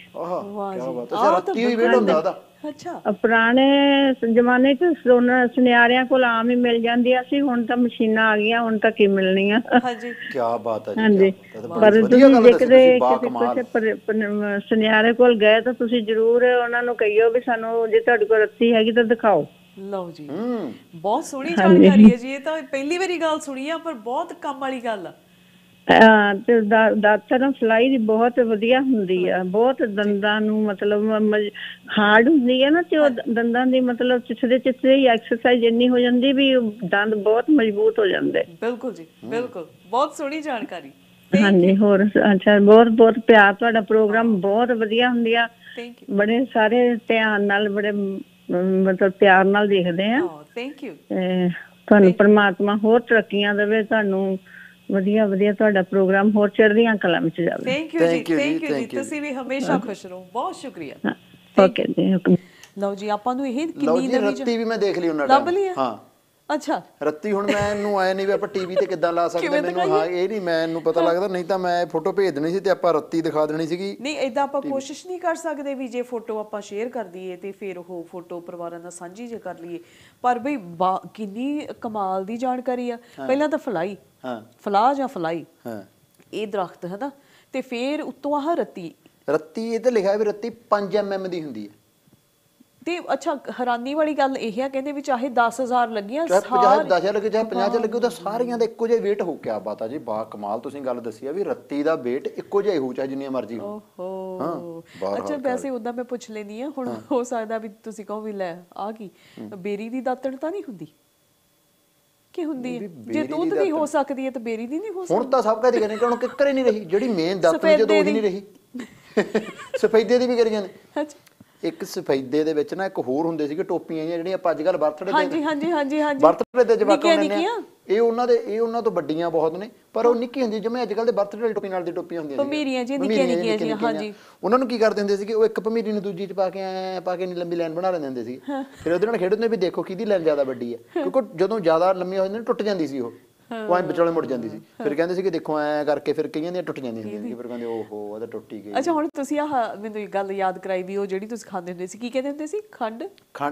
ਪੁਰਾਣੇ ਜ਼ਮਾਨੇ ਚ ਸੁਨਿਆਰਿਆਂ ਕੋਲ ਆਮ ਹੀ ਮਿਲ ਜਾਂਦੀਆਂ ਸੀ, ਹੁਣ ਤਾਂ ਮਸ਼ੀਨਾਂ ਆ ਗਈਆਂ, ਹੁਣ ਤਾਂ ਕੀ ਮਿਲਣੀਆਂ। ਕਿਆ ਬਾਤ ਹੈ ਜੀ। ਹਾਂਜੀ, ਪਰ ਤੁਸੀਂ ਜੇ ਕਿਸੇ ਸੁਨਿਆਰੇ ਕੋਲ ਗਏ ਤਾਂ ਤੁਸੀਂ ਜ਼ਰੂਰ ਉਹਨਾਂ ਨੂੰ ਕਹੀਓ ਵੀ ਸਾਨੂੰ ਜੇ ਤੁਹਾਡੇ ਕੋਲ ਰੱਤੀ ਹੈਗੀ ਤਾਂ ਦਿਖਾਓ। ਲਓ ਜੀ, ਬਹੁਤ ਸੋਹਣੀ ਜਾਣਕਾਰੀ ਹੈ ਜੀ। ਇਹ ਤਾਂ ਪਹਿਲੀ ਵਾਰੀ ਗੱਲ ਸੁਣੀ ਆ, ਪਰ ਬਹੁਤ ਕੰਮ ਵਾਲੀ ਗੱਲ ਆ। ਤੇ ਦਾਤਰ ਫਲਾਈ ਦੀ ਬਹੁਤ ਵਧੀਆ ਹੁੰਦੀ ਆ, ਬਹੁਤ ਦੰਦਾਂ ਨੂੰ ਮਤਲਬ ਹਾਰਡ ਹੁੰਦੀ ਹੈ ਨਾ, ਤੇ ਉਹ ਦੰਦਾਂ ਦੀ ਮਤਲਬ ਚਿੱਥੜੇ ਹੀ ਐਕਸਰਸਾਈਜ਼ ਇੰਨੀ ਹੋ ਜਾਂਦੀ ਵੀ ਦੰਦ ਬਹੁਤ ਮਜ਼ਬੂਤ ਹੋ ਜਾਂਦੇ। ਬਿਲਕੁਲ ਜੀ, ਬਿਲਕੁਲ, ਬਹੁਤ ਸੋਹਣੀ ਜਾਣਕਾਰੀ। ਹਾਂਜੀ, ਹੋਰ ਅੱਛਾ, ਬਹੁਤ ਬਹੁਤ ਪਿਆਰ, ਤੁਹਾਡਾ ਪ੍ਰੋਗਰਾਮ ਬਹੁਤ ਵਧੀਆ ਹੁੰਦੀਆਂ, ਬੜੇ ਸਾਰੇ ਧਿਆਨ ਨਾਲ, ਬੜੇ ਮਤਲਬ ਪਿਆਰ ਨਾਲ ਦੇਖਦੇ ਆ। Thank you. ਤੁਹਾਨੂੰ ਪਰਮਾਤਮਾ ਹੋਰ ਤਰੱਕੀਆਂ ਦੇਵੇ, ਤੁਹਾਨੂੰ ਵਧੀਆ ਵਧੀਆ ਤੁਹਾਡਾ ਪ੍ਰੋਗਰਾਮ ਹੋਰ ਚੜ੍ਹਦੀਆਂ ਕਲਾਂ ਵਿੱਚ ਜਾਵੇ। ਥੈਂਕ ਯੂ ਜੀ, ਥੈਂਕ ਯੂ ਜੀ, ਤੁਸੀਂ ਵੀ ਹਮੇਸ਼ਾ ਖੁਸ਼ ਰਹੋ। ਬਹੁਤ ਸ਼ੁਕਰੀਆ। ਓਕੇ ਜੀ। ਲਓ ਜੀ, ਆਪਾਂ ਨੂੰ ਇਹ ਕਿੰਨੀ ਨਵੀਂ ਰੱਤੀ ਵੀ ਮੈਂ ਦੇਖ ਲਈ ਉਹਨਾਂ ਲੱਭ ਲਈ। ਹਾਂ, ਅੱਛਾ, ਰੱਤੀ ਹੁਣ ਮੈਨੂੰ ਆਇਆ ਨਹੀਂ ਵੀ ਆਪਾਂ ਟੀਵੀ ਤੇ ਕਿੱਦਾਂ ਲਾ ਸਕਦੇ, ਮੈਨੂੰ ਹਾਂ ਇਹ ਨਹੀਂ ਮੈਨੂੰ ਪਤਾ ਲੱਗਦਾ, ਨਹੀਂ ਤਾਂ ਮੈਂ ਫੋਟੋ ਭੇਜ ਦੇਣੀ ਸੀ ਤੇ ਆਪਾਂ ਰੱਤੀ ਦਿਖਾ ਦੇਣੀ ਸੀਗੀ। ਨਹੀਂ, ਏਦਾਂ ਆਪਾਂ ਕੋਸ਼ਿਸ਼ ਨਹੀਂ ਕਰ ਸਕਦੇ ਵੀ ਜੇ ਫੋਟੋ ਆਪਾਂ ਸ਼ੇਅਰ ਕਰ ਦਈਏ ਤੇ ਫਿਰ ਉਹ ਫੋਟੋ ਪਰਿਵਾਰਾਂ ਨਾਲ ਸਾਂਝੀ ਜੇ ਕਰ ਲਈਏ। ਪਰ ਬਈ ਕਿੰਨੀ ਕਮਾਲ ਦੀ ਜਾਣਕਾਰੀ ਆ। ਪਹਿਲਾਂ ਤਾਂ ਫਲਾਹ ਜਾਂ ਫਲਾਈ ਇਹ ਦਰਖਤ ਹੈ ਨਾ, ਤੇ ਫਿਰ ਉੱਤੋਂ ਆਹ ਰੱਤੀ ਇਹ ਤੇ ਲਿਖਿਆ ਵੀ ਰੱਤੀ 5 mm ਦੀ ਹੁੰਦੀ ਹੈ। ਤੇ ਅੱਛਾ, ਹੈਰਾਨੀ ਵਾਲੀ ਗੱਲ ਇਹ ਆ, ਕਹਿੰਦੇ ਵੀ ਚਾਹੇ 10,000 ਲੱਗੀਆਂ, 10,000 ਲੱਗੇ ਚਾਹੇ 50 ਲੱਗੇ, ਉਹਦਾ ਸਾਰੀਆਂ ਦਾ ਇੱਕੋ ਜਿਹਾ ਵੇਟ ਹੋ। ਕਿਆ ਬਾਤ ਆ ਜੀ, ਬਾ ਕਮਾਲ ਤੁਸੀਂ ਗੱਲ ਦੱਸੀ ਆ ਵੀ ਰੱਤੀ ਦਾ ਵੇਟ ਇੱਕੋ ਜਿਹਾ ਹੋਊ ਚਾਹੇ ਜਿੰਨੀਆਂ ਮਰਜ਼ੀ ਹੋ। ਅੱਛਾ, ਵੈਸੇ ਉਦਾਂ ਮੈਂ ਪੁੱਛ ਲੈਂਦੀ ਆ, ਹੁਣ ਹੋ ਸਕਦਾ ਵੀ ਤੁਸੀਂ ਕਹੋ ਵੀ ਲੈ ਆ ਕੀ ਬੇਰੀ ਦੀ ਦਾਤਣ ਤਾਂ ਨਹੀਂ ਹੁੰਦੀ ਕਿ ਹੁੰਦੀ ਹੈ? ਜੇ ਦੁੱਧ ਦੀ ਹੋ ਸਕਦੀ ਹੈ ਤਾਂ ਬੇਰੀ ਦੀ ਨਹੀਂ ਹੋ ਸਕਦੀ? ਹੁਣ ਤਾਂ ਸਭ ਕਹਦੇ ਕਹਿੰਦੇ ਕਿ ਹੁਣ ਕਿੱਕਰ ਹੀ ਨਹੀਂ ਰਹੀ, ਜਿਹੜੀ ਮੇਨ ਦਾਤਣ ਜਦੋਂ ਉਹੀ ਨਹੀਂ ਰਹੀ। ਸਫੈਦੇ ਦੀ ਵੀ ਕਰੀ ਜਾਂਦੇ। ਇੱਕ ਸਫੈਦੇ ਦੇ ਵਿੱਚ ਨਾ ਇੱਕ ਹੋਰ ਹੁੰਦੇ ਸੀਗੇ ਟੋਪੀਆਂ ਜਿਹੜੀਆਂ ਆਪਾਂ ਅੱਜ ਕੱਲ੍ਹ ਬਰਥਡੇ ਤੇ ਜਵਾਕਾਂ ਨੇ, ਇਹ ਉਹਨਾਂ ਤੋਂ ਵੱਡੀਆਂ ਬਹੁਤ ਨੇ, ਪਰ ਉਹ ਨਿੱਕੀ ਹੁੰਦੀ, ਜਿਵੇਂ ਅੱਜ ਕੱਲ੍ਹ ਦੇ ਬਰਥਡੇ ਵਾਲੀ ਟੋਪੀ ਨਾਲ ਦੀ ਟੋਪੀਆਂ ਹੁੰਦੀਆਂ ਸੀ। ਉਹਨਾਂ ਨੂੰ ਕੀ ਕਰਦੇ ਹੁੰਦੇ ਸੀਗੇ, ਉਹ ਇੱਕ ਭਮੀਰੀ ਨੂੰ ਦੂਜੀ ਚ ਪਾ ਕੇ ਲੰਬੀ ਲਾਈਨ ਬਣਾ ਲੈਂਦੇ ਹੁੰਦੇ ਸੀ। ਫਿਰ ਉਹਦੇ ਨਾਲ ਖੇਡਦੇ ਵੀ ਦੇਖੋ ਕਿਹਦੀ ਲਾਈਨ ਜ਼ਿਆਦਾ ਵੱਡੀ ਹੈ, ਕਿਉਂਕਿ ਜਦੋਂ ਜ਼ਿਆਦਾ ਲੰਮੀਆਂ ਹੋ ਜਾਂਦੀਆਂ ਟੁੱਟ ਜਾਂਦੀ ਸੀ, ਉਹ ਐਂ ਵਿਚਾਲੇ ਮੁੜ ਜਾਂਦੀ ਸੀ। ਫਿਰ ਕਹਿੰਦੇ ਸੀ ਕਿ ਦੇਖੋ ਐਂ ਕਰਕੇ ਫਿਰ ਕਈਆਂ ਦੀਆਂ ਟੁੱਟ ਜਾਂਦੀਆਂ ਸੀ, ਫਿਰ ਕਹਿੰਦੇ ਓਹੋ ਉਹ ਤਾਂ ਟੁੱਟ ਹੀ ਗਈ। ਅੱਛਾ, ਹੁਣ ਤੁਸੀਂ ਆਹ ਮੈਨੂੰ ਇੱਕ ਗੱਲ ਯਾਦ ਕਰਾਈ ਵੀ ਉਹ ਜਿਹੜੀ ਤੁਸੀਂ ਖਾਂਦੇ ਹੁੰਦੇ ਸੀ, ਕੀ ਕਹਿੰਦੇ ਹੁੰਦੇ ਸੀ? ਖੰਡ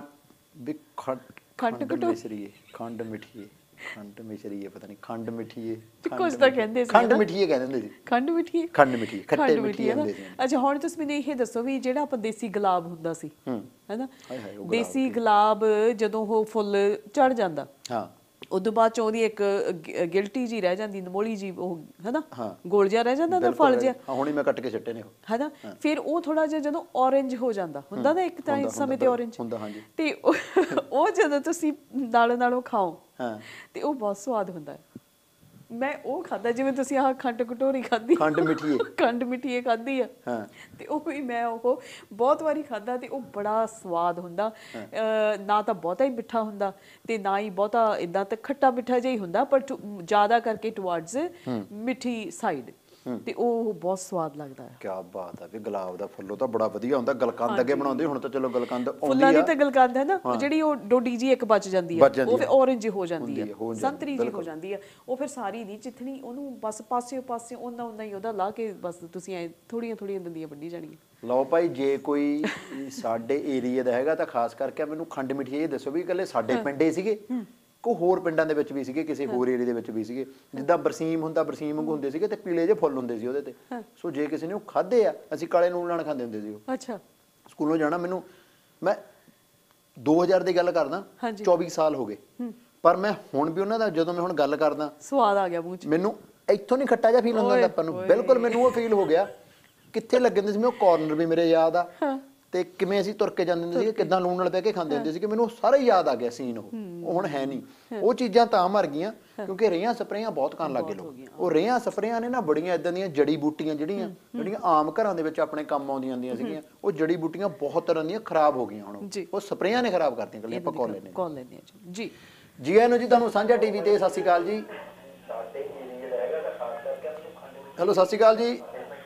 ਮਿਸ਼ਰੀਏ, ਖੰਡ ਮਿਠੀਏ, ਪਤਾ ਨਹੀਂ ਖੰਡ ਮਿੱਠੀਏ, ਕੁਝ ਤਾਂ ਕਹਿੰਦੇ ਸੀ, ਖੰਡ ਮਿੱਠੀਏ ਕਹਿੰਦੇ ਹੁੰਦੇ ਸੀ। ਖੰਡ ਮਿੱਠੀਏ, ਖੱਟੇ ਮਿੱਠੀਏ ਹੁੰਦੇ ਸੀ। ਅੱਛਾ, ਹੁਣ ਤੁਸੀਂ ਮੈਨੂੰ ਇਹ ਦੱਸੋ ਵੀ ਜਿਹੜਾ ਆਪਾਂ ਦੇਸੀ ਗੁਲਾਬ ਹੁੰਦਾ ਸੀ ਹੈਨਾ, ਦੇਸੀ ਗੁਲਾਬ ਜਦੋਂ ਉਹ ਫੁੱਲ ਝੜ ਜਾਂਦਾ, ਉਦੋਂ ਬਾਅਦ ਚ ਉਹਦੀ ਇੱਕ ਗਿਲਟੀ ਜੀ ਰਹਿ ਜਾਂਦੀ, ਨਮੋਲੀ ਜੀ, ਉਹ ਹੈਨਾ ਗੋਲ ਜਿਹਾ ਰਹਿ ਜਾਂਦਾ ਨਾ, ਫਲ ਜਿਹਾ। ਹੁਣੇ ਮੈਂ ਕੱਟ ਕੇ ਛੱਟੇ ਨੇ ਹੈਨਾ। ਫਿਰ ਉਹ ਥੋੜਾ ਜਿਹਾ ਜਦੋਂ ਔਰੇਂਜ ਹੋ ਜਾਂਦਾ ਹੁੰਦਾ ਨਾ, ਇੱਕ ਤਾਂ ਇਸ ਸਮੇਂ ਤੇ ਔਰੇਂਜ ਤੇ ਉਹ ਜਦੋਂ ਤੁਸੀਂ ਨਾਲੋਂ ਖਾਓ ਤੇ ਉਹ ਬਹੁਤ ਸਵਾਦ ਹੁੰਦਾ ਹੈ। ਮੈਂ ਉਹ ਖਾਧਾ, ਜਿਵੇਂ ਤੁਸੀਂ ਆਹ ਖੰਡ ਕਟੋਰੀ ਖਾਧੀ, ਖੰਡ ਮਿੱਠੀਏ ਖਾਧੀ ਆ, ਤੇ ਉਹ ਵੀ ਮੈਂ ਉਹ ਬਹੁਤ ਵਾਰੀ ਖਾਧਾ ਤੇ ਉਹ ਬੜਾ ਸਵਾਦ ਹੁੰਦਾ। ਨਾ ਤਾਂ ਬਹੁਤਾ ਹੀ ਮਿੱਠਾ ਹੁੰਦਾ ਤੇ ਨਾ ਹੀ ਬਹੁਤਾ ਏਦਾਂ ਤੇ ਖੱਟਾ ਮਿੱਠਾ ਜਿਹਾ ਹੀ ਹੁੰਦਾ, ਪਰ ਜ਼ਿਆਦਾ ਕਰਕੇ ਟੁਵਰਡਸ ਮਿੱਠੀ ਸਾਈਡ, ਤੇ ਉਹ ਬਹੁਤ ਸਵਾਦ ਲੱਗਦਾ ਹੈ। ਕੀ ਬਾਤ ਹੈ ਵੀ, ਗੁਲਾਬ ਦਾ ਫੁੱਲ ਉਹ ਤਾਂ ਬੜਾ ਵਧੀਆ ਹੁੰਦਾ। ਗਲਕੰਦ ਅੱਗੇ ਬਣਾਉਂਦੇ, ਹੁਣ ਤਾਂ ਚਲੋ ਗਲਕੰਦ ਫੁੱਲਾਂ ਦੀ ਤਾਂ ਗਲਕੰਦ ਹੈ ਨਾ, ਜਿਹੜੀ ਉਹ ਡੋਡੀ ਜੀ ਇੱਕ ਬਚ ਜਾਂਦੀ ਹੈ, ਉਹ ਫਿਰ ਔਰੇਂਜ ਹੋ ਜਾਂਦੀ ਹੈ, ਸੰਤਰੀ ਜੀ ਹੋ ਜਾਂਦੀ ਹੈ, ਉਹ ਫਿਰ ਸਾਰੀ ਨਹੀਂ ਚਿੱਥਣੀ, ਉਹਨੂੰ ਬਸ ਪਾਸਿਓ ਉਹਨਾਂ ਹੀ ਉਹਦਾ ਲਾ ਕੇ ਬਸ ਤੁਸੀਂ ਐ ਥੋੜੀਆਂ ਦੰਦੀਆਂ ਵੱਢੀ ਜਾਣੀਆਂ। ਲਓ ਭਾਈ, ਜੇ ਕੋਈ ਸਾਡੇ ਏਰੀਆ ਦਾ ਹੈਗਾ ਤਾਂ ਖਾਸ ਕਰਕੇ ਮੈਨੂੰ ਖੰਡ ਮਿੱਠੀ ਇਹ ਦੱਸੋ ਵੀ ਇਕੱਲੇ ਸਾਡੇ ਪਿੰਡੇ ਸੀਗੇ, ਕੋ ਹੋਰ ਪਿੰਡਾਂ ਦੇ ਵਿੱਚ ਵੀ ਸੀਗੇ, ਕਿਸੇ ਹੋਰ ਏਰੀਆ ਦੇ ਵਿੱਚ ਵੀ ਸੀਗੇ? ਜਿੱਦਾਂ ਬਰਸੀਮ ਹੁੰਦਾ, ਬਰਸੀਮ ਵਾਂਗੂ ਹੁੰਦੇ ਸੀਗੇ ਤੇ ਪੀਲੇ ਜਿਹੇ ਫੁੱਲ ਹੁੰਦੇ ਸੀ ਉਹਦੇ ਤੇ। ਸੋ ਜੇ ਕਿਸੇ ਨੇ ਉਹ ਖਾਧੇ ਆ, ਅਸੀਂ ਕਾਲੇ ਨੂਣ ਨਾਲ ਖਾਂਦੇ ਹੁੰਦੇ ਸੀ ਉਹ। ਅੱਛਾ। ਸਕੂਲੋਂ ਜਾਣਾ, ਮੈਂ 2000 ਦੀ ਗੱਲ ਕਰਦਾ, 24 ਸਾਲ ਹੋ ਗਏ, ਪਰ ਮੈਂ ਹੁਣ ਵੀ ਉਹਨਾਂ ਦਾ ਜਦੋਂ ਮੈਂ ਹੁਣ ਗੱਲ ਕਰਦਾ, ਸਵਾਦ ਆ ਗਿਆ ਮੂੰਹ 'ਚ। ਮੈਨੂੰ ਇੱਥੋਂ ਨਹੀਂ ਖੱਟਾ ਜਿਹਾ ਫੀਲ ਹੁੰਦਾ ਆਪਾਂ ਨੂੰ, ਬਿਲਕੁਲ ਮੈਨੂੰ ਉਹ ਫੀਲ ਹੋ ਗਿਆ। ਕਿੱਥੇ ਲੱਗੇ ਹੁੰਦੇ ਸੀ, ਮੈਂ ਉਹ ਕਾਰਨਰ ਵੀ ਮੇਰੇ ਯਾਦ ਆ, ਤੇ ਕਿਵੇਂ ਅਸੀਂ ਤੁਰ ਕੇ ਜਾਂਦੇ ਹੁੰਦੇ ਸੀ, ਕਿੱਦਾਂ ਲੂਣ ਨਾਲ ਬਹਿ ਕੇ ਖਾਂਦੇ ਹੁੰਦੇ ਸੀ, ਮੈਨੂੰ ਸਾਰਾ ਯਾਦ ਆ ਗਿਆ ਸੀਨ। ਉਹ ਹੁਣ ਹੈ ਨਹੀਂ। ਉਹ ਚੀਜ਼ਾਂ ਤਾਂ ਮਰ ਗਈਆਂ ਕਿਉਂਕਿ ਰੇਹਾਂ ਸਪਰੇਆਂ ਬਹੁਤ ਕਰਨ ਲੱਗੇ ਲੋਕ। ਉਹ ਰੇਹਾਂ ਸਪਰੇਆਂ ਨੇ ਨਾ ਬੜੀਆਂ ਇਦਾਂ ਦੀਆਂ ਜੜੀ ਬੂਟੀਆਂ ਜਿਹੜੀਆਂ ਆਮ ਘਰਾਂ ਦੇ ਵਿੱਚ ਆਪਣੇ ਕੰਮ ਆਉਂਦੀਆਂ ਹੁੰਦੀਆਂ ਸੀਗੀਆਂ, ਉਹ ਜੜੀ ਬੂਟੀਆਂ ਬਹੁਤ ਤਰ੍ਹਾਂ ਦੀਆਂ ਖਰਾਬ ਹੋ ਗਈਆਂ ਹੁਣ। ਉਹ ਸਪਰੇਆਂ ਨੇ ਖਰਾਬ ਕਰਤੀਆਂ, ਕੱਲੀਆਂ ਆਪਾਂ ਕੋਲ ਲੈਨੇ ਜੀ। ਜੀ ਆਇਆਂ ਨੂੰ ਜੀ ਤੁਹਾਨੂੰ ਸਾਂਝਾ ਟੀਵੀ ਤੇ। ਸਤਿ ਸ਼੍ਰੀ ਅਕਾਲ ਜੀ। ਹੈਲੋ, ਸਤਿ ਸ਼੍ਰੀ ਅਕਾਲ ਜੀ।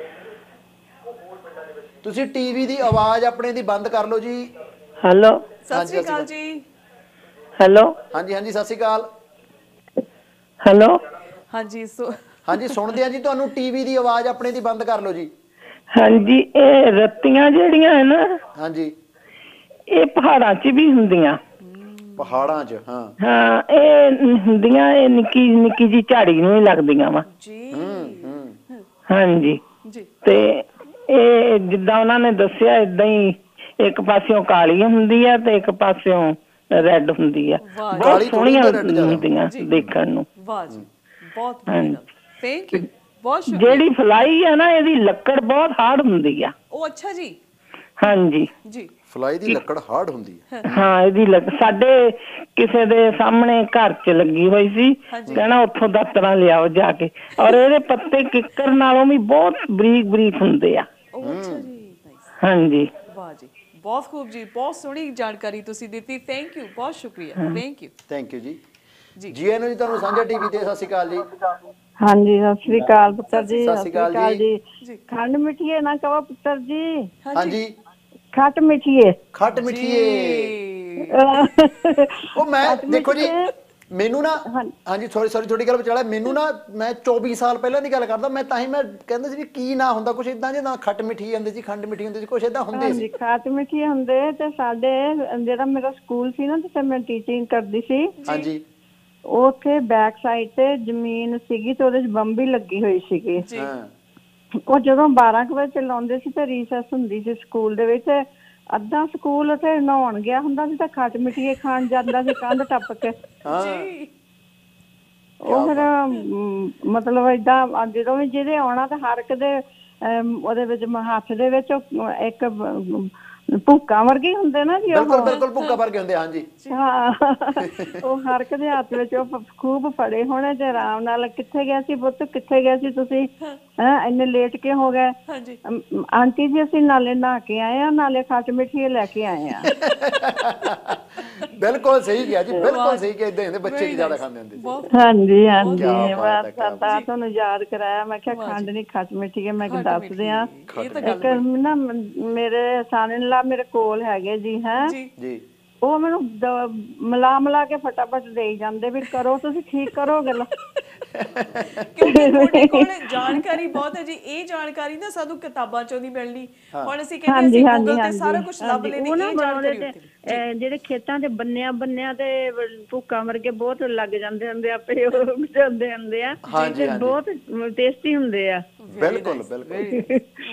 ਤੁਸੀਂ ਟੀਵੀ ਦੀ ਆਵਾਜ਼ ਆਪਣੇ ਦੀ ਬੰਦ ਕਰ ਲਓ ਜੀ। ਹੈਲੋ, ਸਤਿ ਸ਼੍ਰੀ ਅਕਾਲ ਜੀ। ਹੈਲੋ, ਹਾਂਜੀ ਸਤਿ ਸ਼੍ਰੀ ਅਕਾਲ। ਹੈਲੋ, ਹਾਂਜੀ ਸੁਣਦੇ ਆ ਜੀ ਤੁਹਾਨੂੰ। ਟੀਵੀ ਦੀ ਆਵਾਜ਼ ਆਪਣੇ ਦੀ ਬੰਦ ਕਰ ਲਓ ਜੀ। ਹਾਂਜੀ, ਇਹ ਰੱਤੀਆਂ ਜਿਹੜੀਆਂ ਹੈ ਨਾ, ਹਾਂਜੀ, ਇਹ ਪਹਾੜਾਂ 'ਚ ਵੀ ਹੁੰਦੀਆਂ। ਪਹਾੜਾਂ 'ਚ? ਹਾਂ, ਇਹ ਹੁੰਦੀਆਂ, ਇਹ ਨਿੱਕੀ ਜੀ ਝਾੜੀ ਨੂੰ ਹੀ ਲੱਗਦੀਆਂ ਵਾ ਜੀ। ਹਾਂਜੀ ਜੀ। ਤੇ ਇਹ ਜਿੱਦਾਂ ਉਹਨਾਂ ਨੇ ਦੱਸਿਆ ਏਦਾਂ ਹੀ, ਇੱਕ ਪਾਸਿਓਂ ਕਾਲੀ ਹੁੰਦੀ ਆ ਤੇ ਇੱਕ ਪਾਸਿਓਂ ਰੈੱਡ ਹੁੰਦੀ ਆ। ਬਹੁਤ ਸੋਹਣੀਆਂ ਹੁੰਦੀਆਂ ਦੇਖਣ ਨੂੰ। ਵਾਹ ਜੀ, ਬਹੁਤ ਵਧੀਆ, ਥੈਂਕ ਯੂ, ਬਹੁਤ ਸ਼ੁਕਰੀਆ। ਜਿਹੜੀ ਫਲਾਈ ਆ ਨਾ, ਇਹਦੀ ਲੱਕੜ ਬਹੁਤ ਹਾਰਡ ਹੁੰਦੀ ਆ। ਉਹ ਅੱਛਾ ਜੀ। ਹਾਂਜੀ ਜੀ, ਫਲਾਈ ਦੀ ਲੱਕੜ ਹਾਰਡ ਹੁੰਦੀ ਹੈ। ਹਾਂ, ਇਹਦੀ ਸਾਡੇ ਕਿਸੇ ਦੇ ਸਾਹਮਣੇ ਘਰ 'ਚ ਲੱਗੀ ਹੋਈ ਸੀ, ਕਹਿਣਾ ਉੱਥੋਂ ਦਾਤਰਾਂ ਲਿਆਓ ਜਾ ਕੇ, ਔਰ ਇਹਦੇ ਪੱਤੇ ਕਿੱਕਰ ਨਾਲੋਂ ਵੀ ਬਹੁਤ ਬਰੀਕ ਹੁੰਦੇ ਆ। ਅੱਛਾ ਜੀ। ਹਾਂਜੀ, ਵਾਹ ਜੀ, ਬਹੁਤ ਖੂਬ ਜੀ, ਬਹੁਤ ਸੋਹਣੀ ਜਾਣਕਾਰੀ ਤੁਸੀਂ ਦਿੱਤੀ। ਥੈਂਕ ਯੂ, ਬਹੁਤ ਸ਼ੁਕਰੀਆ। ਥੈਂਕ ਯੂ ਜੀ। ਜੀ ਆਇਆਂ ਨੂੰ ਜੀ ਤੁਹਾਨੂੰ ਸਾਂਝਾ ਟੀਵੀ ਤੇ। ਸਤਿ ਸ਼੍ਰੀ ਅਕਾਲ ਜੀ। ਹਾਂਜੀ, ਸਤਿ ਸ਼੍ਰੀ ਅਕਾਲ ਪੁੱਤਰ ਜੀ। ਸਤਿ ਸ਼੍ਰੀ ਅਕਾਲ ਜੀ। ਖੰਡ ਮਿੱਠੀਏ ਨਾ ਕਹੋ ਪੁੱਤਰ ਜੀ। ਹਾਂਜੀ, ਖੱਟ ਮਿੱਠੀਏ। ਉਹ ਮੈਂ ਦੇਖੋ ਜੀ, ਮੈਨੂੰ ਨਾ, ਹਾਂਜੀ ਸੌਰੀ ਥੋੜੀ ਗੱਲ ਵਿਚਾਲੇ, ਮੈਨੂੰ ਨਾ, ਮੈਂ 24 ਸਾਲ ਪਹਿਲਾਂ ਦੀ ਗੱਲ ਕਰਦਾ, ਮੈਂ ਤਾਂ ਹੀ ਮੈਂ ਕਹਿੰਦਾ ਸੀ ਵੀ ਕੀ ਨਾ ਹੁੰਦਾ, ਕੁਛ ਇਦਾਂ ਜਿੱਦਾਂ ਖੱਟ ਮਿੱਠੀ ਹੁੰਦੀ ਸੀ, ਖੰਡ ਮਿੱਠੀ ਹੁੰਦੀ ਸੀ, ਕੁਛ ਇਦਾਂ ਹੁੰਦੇ ਸੀ। ਖੱਟ ਮਿੱਠੀ ਹੁੰਦੇ। ਤੇ ਸਾਡੇ ਜਿਹੜਾ ਮੇਰਾ ਸਕੂਲ ਸੀ ਨਾ, ਜਿੱਥੇ ਮੈਂ ਟੀਚਿੰਗ ਕਰਦੀ ਸੀ, ਹਾਂਜੀ, ਉੱਥੇ ਬੈਕ ਸਾਈਡ ਤੇ ਜ਼ਮੀਨ ਸੀਗੀ ਤੇ ਉਹਦੇ 'ਚ ਬੰਬੀ ਲੱਗੀ ਹੋਈ ਸੀਗੀ। ਉਹ ਜਦੋਂ 12 ਵਜੇ ਚਲਾਉਂਦੇ ਸੀ ਤੇ ਰੀਸੈਸ ਹੁੰਦੀ ਸੀ ਸਕੂਲ ਦੇ ਵਿੱਚ, ਅੱਧਾ ਸਕੂਲ ਉੱਥੇ ਨਹਾਉਣ ਗਿਆ ਹੁੰਦਾ ਸੀ ਤਾਂ ਖੱਟ ਮਿੱਠੀਏ ਖਾਣ ਜਾਂਦਾ ਸੀ ਕੰਧ ਟੱਪ ਕੇ। ਉਹ ਫਿਰ ਮਤਲਬ ਏਦਾਂ ਜਦੋਂ ਵੀ ਜਿਹਦੇ ਆਉਣਾ ਤਾਂ ਹਰ ਇੱਕ ਦੇ ਉਹਦੇ ਵਿੱਚ ਹੱਥ ਦੇ ਵਿੱਚ ਇੱਕ ਭੁੱਕਾਂ ਵਰਗੇ ਹੁੰਦੇ ਨਾ ਜੀ। ਬਿਲਕੁਲ ਭੁੱਕਾ ਵਰਗੇ ਹੁੰਦੇ। ਹਾਂਜੀ, ਹਾਂ, ਉਹ ਹਰ ਇੱਕ ਦੇ ਹੱਥ ਵਿੱਚ ਉਹ ਖੂਬ ਫੜੇ ਹੋਣੇ ਤੇ ਆਰਾਮ ਨਾਲ, ਕਿੱਥੇ ਗਿਆ ਸੀ ਪੁੱਤ, ਕਿੱਥੇ ਗਏ ਸੀ ਤੁਸੀਂ, ਇੰਨੇ ਲੇਟ ਕਿਉਂ ਹੋ ਗਏ? ਆਂਟੀ ਜੀ ਅਸੀਂ ਨਾਲੇ ਨਹਾ ਕੇ ਆਏ ਆ, ਨਾਲੇ ਖੱਟ ਮਿੱਠੀਏ ਲੈ ਕੇ ਆਏ ਆ। ਬਿਲਕੁਲ ਸਹੀ ਕਿਹਾ ਜੀ, ਬਿਲਕੁਲ ਸਹੀ ਕਿਹਾ। ਏਦਾਂ ਹੁੰਦੇ ਬੱਚੇ ਵੀ ਜ਼ਿਆਦਾ ਖਾਂਦੇ ਹੁੰਦੇ ਸੀ। ਹਾਂਜੀ, ਮੈਂ ਤੁਹਾਨੂੰ ਯਾਦ ਕਰਾਇਆ, ਮੈਂ ਕਿਹਾ ਖੰਡ ਨੀ ਖੱਟ ਮਿੱਠੀ ਹੈ। ਮੈਂ ਦੱਸ ਦਿਆਂ, ਇੱਕ ਨਾ ਮੇਰੇ son-in-law ਮੇਰੇ ਕੋਲ ਹੈਗੇ ਜੀ, ਉਹ ਮੈਨੂੰ ਮਿਲਾ ਕੇ ਫਟਾਫਟ ਦੇਈ ਜਾਂਦੇ ਵੀ ਕਰੋ ਤੁਸੀਂ, ਠੀਕ ਕਰੋਗੇ। ਕਿਉਂਕਿ ਤੁਹਾਡੇ ਕੋਲ ਜਾਣਕਾਰੀ ਬਹੁਤ ਹੈ ਜੀ। ਇਹ ਜਾਣਕਾਰੀ ਨਾ ਸਾਨੂੰ ਕਿਤਾਬਾਂ ਚੋਂ ਨਹੀਂ ਮਿਲਣੀ। ਹੁਣ ਅਸੀਂ ਕਹਿੰਦੇ ਅਸੀਂ ਗੂਗਲ ਤੇ ਸਾਰਾ ਕੁਝ ਲੱਭ ਲੈਂਦੇ। ਇਹ ਜਾਣਕਾਰੀ ਜਿਹੜੇ ਖੇਤਾਂ ਦੇ ਬੰਨਿਆਂ ਤੇ ਭੁੱਕਾਂ ਵਰਗੇ ਬਹੁਤ ਲੱਗ ਜਾਂਦੇ ਹੁੰਦੇ ਆ, ਆਪੇ ਉਹ ਜਾਂਦੇ ਹੁੰਦੇ ਆ, ਬਹੁਤ ਟੇਸਟੀ ਹੁੰਦੇ ਆ। ਬਿਲਕੁਲ। ਵਾਹ ਜੀ,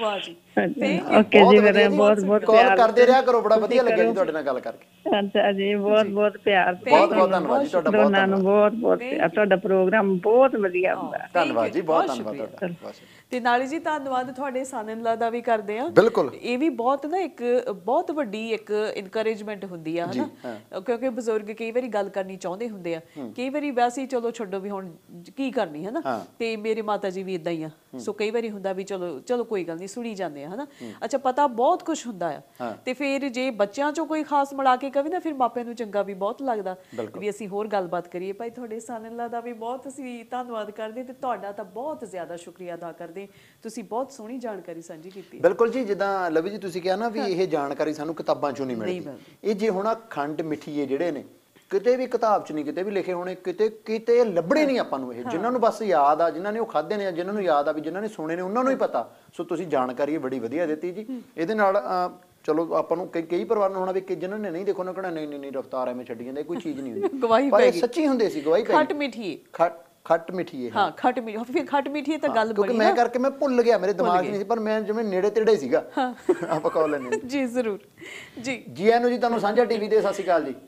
ਓਕੇ ਜੀ, ਮੇਰਾ ਬਹੁਤ ਬਹੁਤ ਕਾਲ ਕਰਦੇ ਰਿਹਾ ਕਰੋ, ਬੜਾ ਵਧੀਆ ਲੱਗਿਆ ਜੀ ਤੁਹਾਡੇ ਨਾਲ ਗੱਲ ਕਰਕੇ। ਅੱਛਾ ਜੀ, ਬਹੁਤ ਬਹੁਤ ਪਿਆਰ, ਬਹੁਤ ਬਹੁਤ ਧੰਨਵਾਦ ਜੀ ਤੁਹਾਡਾ, ਦੋਨਾਂ ਨੂੰ ਬਹੁਤ ਬਹੁਤ ਪਿਆਰ। ਤੁਹਾਡਾ ਪ੍ਰੋਗਰਾਮ ਬਹੁਤ ਵਧੀਆ ਹੁੰਦਾ। ਧੰਨਵਾਦ ਜੀ, ਬਹੁਤ ਧੰਨਵਾਦ ਤੁਹਾਡਾ। ਤੇ ਨਾਲੇ ਜੀ ਧੰਨਵਾਦ ਤੁਹਾਡੇ ਸਨ-ਇਨ-ਲਾ ਦਾ ਵੀ ਕਰਦੇ ਆ। ਬਿਲਕੁਲ, ਇਹ ਵੀ ਬਹੁਤ ਨਾ ਇੱਕ ਬਹੁਤ ਵੱਡੀ ਇੱਕ ਇਨਕਰੇਜਮੈਂਟ ਹੁੰਦੀ ਆ, ਹਨਾ, ਕਿਉਂਕਿ ਬਜ਼ੁਰਗ ਕਈ ਵਾਰੀ ਗੱਲ ਕਰਨੀ ਚਾਹੁੰਦੇ ਹੁੰਦੇ ਆ, ਕਈ ਵਾਰੀ ਵੈਸੇ ਚਲੋ ਛੱਡੋ ਵੀ ਹੁਣ ਕੀ ਕਰਨੀ, ਹਨਾ, ਤੇ ਮੇਰੇ ਮਾਤਾ ਜੀ ਵੀ ਇਦਾਂ ਹੀ ਆ। ਸੋ ਕਈ ਵਾਰੀ ਹੁੰਦਾ ਵੀ ਚਲੋ ਕੋਈ ਗੱਲ ਨਹੀਂ, ਸੁਣੀ ਜਾਂਦੇ ਆ, ਹਨਾ। ਅੱਛਾ, ਪਤਾ ਬਹੁਤ ਕੁਝ ਹੁੰਦਾ ਆ, ਤੇ ਫਿਰ ਜੇ ਬੱਚਿਆਂ ਚੋਂ ਕੋਈ ਖਾਸ ਮਿਲਾ ਕੇ ਕਵੇ ਨਾ, ਫਿਰ ਮਾਪਿਆਂ ਨੂੰ ਚੰਗਾ ਵੀ ਬਹੁਤ ਲੱਗਦਾ ਵੀ ਅਸੀਂ ਹੋਰ ਗੱਲਬਾਤ ਕਰੀਏ। ਭਾਈ ਤੁਹਾਡੇ ਸਨ-ਇਨ-ਲਾ ਦਾ ਵੀ ਬਹੁਤ ਅਸੀਂ ਧੰਨਵਾਦ ਕਰਦੇ, ਤੇ ਤੁਹਾਡਾ ਤਾਂ ਬਹੁਤ ਜ਼ਿਆਦਾ ਸ਼ੁਕਰੀਆ ਅਦਾ ਕਰਦੇ, ਤੁਸੀਂ ਬਹੁਤ ਸੋਹਣੀ ਜਾਣਕਾਰੀ ਸਾਂਝੀ ਕੀਤੀ। ਬਿਲਕੁਲ ਜੀ, ਜਿੱਦਾਂ ਲਵੀ ਜੀ ਤੁਸੀਂ ਕਿਹਾ ਨਾ ਵੀ ਇਹ ਜਾਣਕਾਰੀ ਸਾਨੂੰ ਕਿਤਾਬਾਂ ਚੋਂ ਨਹੀਂ ਮਿਲਦੀ, ਇਹ ਜੇ ਹੁਣ ਖੰਡ ਮਿੱਠੀਏ ਜਿਹੜੇ ਨੇ ਕਿਤੇ ਵੀ ਕਿਤਾਬ 'ਚ ਨਹੀਂ ਕਿਤੇ ਵੀ ਲਿਖੇ ਹੋਣੇ, ਕਿਤੇ ਲੱਭਣੇ ਨਹੀਂ ਆਪਾਂ ਨੂੰ। ਇਹ ਜਿਨ੍ਹਾਂ ਨੂੰ ਬਸ ਯਾਦ ਆ, ਜਿਨ੍ਹਾਂ ਨੇ ਉਹ ਖਾਧੇ ਨੇ, ਜਿਨ੍ਹਾਂ ਨੂੰ ਯਾਦ ਆ ਵੀ ਜਿਨ੍ਹਾਂ ਨੇ ਸੁਣੇ ਨੇ, ਉਹਨਾਂ ਨੂੰ ਹੀ ਪਤਾ। ਸੋ ਤੁਸੀਂ ਜਾਣਕਾਰੀ ਬੜੀ ਵਧੀਆ ਦਿੱਤੀ ਜੀ। ਇਹਦੇ ਨਾਲ ਚਲੋ ਆਪਾਂ ਨੂੰ ਕਈ ਪਰਿਵਾਰ ਨੂੰ ਹੋਣਾ ਵੀ ਜਿਨ੍ਹਾਂ ਨੇ ਨਹੀਂ ਦੇਖੋ ਨਾ ਕਹਿਣਾ ਨਹੀਂ ਰਫਤਾਰ ਐਵੇਂ ਛੱਡੀ ਜਾਂਦੇ, ਕੋਈ ਚੀਜ਼ ਨਹੀਂ ਹੁੰਦੀ, ਪਰ ਸੱਚੀ ਹੁੰਦੇ ਸੀ। ਗਵਾਹੀ ਖੱਟ ਮਿੱਠੀਏ, ਖੱਟ ਮਿੱਠੀਏ, ਹਾਂ ਖੱਟ ਮਿੱਠੀ, ਫਿਰ ਖੱਟ ਮਿੱਠੀਏ ਤਾਂ ਗੱਲ ਬਣੀ, ਕਿਉਂਕਿ ਮੈਂ ਕਰਕੇ ਮੈਂ ਭੁੱਲ ਗਿਆ, ਮੇਰੇ ਦਿਮਾਗ ਨਹੀਂ ਸੀ, ਪਰ ਮੈਂ ਜਿਵੇਂ ਨੇੜੇ ਤੇੜੇ ਸੀਗਾ। ਆਪਾਂ ਕਾਲ ਲੈਣੇ ਜੀ, ਜ਼ਰੂਰ ਜੀ। ਜੀ ਆਇਆਂ ਨੂੰ ਜੀ ਤੁਹਾਨੂੰ ਸਾਂਝਾ ਟੀਵੀ ਦੇ ਸਤਿ ਸ਼੍ਰੀ ਅਕਾਲ ਜੀ।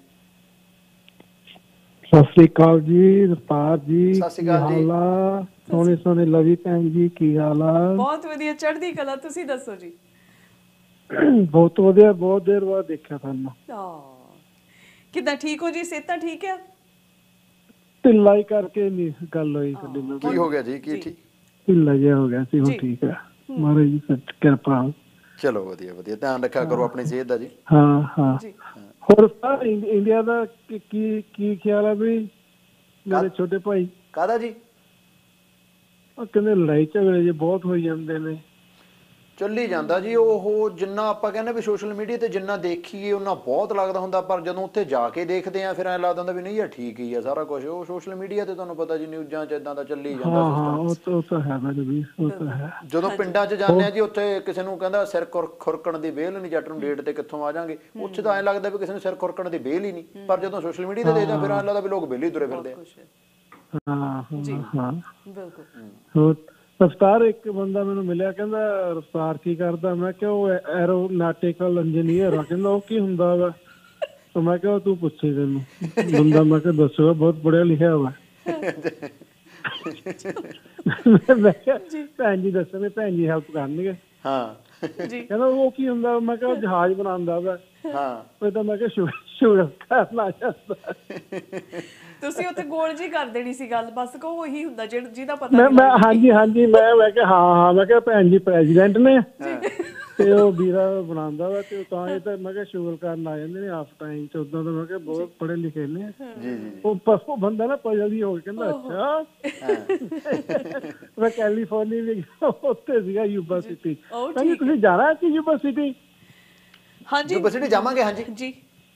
ਸਤਿ ਸ੍ਰੀ ਅਕਾਲ ਜੀ ਰਫਤਾਰ ਜੀ, ਸਤਿ ਸ਼੍ਰੀ ਅਕਾਲ ਜੀ। ਸੋਹਣੇ ਸੋਹਣੇ ਲਵੀ ਭੈਣ ਜੀ, ਕੀ ਹਾਲ ਆ? ਬਹੁਤ ਵਧੀਆ, ਚੜ੍ਹਦੀ ਕਲਾ, ਤੁਸੀਂ ਦੱਸੋ ਜੀ? ਬਹੁਤ ਵਧੀਆ, ਬਹੁਤ ਦੇਰ ਬਾਅਦ ਦੇਖਿਆ ਤੁਹਾਨੂੰ। ਕਿੱਦਾਂ, ਠੀਕ ਹੋ ਜੀ? ਸਿਹਤਾਂ ਠੀਕ ਆ? ਢਿੱਲਾ ਹੀ ਕਰਕੇ ਨਹੀਂ ਗੱਲ ਹੋਈ ਸਾਡੀ ਨਾਲ। ਕੀ ਹੋ ਗਿਆ ਜੀ? ਕੀ ਠੀਕ ਢਿੱਲਾ ਜਿਹਾ ਹੋ ਗਿਆ ਸੀ, ਹੁਣ ਠੀਕ ਹੈ ਮਹਾਰਾਜ ਜੀ ਦੀ ਕਿਰਪਾ। ਚਲੋ ਵਧੀਆ ਵਧੀਆ, ਧਿਆਨ ਰੱਖਿਆ ਕਰੋ ਆਪਣੀ ਸਿਹਤ ਦਾ ਜੀ। ਹਾਂ ਹਾਂ। ਹੋਰ ਸਰ ਇੰਡੀਆ ਦਾ ਕੀ ਖਿਆਲ ਹੈ ਵੀ ਮੇਰੇ ਛੋਟੇ ਭਾਈ? ਕਾਹਦਾ ਜੀ? ਉਹ ਕਹਿੰਦੇ ਲੜਾਈ ਝਗੜੇ ਜੇ ਬਹੁਤ ਹੋਈ ਜਾਂਦੇ ਨੇ। ਚੱਲੀ ਜਾਂਦਾ ਜੀ, ਉਹ ਜਿੰਨਾ ਆਪਾਂ ਕਹਿੰਦੇ ਵੀ ਸੋਸ਼ਲ ਮੀਡੀਆ ਤੇ ਜਿੰਨਾ ਦੇਖੀਏ ਉਹਨਾਂ ਬਹੁਤ ਲੱਗਦਾ ਹੁੰਦਾ, ਪਰ ਜਦੋਂ ਉੱਥੇ ਜਾ ਕੇ ਦੇਖਦੇ ਆ ਫਿਰ ਐਂ ਲੱਗਦਾ ਹੁੰਦਾ ਵੀ ਨਹੀਂ ਯਾਰ ਠੀਕ ਹੀ ਆ ਸਾਰਾ ਕੁਝ। ਉਹ ਸੋਸ਼ਲ ਮੀਡੀਆ ਤੇ ਤੁਹਾਨੂੰ ਪਤਾ ਜੀ ਨਿਊਜ਼ਾਂ 'ਚ ਇਦਾਂ ਦਾ ਚੱਲੀ ਜਾਂਦਾ ਸਿਸਟਮ। ਉਹ ਤਾਂ ਹੈ ਮੈਡਮ ਜੀ, ਉਹ ਤਾਂ ਹੈ। ਜਦੋਂ ਪਿੰਡਾਂ 'ਚ ਜਾਂਦੇ ਆ ਜੀ, ਉੱਥੇ ਕਿਸੇ ਨੂੰ ਕਹਿੰਦਾ ਸਿਰ ਖੁਰਕਣ ਦੀ ਵਿਹਲ ਨਹੀਂ, ਜੱਟ ਨੂੰ ਡੇਟ ਤੇ ਕਿੱਥੋਂ ਆ ਜਾਾਂਗੇ। ਉੱਥੇ ਤਾਂ ਐਂ ਲੱਗਦਾ ਵੀ ਕਿਸੇ ਨੂੰ ਸਿਰ ਖੁਰਕਣ ਦੀ ਵਿਹਲ ਹੀ ਨਹੀਂ, ਪਰ ਜਦੋਂ ਸੋਸ਼ਲ ਮੀਡੀਆ ਤੇ ਦੇਖਦੇ ਫਿਰ ਐਂ ਲੱਗਦਾ ਵੀ ਲੋਕ ਵਿਹਲੇ ਤੁਰੇ ਫਿਰਦੇ ਆ। ਹਾਂ ਹਾਂ ਬਿਲਕੁਲ। ਹੋਰ ਰਫਤਾਰ, ਇੱਕ ਬੰਦਾ ਮੈਨੂੰ ਮਿਲਿਆ, ਕਹਿੰਦਾ ਰਫਤਾਰ ਕੀ ਕਰਦਾ? ਮੈਂ ਕਿਹਾ ਉਹ ਐਰੋਨਾਟਿਕਲ ਇੰਜੀਨੀਅਰ ਆ। ਕਹਿੰਦਾ ਉਹ ਕੀ ਹੁੰਦਾ ਵਾ? ਮੈਂ ਕਿਹਾ ਤੂੰ ਪੁੱਛੇ ਤੈਨੂੰ ਬੰਦਾ। ਮੈਂ ਕਿਹਾ ਦੱਸੋ, ਬਹੁਤ ਪੜ੍ਹਿਆ ਲਿਖਿਆ ਵਾ। ਮੈਂ ਕਿਹਾ ਭੈਣ ਜੀ ਦੱਸਣਗੇ, ਭੈਣ ਜੀ ਹੈਲਪ ਕਰਨਗੇ। ਹਾਂ ਜੀ। ਕਹਿੰਦਾ ਉਹ ਕੀ ਹੁੰਦਾ? ਮੈਂ ਕਿਹਾ ਜਹਾਜ਼ ਬਣਾਉਂਦਾ ਵਾ। ਹਾਂ, ਉਹ ਤਾਂ ਮੈਂ ਕਿਹਾ ਸ਼ੁਗਰ ਕਰਨਾ ਚਾਹੁੰਦਾ। ਤੁਸੀਂ ਉੱਥੇ ਗੋਲ ਜੀ ਕਰ ਦੇਣੀ ਸੀ ਗੱਲ, ਬਸ ਕਹੋ ਉਹੀ ਹੁੰਦਾ ਜਿਹਦਾ ਪਤਾ। ਮੈਂ ਹਾਂਜੀ ਮੈਂ ਕਿਹਾ ਹਾਂ ਮੈਂ ਕਿਹਾ ਭੈਣ ਜੀ ਪ੍ਰੈਜ਼ੀਡੈਂਟ ਨੇ ਤੇ ਉਹ ਵੀਰਾ ਬਣਾਉਂਦਾ ਵਾ, ਤੇ ਤਾਂ ਇਹ ਤਾਂ ਮੈਂ ਕਿਹਾ ਸ਼ੁਗਰ ਕਰਨ ਆ ਜਾਂਦੇ ਨੇ ਆਫ ਟਾਈਮ ਚ। ਉਦਾਂ ਤਾਂ ਮੈਂ ਕਿਹਾ ਬਹੁਤ ਪੜ੍ਹੇ ਲਿਖੇ ਨੇ। ਉਹ ਬੰਦਾ ਨਾ ਪਜਲ ਹੋ ਕੇ ਕਹਿੰਦਾ ਅੱਛਾ। ਮੈਂ ਕੈਲੀਫੋਰਨੀਆ ਵੀ ਉੱਥੇ ਸੀਗਾ ਯੂਨੀਵਰਸਿਟੀ। ਕਹਿੰਦੀ ਤੁਸੀਂ ਜਾਣਾ ਕਿ ਯੂਨੀਵਰਸਿਟੀ? ਹਾਂਜੀ ਯੂਨੀਵਰਸਿਟੀ ਜਾਵਾਂਗੇ। ਹਾਂਜੀ ਜੀ,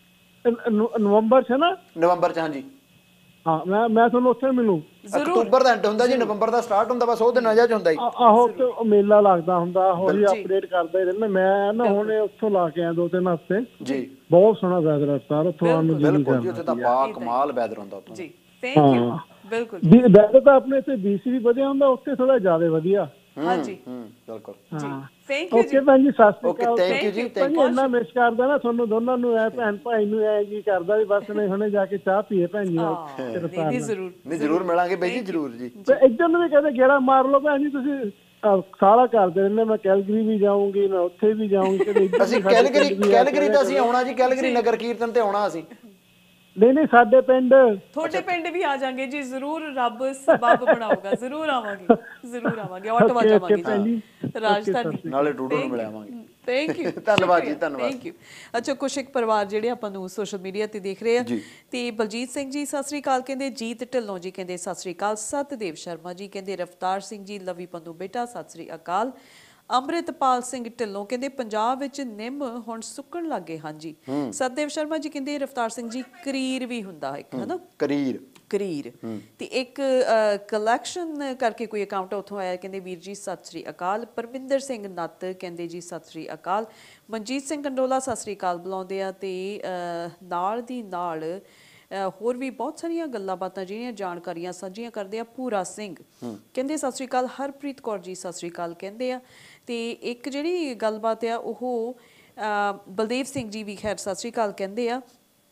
ਨਵੰਬਰ ਚ ਨਾ? ਨਵੰਬਰ ਚ, ਹਾਂਜੀ ਹਾਂ। ਮੈਂ ਤੁਹਾਨੂੰ ਉੱਥੇ ਮਿਲੂ। ਅਕਤੂਬਰ ਦਾ ਐਂਡ ਹੁੰਦਾ ਜੀ, ਨਵੰਬਰ ਦਾ ਸਟਾਰਟ ਹੁੰਦਾ, ਬਸ ਉਹ ਦਿਨ ਅਜਾ ਚ ਹੁੰਦਾ ਜੀ। ਆਹੋ, ਤੇ ਮੇਲਾ ਲੱਗਦਾ ਹੁੰਦਾ, ਹੌਲੀ ਅਪਡੇਟ ਕਰਦਾ ਹੀ ਰਹਿੰਦਾ। ਮੈਂ ਨਾ ਹੁਣ ਉੱਥੋਂ ਲਾ ਕੇ ਆਇਆ 2-3 ਹਫ਼ਤੇ ਜੀ। ਬਹੁਤ ਸੋਹਣਾ ਵੈਦਰ ਹੈ ਸਾਰਾ ਉੱਥੋਂ ਆਉਣ ਨੂੰ। ਬਿਲਕੁਲ ਜੀ, ਉੱਥੇ ਤਾਂ ਬਾ ਕਮਾਲ ਵੈਦਰ ਹੁੰਦਾ ਉੱਥੋਂ ਜੀ। Thank you. ਬਿਲਕੁਲ ਵੈਦਰ ਤਾਂ ਆਪਣੇ ਇੱਥੇ BC ਵੀ ਵਧੀਆ ਹੁੰਦਾ, ਉੱਥੇ ਥੋੜਾ ਜ਼ਿਆਦਾ ਵਧੀਆ। ਹਾਂਜੀ ਬਿਲਕੁਲ ਜੀ। ਥੈਂਕ ਯੂ ਓਕੇ ਭੈਣ ਜੀ, ਸਤਿ ਸ਼੍ਰੀ ਅਕਾਲ। ਥੈਂਕ ਯੂ ਜੀ। ਭੈਣ ਜੀ ਇੰਨਾ ਮਿਸ ਕਰਦਾ ਨਾ ਤੁਹਾਨੂੰ ਦੋਨਾਂ ਨੂੰ, ਐ ਭੈਣ ਭਾਈ ਨੂੰ ਐ ਜੀ ਕਰਦਾ ਵੀ ਬਸ ਨਹੀਂ ਹੁਣੇ ਜਾ ਕੇ ਚਾਹ ਪੀਏ ਭੈਣ ਜੀ ਨਾਲ। ਨਹੀਂ ਜ਼ਰੂਰ ਮਿਲਾਂਗੇ ਬਾਈ ਜੀ, ਜ਼ਰੂਰ ਜੀ। ਇੱਧਰ ਨੂੰ ਵੀ ਕਦੇ ਗੇੜਾ ਮਾਰ ਲਓ ਭੈਣ ਜੀ ਤੁਸੀਂ। ਸਾਰਾ ਕਰਦੇ ਰਹਿੰਦੇ, ਮੈਂ ਕੈਲਗਰੀ ਵੀ ਜਾਊਂਗੀ, ਮੈਂ ਉੱਥੇ ਵੀ ਜਾਊਂਗੀ। ਅਸੀਂ ਕੈਲਗਰੀ ਤਾਂ ਅਸੀਂ ਆਉਣਾ ਜੀ, ਕੈਲਗਰੀ ਨਗਰ ਕੀਰਤਨ ਤੇ ਆਉਣਾ ਅਸੀਂ। ਨਹੀਂ ਸਾਡੇ ਪਿੰਡ, ਤੁਹਾਡੇ ਪਿੰਡ ਵੀ ਆ ਜਾਾਂਗੇ ਜੀ, ਜ਼ਰੂਰ ਰੱਬ ਸਬਬ ਬਣਾਊਗਾ, ਜ਼ਰੂਰ ਆਵਾਂਗੇ। ਆਟਵਾ ਜਾਵਾਂਗੇ ਜੀ, ਰਾਜਧਾਨੀ ਨਾਲੇ ਟੂਡੂ ਨੂੰ ਮਿਲਾਵਾਂਗੇ। ਥੈਂਕ ਯੂ, ਧੰਨਵਾਦ ਜੀ, ਧੰਨਵਾਦ। Thank you. ਅੱਛਾ, ਕੁਛ ਇੱਕ ਪਰਿਵਾਰ ਜਿਹੜੇ ਆਪਾਂ ਨੂੰ ਸੋਸ਼ਲ ਮੀਡੀਆ ਤੇ ਦੇਖ ਰਹੇ ਆ, ਤੇ ਬਲਜੀਤ ਸਿੰਘ ਜੀ ਸਤਿ ਸ੍ਰੀ ਅਕਾਲ ਕਹਿੰਦੇ, ਜੀਤ ਢਿੱਲੋਂ ਜੀ ਕਹਿੰਦੇ ਸਤਿ ਸ੍ਰੀ ਅਕਾਲ, ਸਤਦੇਵ ਸ਼ਰਮਾ ਜੀ ਕਹਿੰਦੇ ਰਫਤਾਰ ਸਿੰਘ ਜੀ ਲਵੀ ਪੰਨੂ ਬੇਟਾ ਸਤਿ ਸ੍ਰੀ ਅਕਾਲ, ਅੰਮ੍ਰਿਤਪਾਲ ਸਿੰਘ ਢਿੱਲੋਂ ਕਹਿੰਦੇ ਪੰਜਾਬ ਵਿੱਚ ਨਿੰਮ ਹੁਣ ਸੁੱਕਣ ਲੱਗੇ। ਹਾਂਜੀ, ਸਤਦੇਵ ਸ਼ਰਮਾ ਜੀ ਕਹਿੰਦੇ ਰਫਤਾਰ ਸਿੰਘ ਜੀ ਕਰੀਰ ਵੀ ਹੁੰਦਾ ਇੱਕ, ਹਨਾ, ਕਰੀਰ ਤੇ ਇੱਕ ਕਲੈਕਸ਼ਨ ਕਰਕੇ ਕੋਈ ਅਕਾਊਂਟ ਉੱਥੋਂ ਆਇਆ, ਕਹਿੰਦੇ ਵੀਰ ਜੀ ਸਤਿ ਸ੍ਰੀ ਅਕਾਲ। ਪਰਮਿੰਦਰ ਸਿੰਘ ਨੱਤ ਕਹਿੰਦੇ ਜੀ ਸਤਿ ਸ੍ਰੀ ਅਕਾਲ। ਮਨਜੀਤ ਸਿੰਘ ਕੰਡੋਲਾ ਸਤਿ ਸ੍ਰੀ ਅਕਾਲ ਬੁਲਾਉਂਦੇ ਆ, ਤੇ ਨਾਲ ਦੀ ਨਾਲ ਹੋਰ ਵੀ ਬਹੁਤ ਸਾਰੀਆਂ ਗੱਲਾਂ ਬਾਤਾਂ ਜਿਹੜੀਆਂ ਜਾਣਕਾਰੀਆਂ ਸਾਂਝੀਆਂ ਕਰਦੇ ਆ। ਭੂਰਾ ਸਿੰਘ ਕਹਿੰਦੇ ਸਤਿ ਸ੍ਰੀ ਅਕਾਲ। ਹਰਪ੍ਰੀਤ ਕੌਰ ਜੀ ਸਤਿ ਸ੍ਰੀ ਅਕਾਲ ਕਹਿੰਦੇ ਆ ਤੇ ਇੱਕ ਜਿਹੜੀ ਗੱਲਬਾਤ ਆ ਉਹ ਬਲਦੇਵ ਸਿੰਘ ਜੀ ਵੀ ਖੈਰ ਸਤਿ ਸ਼੍ਰੀ ਅਕਾਲ ਕਹਿੰਦੇ ਆ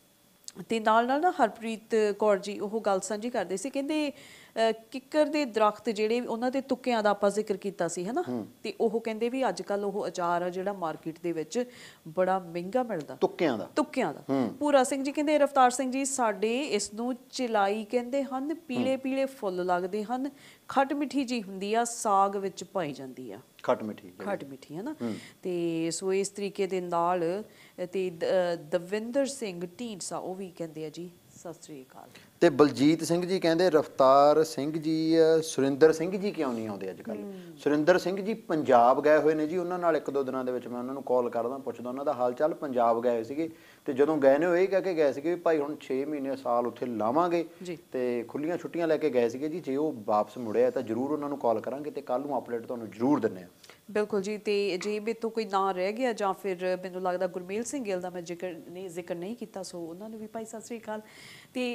ਤੇ ਨਾਲ ਨਾਲ ਨਾ ਹਰਪ੍ਰੀਤ ਕੌਰ ਜੀ ਉਹ ਗੱਲ ਸਾਂਝੀ ਕਰਦੇ ਸੀ, ਕਹਿੰਦੇ ਕਿੱਕਰ ਦੇ ਦਰਖਤ ਜਿਹੜੇ ਉਹਨਾਂ ਦੇ ਤੁੱਕਿਆਂ ਦਾ ਆਪਾਂ ਜ਼ਿਕਰ ਕੀਤਾ ਸੀ ਹਨਾ, ਤੇ ਉਹ ਕਹਿੰਦੇ ਵੀ ਅੱਜ ਕੱਲ ਉਹ ਅਚਾਰ ਆ ਜਿਹੜਾ ਮਾਰਕੀਟ ਦੇ ਵਿੱਚ ਬੜਾ ਮਹਿੰਗਾ ਮਿਲਦਾ ਤੁੱਕਿਆਂ ਦਾ। ਪੂਰਾ ਸਿੰਘ ਜੀ ਕਹਿੰਦੇ ਰਫਤਾਰ ਸਿੰਘ ਜੀ ਸਾਡੇ ਇਸ ਨੂੰ ਚਿਲਾਈ ਕਹਿੰਦੇ ਹਨ, ਪੀਲੇ ਪੀਲੇ ਫੁੱਲ ਲੱਗਦੇ ਹਨ, ਖੱਟ ਮਿੱਠੀ ਜੀ ਹੁੰਦੀ ਆ, ਸਾਗ ਵਿੱਚ ਪਾਈ ਜਾਂਦੀ ਆ ਖੱਟ ਮਿੱਠੀ ਹੈ ਨਾ। ਤੇ ਸੋ ਇਸ ਤਰੀਕੇ ਦੇ ਨਾਲ ਤੇ ਦਵਿੰਦਰ ਸਿੰਘ ਢੀਂਡਸਾ ਉਹ ਵੀ ਕਹਿੰਦੇ ਆ ਜੀ ਸਤਿ ਸ੍ਰੀ ਅਕਾਲ। ਤੇ ਬਲਜੀਤ ਸਿੰਘ ਜੀ ਕਹਿੰਦੇ ਰਫਤਾਰ ਸਿੰਘ ਜੀ ਸੁਰਿੰਦਰ ਸਿੰਘ ਜੀ ਕਿਉਂ ਨਹੀਂ ਆਉਂਦੇ ਅੱਜ ਕੱਲ? ਸੁਰਿੰਦਰ ਸਿੰਘ ਜੀ ਪੰਜਾਬ ਗਏ ਹੋਏ ਨੇ ਜੀ, ਉਹਨਾਂ ਨਾਲ ਇੱਕ ਦੋ ਦਿਨਾਂ ਦੇ ਵਿੱਚ ਮੈਂ ਉਹਨਾਂ ਨੂੰ ਕਾਲ ਕਰਦਾ, ਪੁੱਛਦਾ ਉਹਨਾਂ ਦਾ ਹਾਲ ਚਾਲ। ਪੰਜਾਬ ਗਏ ਹੋਏ ਸੀਗੇ ਤੇ ਜਦੋਂ ਗਏ ਨੇ ਉਹ ਇਹ ਕਹਿ ਕੇ ਗਏ ਸੀਗੇ ਵੀ ਭਾਈ ਹੁਣ 6 ਮਹੀਨੇ ਸਾਲ ਉੱਥੇ ਲਾਵਾਂਗੇ ਤੇ ਖੁੱਲੀਆਂ ਛੁੱਟੀਆਂ ਲੈ ਕੇ ਗਏ ਸੀਗੇ ਜੀ। ਜੇ ਉਹ ਵਾਪਸ ਮੁੜਿਆ ਤਾਂ ਜ਼ਰੂਰ ਉਹਨਾਂ ਨੂੰ ਕਾਲ ਕਰਾਂਗੇ ਤੇ ਕੱਲ ਨੂੰ ਅਪਡੇਟ ਤੁਹਾਨੂੰ ਜ਼ਰੂਰ ਦਿੰਦੇ ਹਾਂ। ਬਿਲਕੁਲ ਜੀ। ਤੇ ਜੇ ਮੇਰੇ ਤੋਂ ਕੋਈ ਨਾਂ ਰਹਿ ਗਿਆ ਜਾਂ ਫਿਰ ਮੈਨੂੰ ਲੱਗਦਾ ਗੁਰਮੇਲ ਸਿੰਘ ਗਿੱਲ ਦਾ ਮੈਂ ਜ਼ਿਕਰ ਨਹੀਂ ਕੀਤਾ, ਸੋ ਉਹਨਾਂ ਨੂੰ ਵੀ ਭਾਈ ਸਤਿ ਸ੍ਰੀ ਅਕਾਲ। ਤੇ